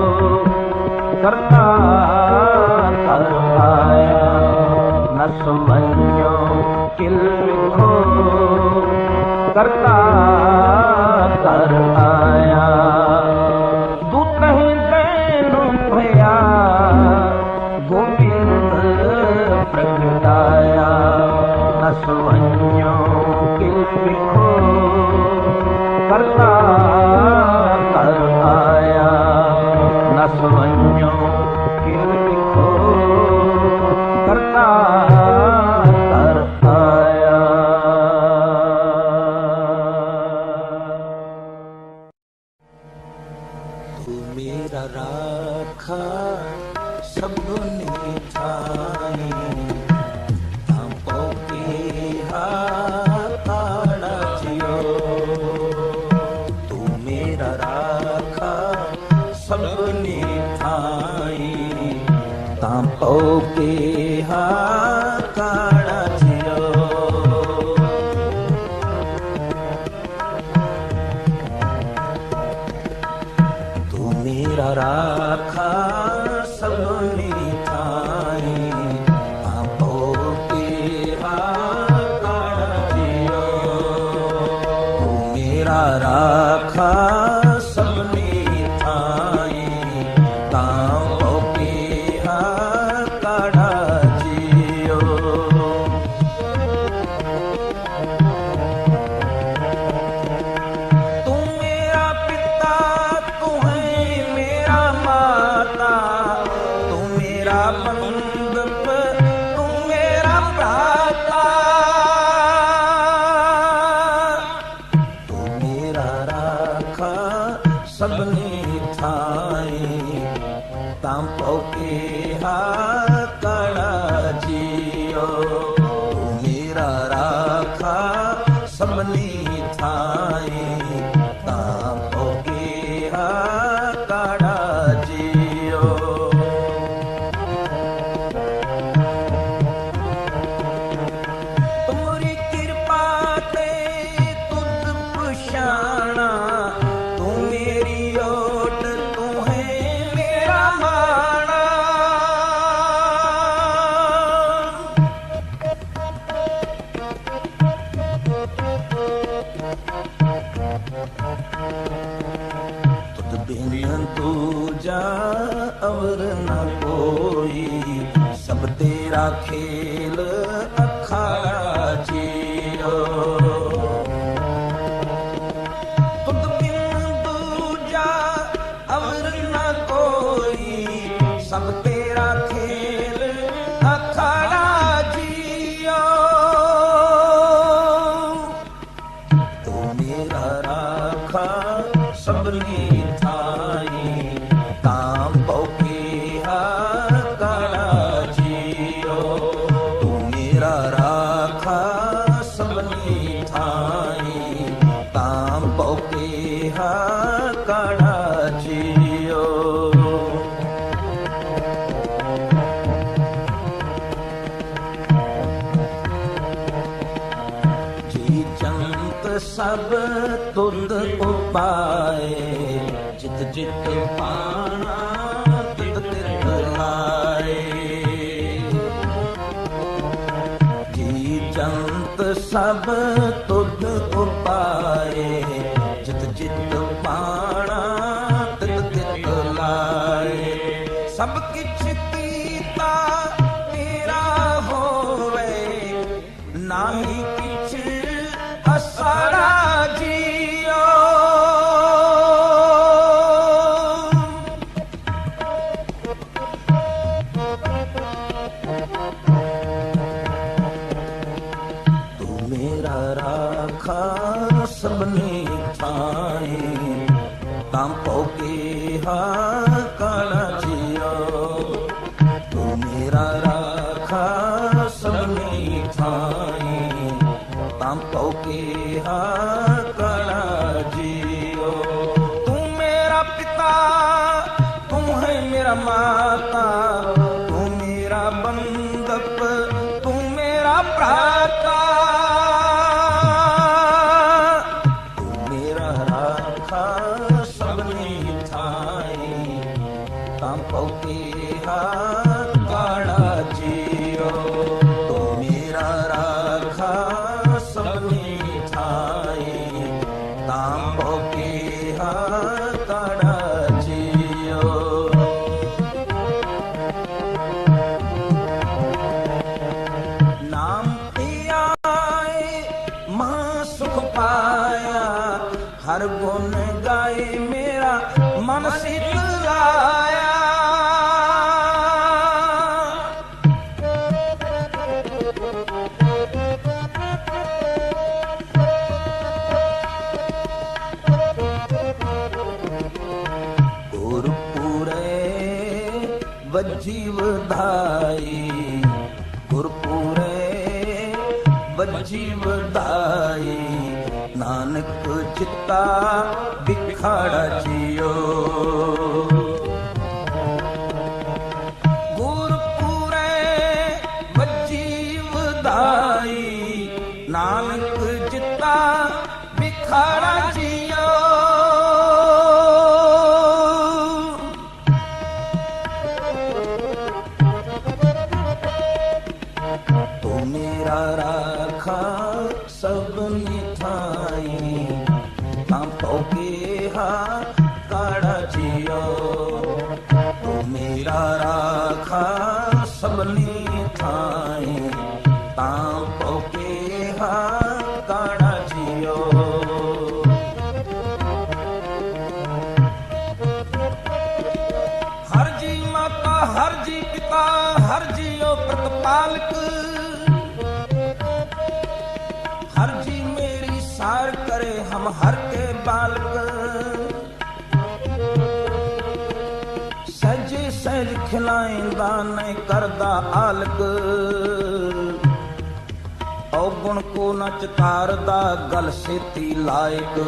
करता कर आया नस वञो किल विखो करता कर आया दूत ही दैन भया गोविंद प्रगटाया नस वञो किल विखो करता कर आया नस वञो किल विखो करता कर आया। तू मेरा राखा सबने ठाई सबने ठाई तांपो के हाकाड़ा जियो तू मेरा राखा सबने ठाई तांपो के हाकाड़ा जियो तू मेरा राखा सबने सबने ठाई तांपो के हाकड़ा जियो मेरा राखा सबने ठाई तांपो के हाकड़ा जियो मेरा खेल अखाड़ा जियो। तुद बिन दूजा अवर न कोई, सब तेरा खेल अखाड़ा जियो। तू मेरा राखा सबनी थाई, ताम पौके हाकड़ा जियो। तू मेरा राखा सबनी थाई, ताम पौके हाकड़ा जियो। जी जंत सब तुद उपाय, जित जित पाना तित तित लाए। जी जंत सब तुद उपाय, जित जित पाना तित तित लाए। सब किछ कीता तेरा होवे, नाही किछ असाड़ा जियो। तू मेरा राखा सबनी ठाई, ताम पौके हाकड़ा जियो। तू मेरा राखा सबनी ठाई, ताम पौके हाकड़ा जियो। तू मेरा पिता, तू है मेरा माता, तू मेरा बंधप, तू मेरा भ्राता। तू मेरा राखा सबनी ठाई, ताम पौके हाकड़ा जियो। तू मेरा राखा सबनी ठाई, ताम पौके हाकड़ा जियो। नाम पियाए मां सुख पाया, हर गुण गाए मेरा मन शीतलाया। गुरपुरे वजीव धाई, गुरपुरे वजीव धाई। नानक चित्ता बिखाड़ा जियो। गुरपुरे वजीव धाई, नानक चित्ता बिखाड़ा जियो। तू मेरा राखा सबनी ठाई, ताम पौके हाकड़ा जियो। तू मेरा राखा सबनी ठाई, ताम पौके हाकड़ा जियो। हर जी माता, हर जी पिता, हर जियो प्रतिपालक। हर जी मेरी सार करे, हम हर के बालक। सहजे सहज खिलाइंदा नहीं करदा आलक। औगुण को न चितारदा गल सेती लायक।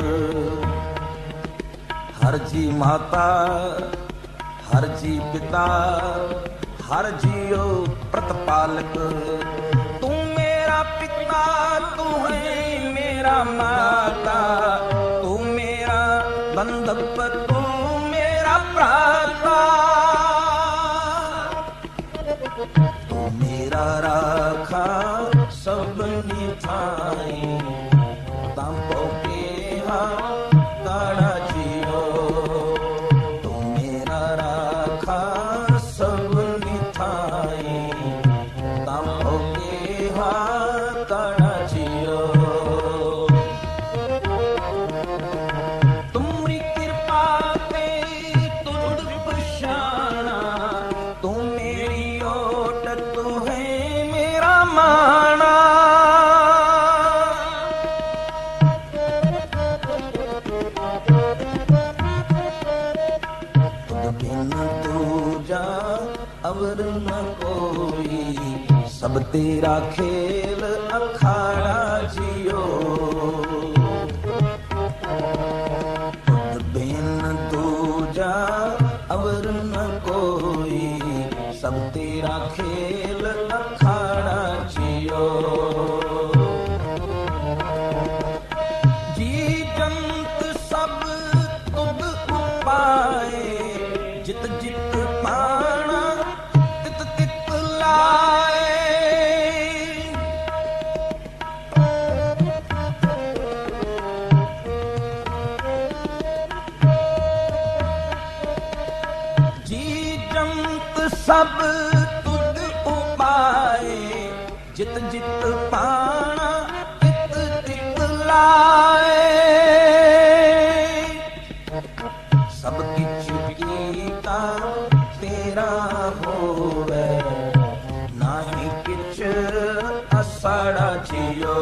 हर जी माता, हर जी पिता, हर जियो प्रतिपालक। तू मेरा पिता, तू है मेरा माता, तू मेरा बंधप, तू मेरा भ्राता। तू मेरा राखा सबनी ठाई, ताम पौके हाकड़ा जियो। तू मेरा राखा सबनी ठाई, सब तेरा खेल अखाड़ा जियो, खुद बिन दूजा अवर न कोई, सब तेरा खेल अखाड़ा जियो। जी जंत सब तुद उपाए, जित जित पाना तित तित लाए। सब तुद उपाए, जित जित पाना तित तित लाए। सब किछ कीता तेरा होवे, नाहि किछ असाड़ा जियो।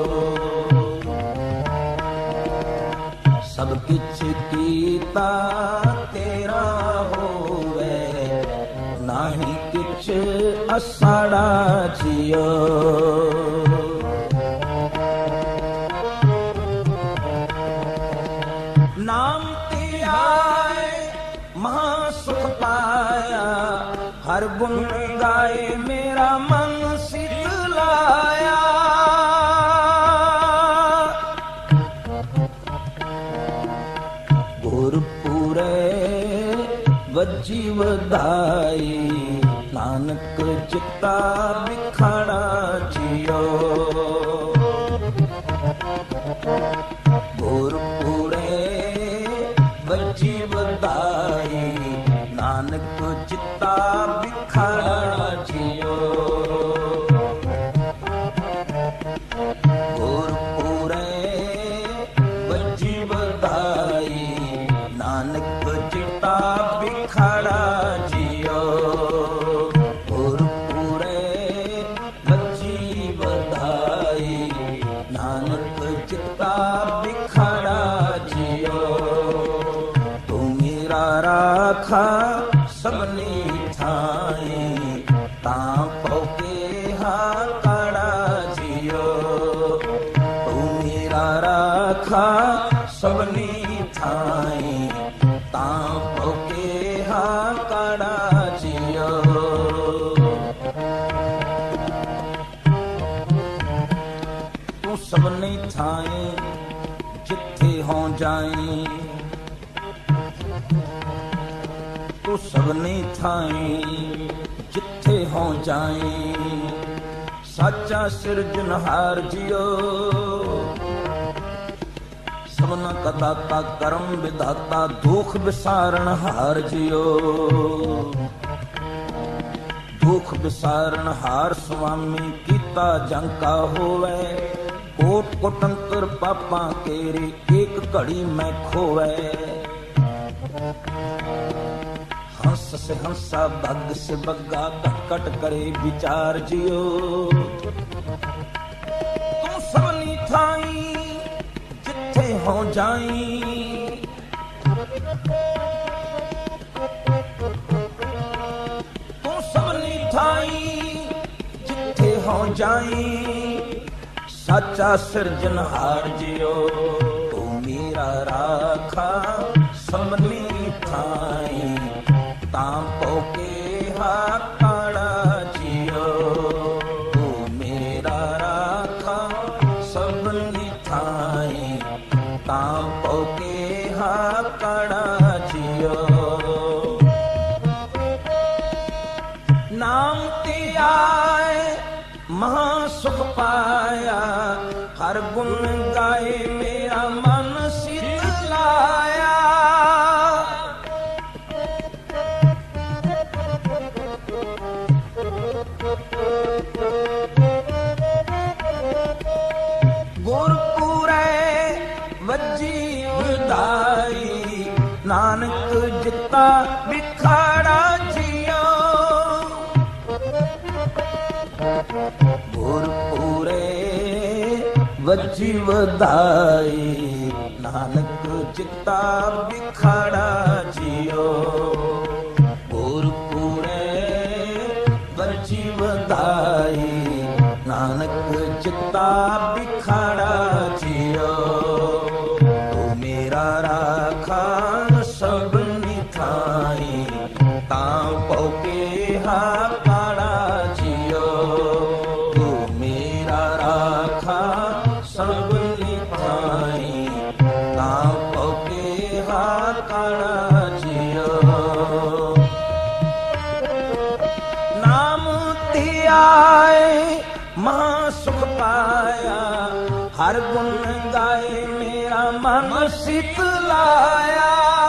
सब किछ कीता तेरा होवे, नाहि किछ असाड़ा जियो। नाम ते आए महा सुख पाया, हर गुण गाए मेरा मन शीतलाया। गुरपुरे वजी वधाई, नानक चित्ता बिखाड़ा जियो। गुरपुरे वजी वधाई, नानक चित्ता बिखाड़ा जियो। गुरपुरे वजी वधाई, नानक चित्ता बिखाड़ा जियो। गुरपुरे वजी वधाई, नानक चित्ता बिखाड़ा जियो। तू मेरा राखा सबनी ठाई, तां पौके हाकाड़ा जियो। तू मेरा राखा सबनी ठाई, तां पौके हाकाड़ा जियो। तू सबनी ठाई जिथे हों जाई, तू सबनी ठाई जिथे हों जाई। साचा सिरजनहार जियो, सबना का दाता करम विधाता, दुख विसारण हार जियो। दुख विसारण हार स्वामी, कीता जंका होवे। कोट कोटंतर पापा केरे, एक घड़ी में खोवे। हंस से हंसा, भग से बग्गा, कट करे विचार जियो। तू सबनी ठाई जिथे हो जाई, तू सबनी ठाई जिथे हो जाई। साचा सिरजनहार जियो, तू मेरा राखा सबनी ठाई, तां पौके हाकाड़ा जियो। तू मेरा राखा सबनी ठाई, तां पौके हाकाड़ा जियो। नाम ते आए महा सुख पाया, हर गुण गाए मेरा मन शीतलाया। गुरपुरे वजी वधाई, नानक जिता बिखाड़ा जियो। गुरपुरे वजी वधाई, नानक जिता बिखाड़ा जियो। गुरपुरे वजी बची वधाई नानक चित्ता बिखाड़ा जियो तू मेरा राखा सबनी थाई तां पौके हाकाड़ा जियो तू मेरा राखा सबनी थाई तां पौके हाकाड़ा जियो नाम तियाए महा सुख पाया हर गुण गाए मेरा मन शीतलाया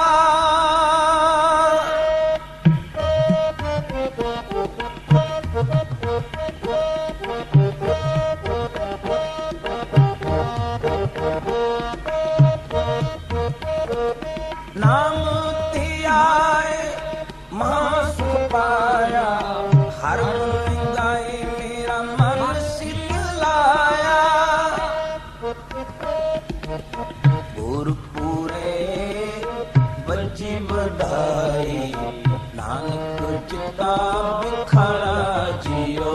नाम तियाए महा सुख पाया हर गुण गाए मेरा मन शीतलाया गुरपुरे बची वधाई नानक चित्ता बिखाड़ा जियो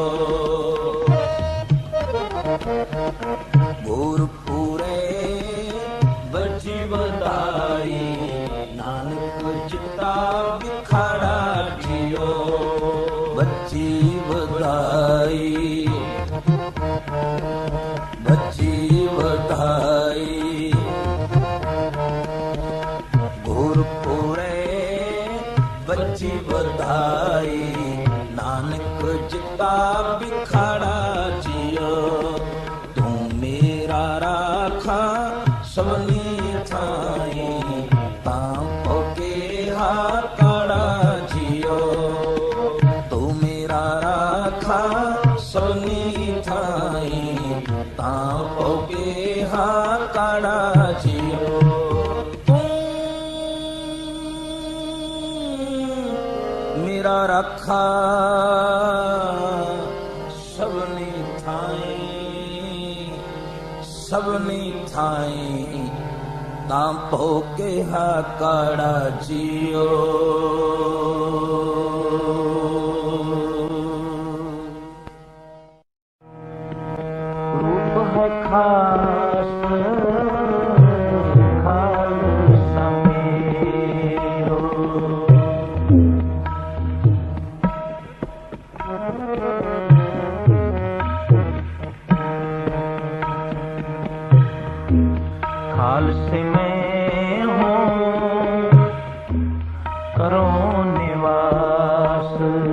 गुरपुरे बची वधाई नानक चित्ता बिखाड़ा जियो बची वधाई गुरपुरे बची वधाई नानक चित्ता बिखाड़ा जियो तू मेरा राखा सबनी थाई तां पौके हाकाड़ा जियो तू मेरा राखा सबनी थाई तां पौके हाकाड़ा जियो तू मेरा राखा सबनी थाई तां पौके हाकाड़ा जियो रूप है खास खालसा मेरो खालसे में हूँ करो निवास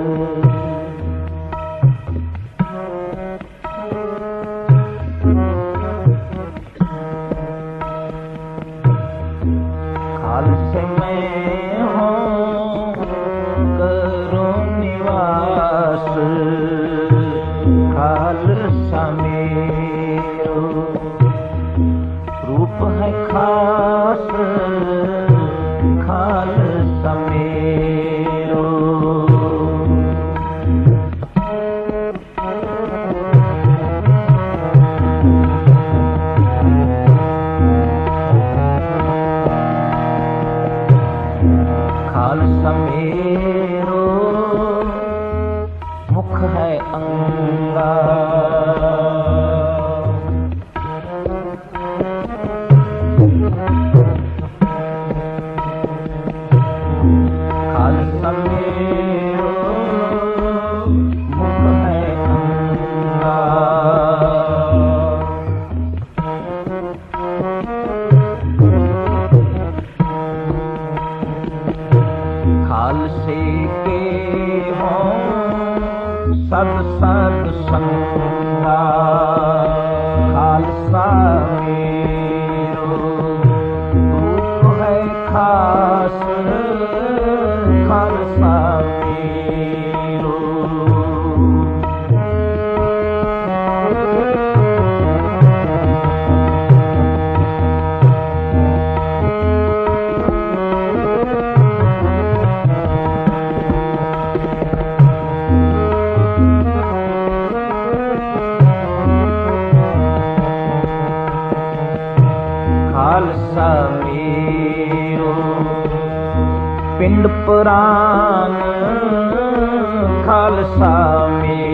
खालसे में हूँ करो निवास खालसा मेरो रूप है खास खालसा मेरो खालसा मेरो मुख है अंगा खालसा मेरो मुख है अंगा खालसे के हों सद सद संगा खालसा मेरो रूप है खास खालसा मेरो खालसा मेरो पिंड पुराण खालसा मेरो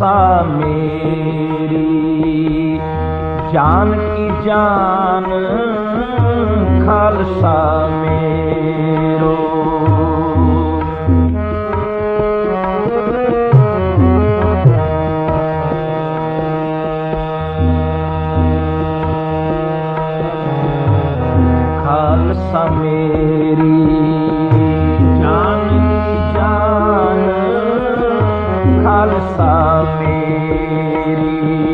खालसा मेरी जान की जान खालसा मेरो। खालसा मेरी जान की जान खालसा मेरी।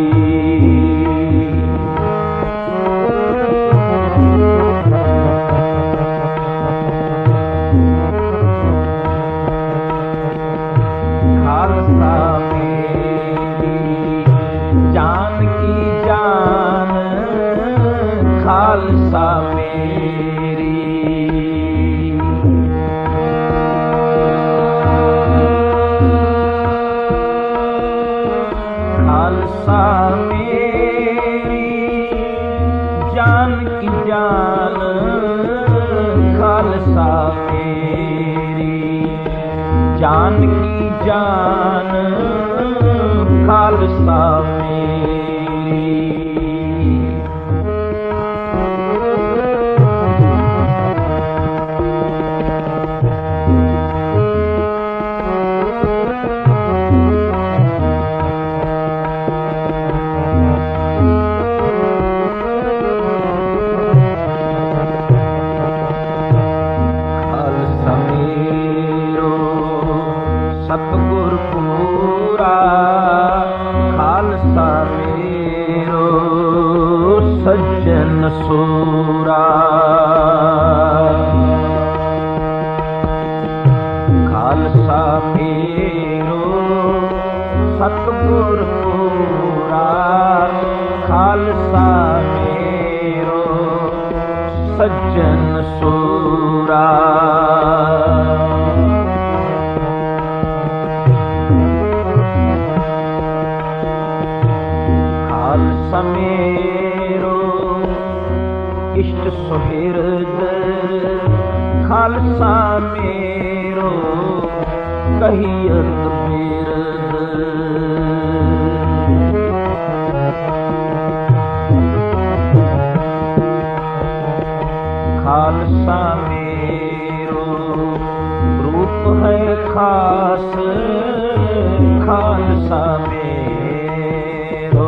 खालसा मेरी जान की जान खालसा मेरी। खालसा मेरी जान की जान खालसा मेरी जान की जान खालसा मेरी। खालसा मेरो सतगुर पूरा खालसा मेरो सज्जन सूरा। खालसा मेरो सतगुर पूरा खालसा मेरो सज्जन सूरा। खालसा मेरो इष्ट सुहृद खालसा मेरो कहियत बिरद। खालसा मेरो रूप है खास खालसा मेरो।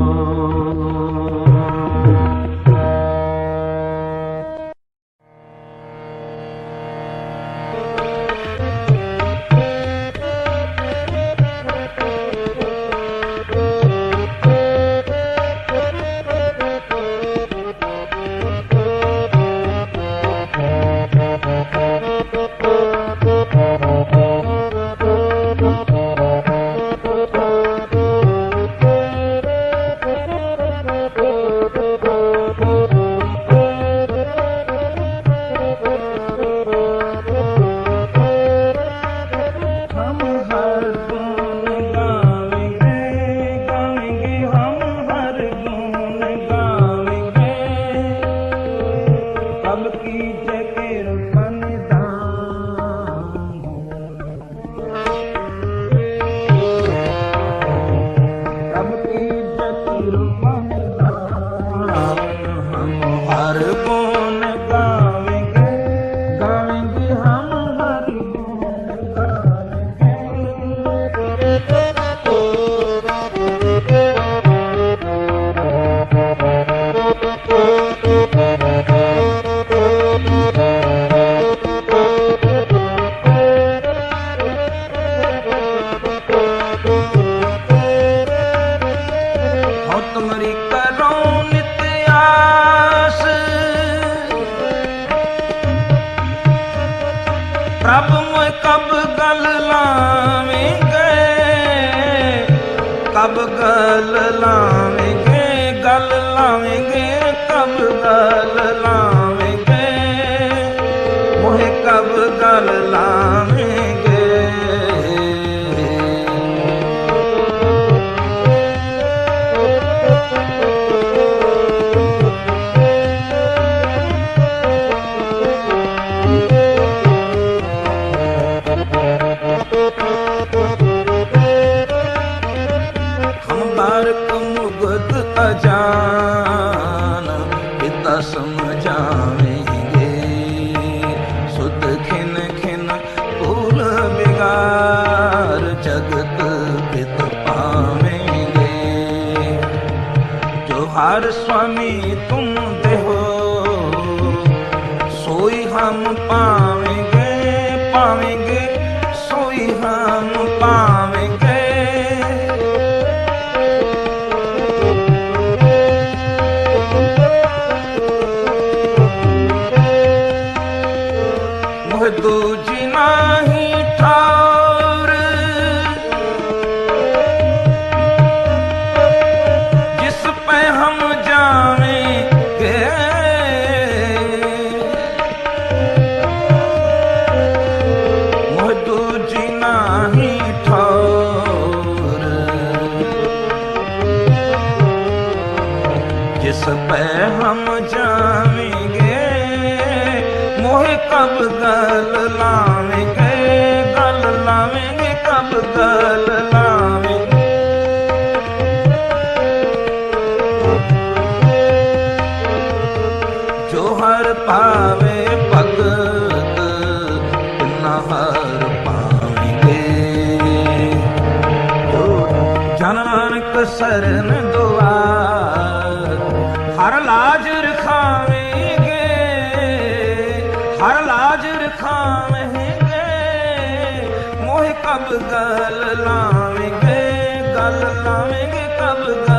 प्रभु मोय कब गल लावेंगे, कब गल लावेंगे, गल लावेंगे, कब गल लावेंगे, मोहे कब गल लावेंगे। जगत हित पावेंगे। जो हर स्वामी तुम देहो सोई हम पावेंगे, पावेंगे सोई हम पावेंगे। मोह दूजी नाही ठार जिस पे हम जावेंगे। मोह दूजी नाही ठार जिस पे हम जावेंगे। मोह कब गल लावेंगे, गल लावेंगे कब गल लावेंगे। जो हर पावे भगत तिन्ना हर पावेंगे। जो जन नानक सरन दुआर हर लाज रखावेंगे, हर लाज रखावेंगे। मोह कब गल लावेंगे, गल लावेंगे कब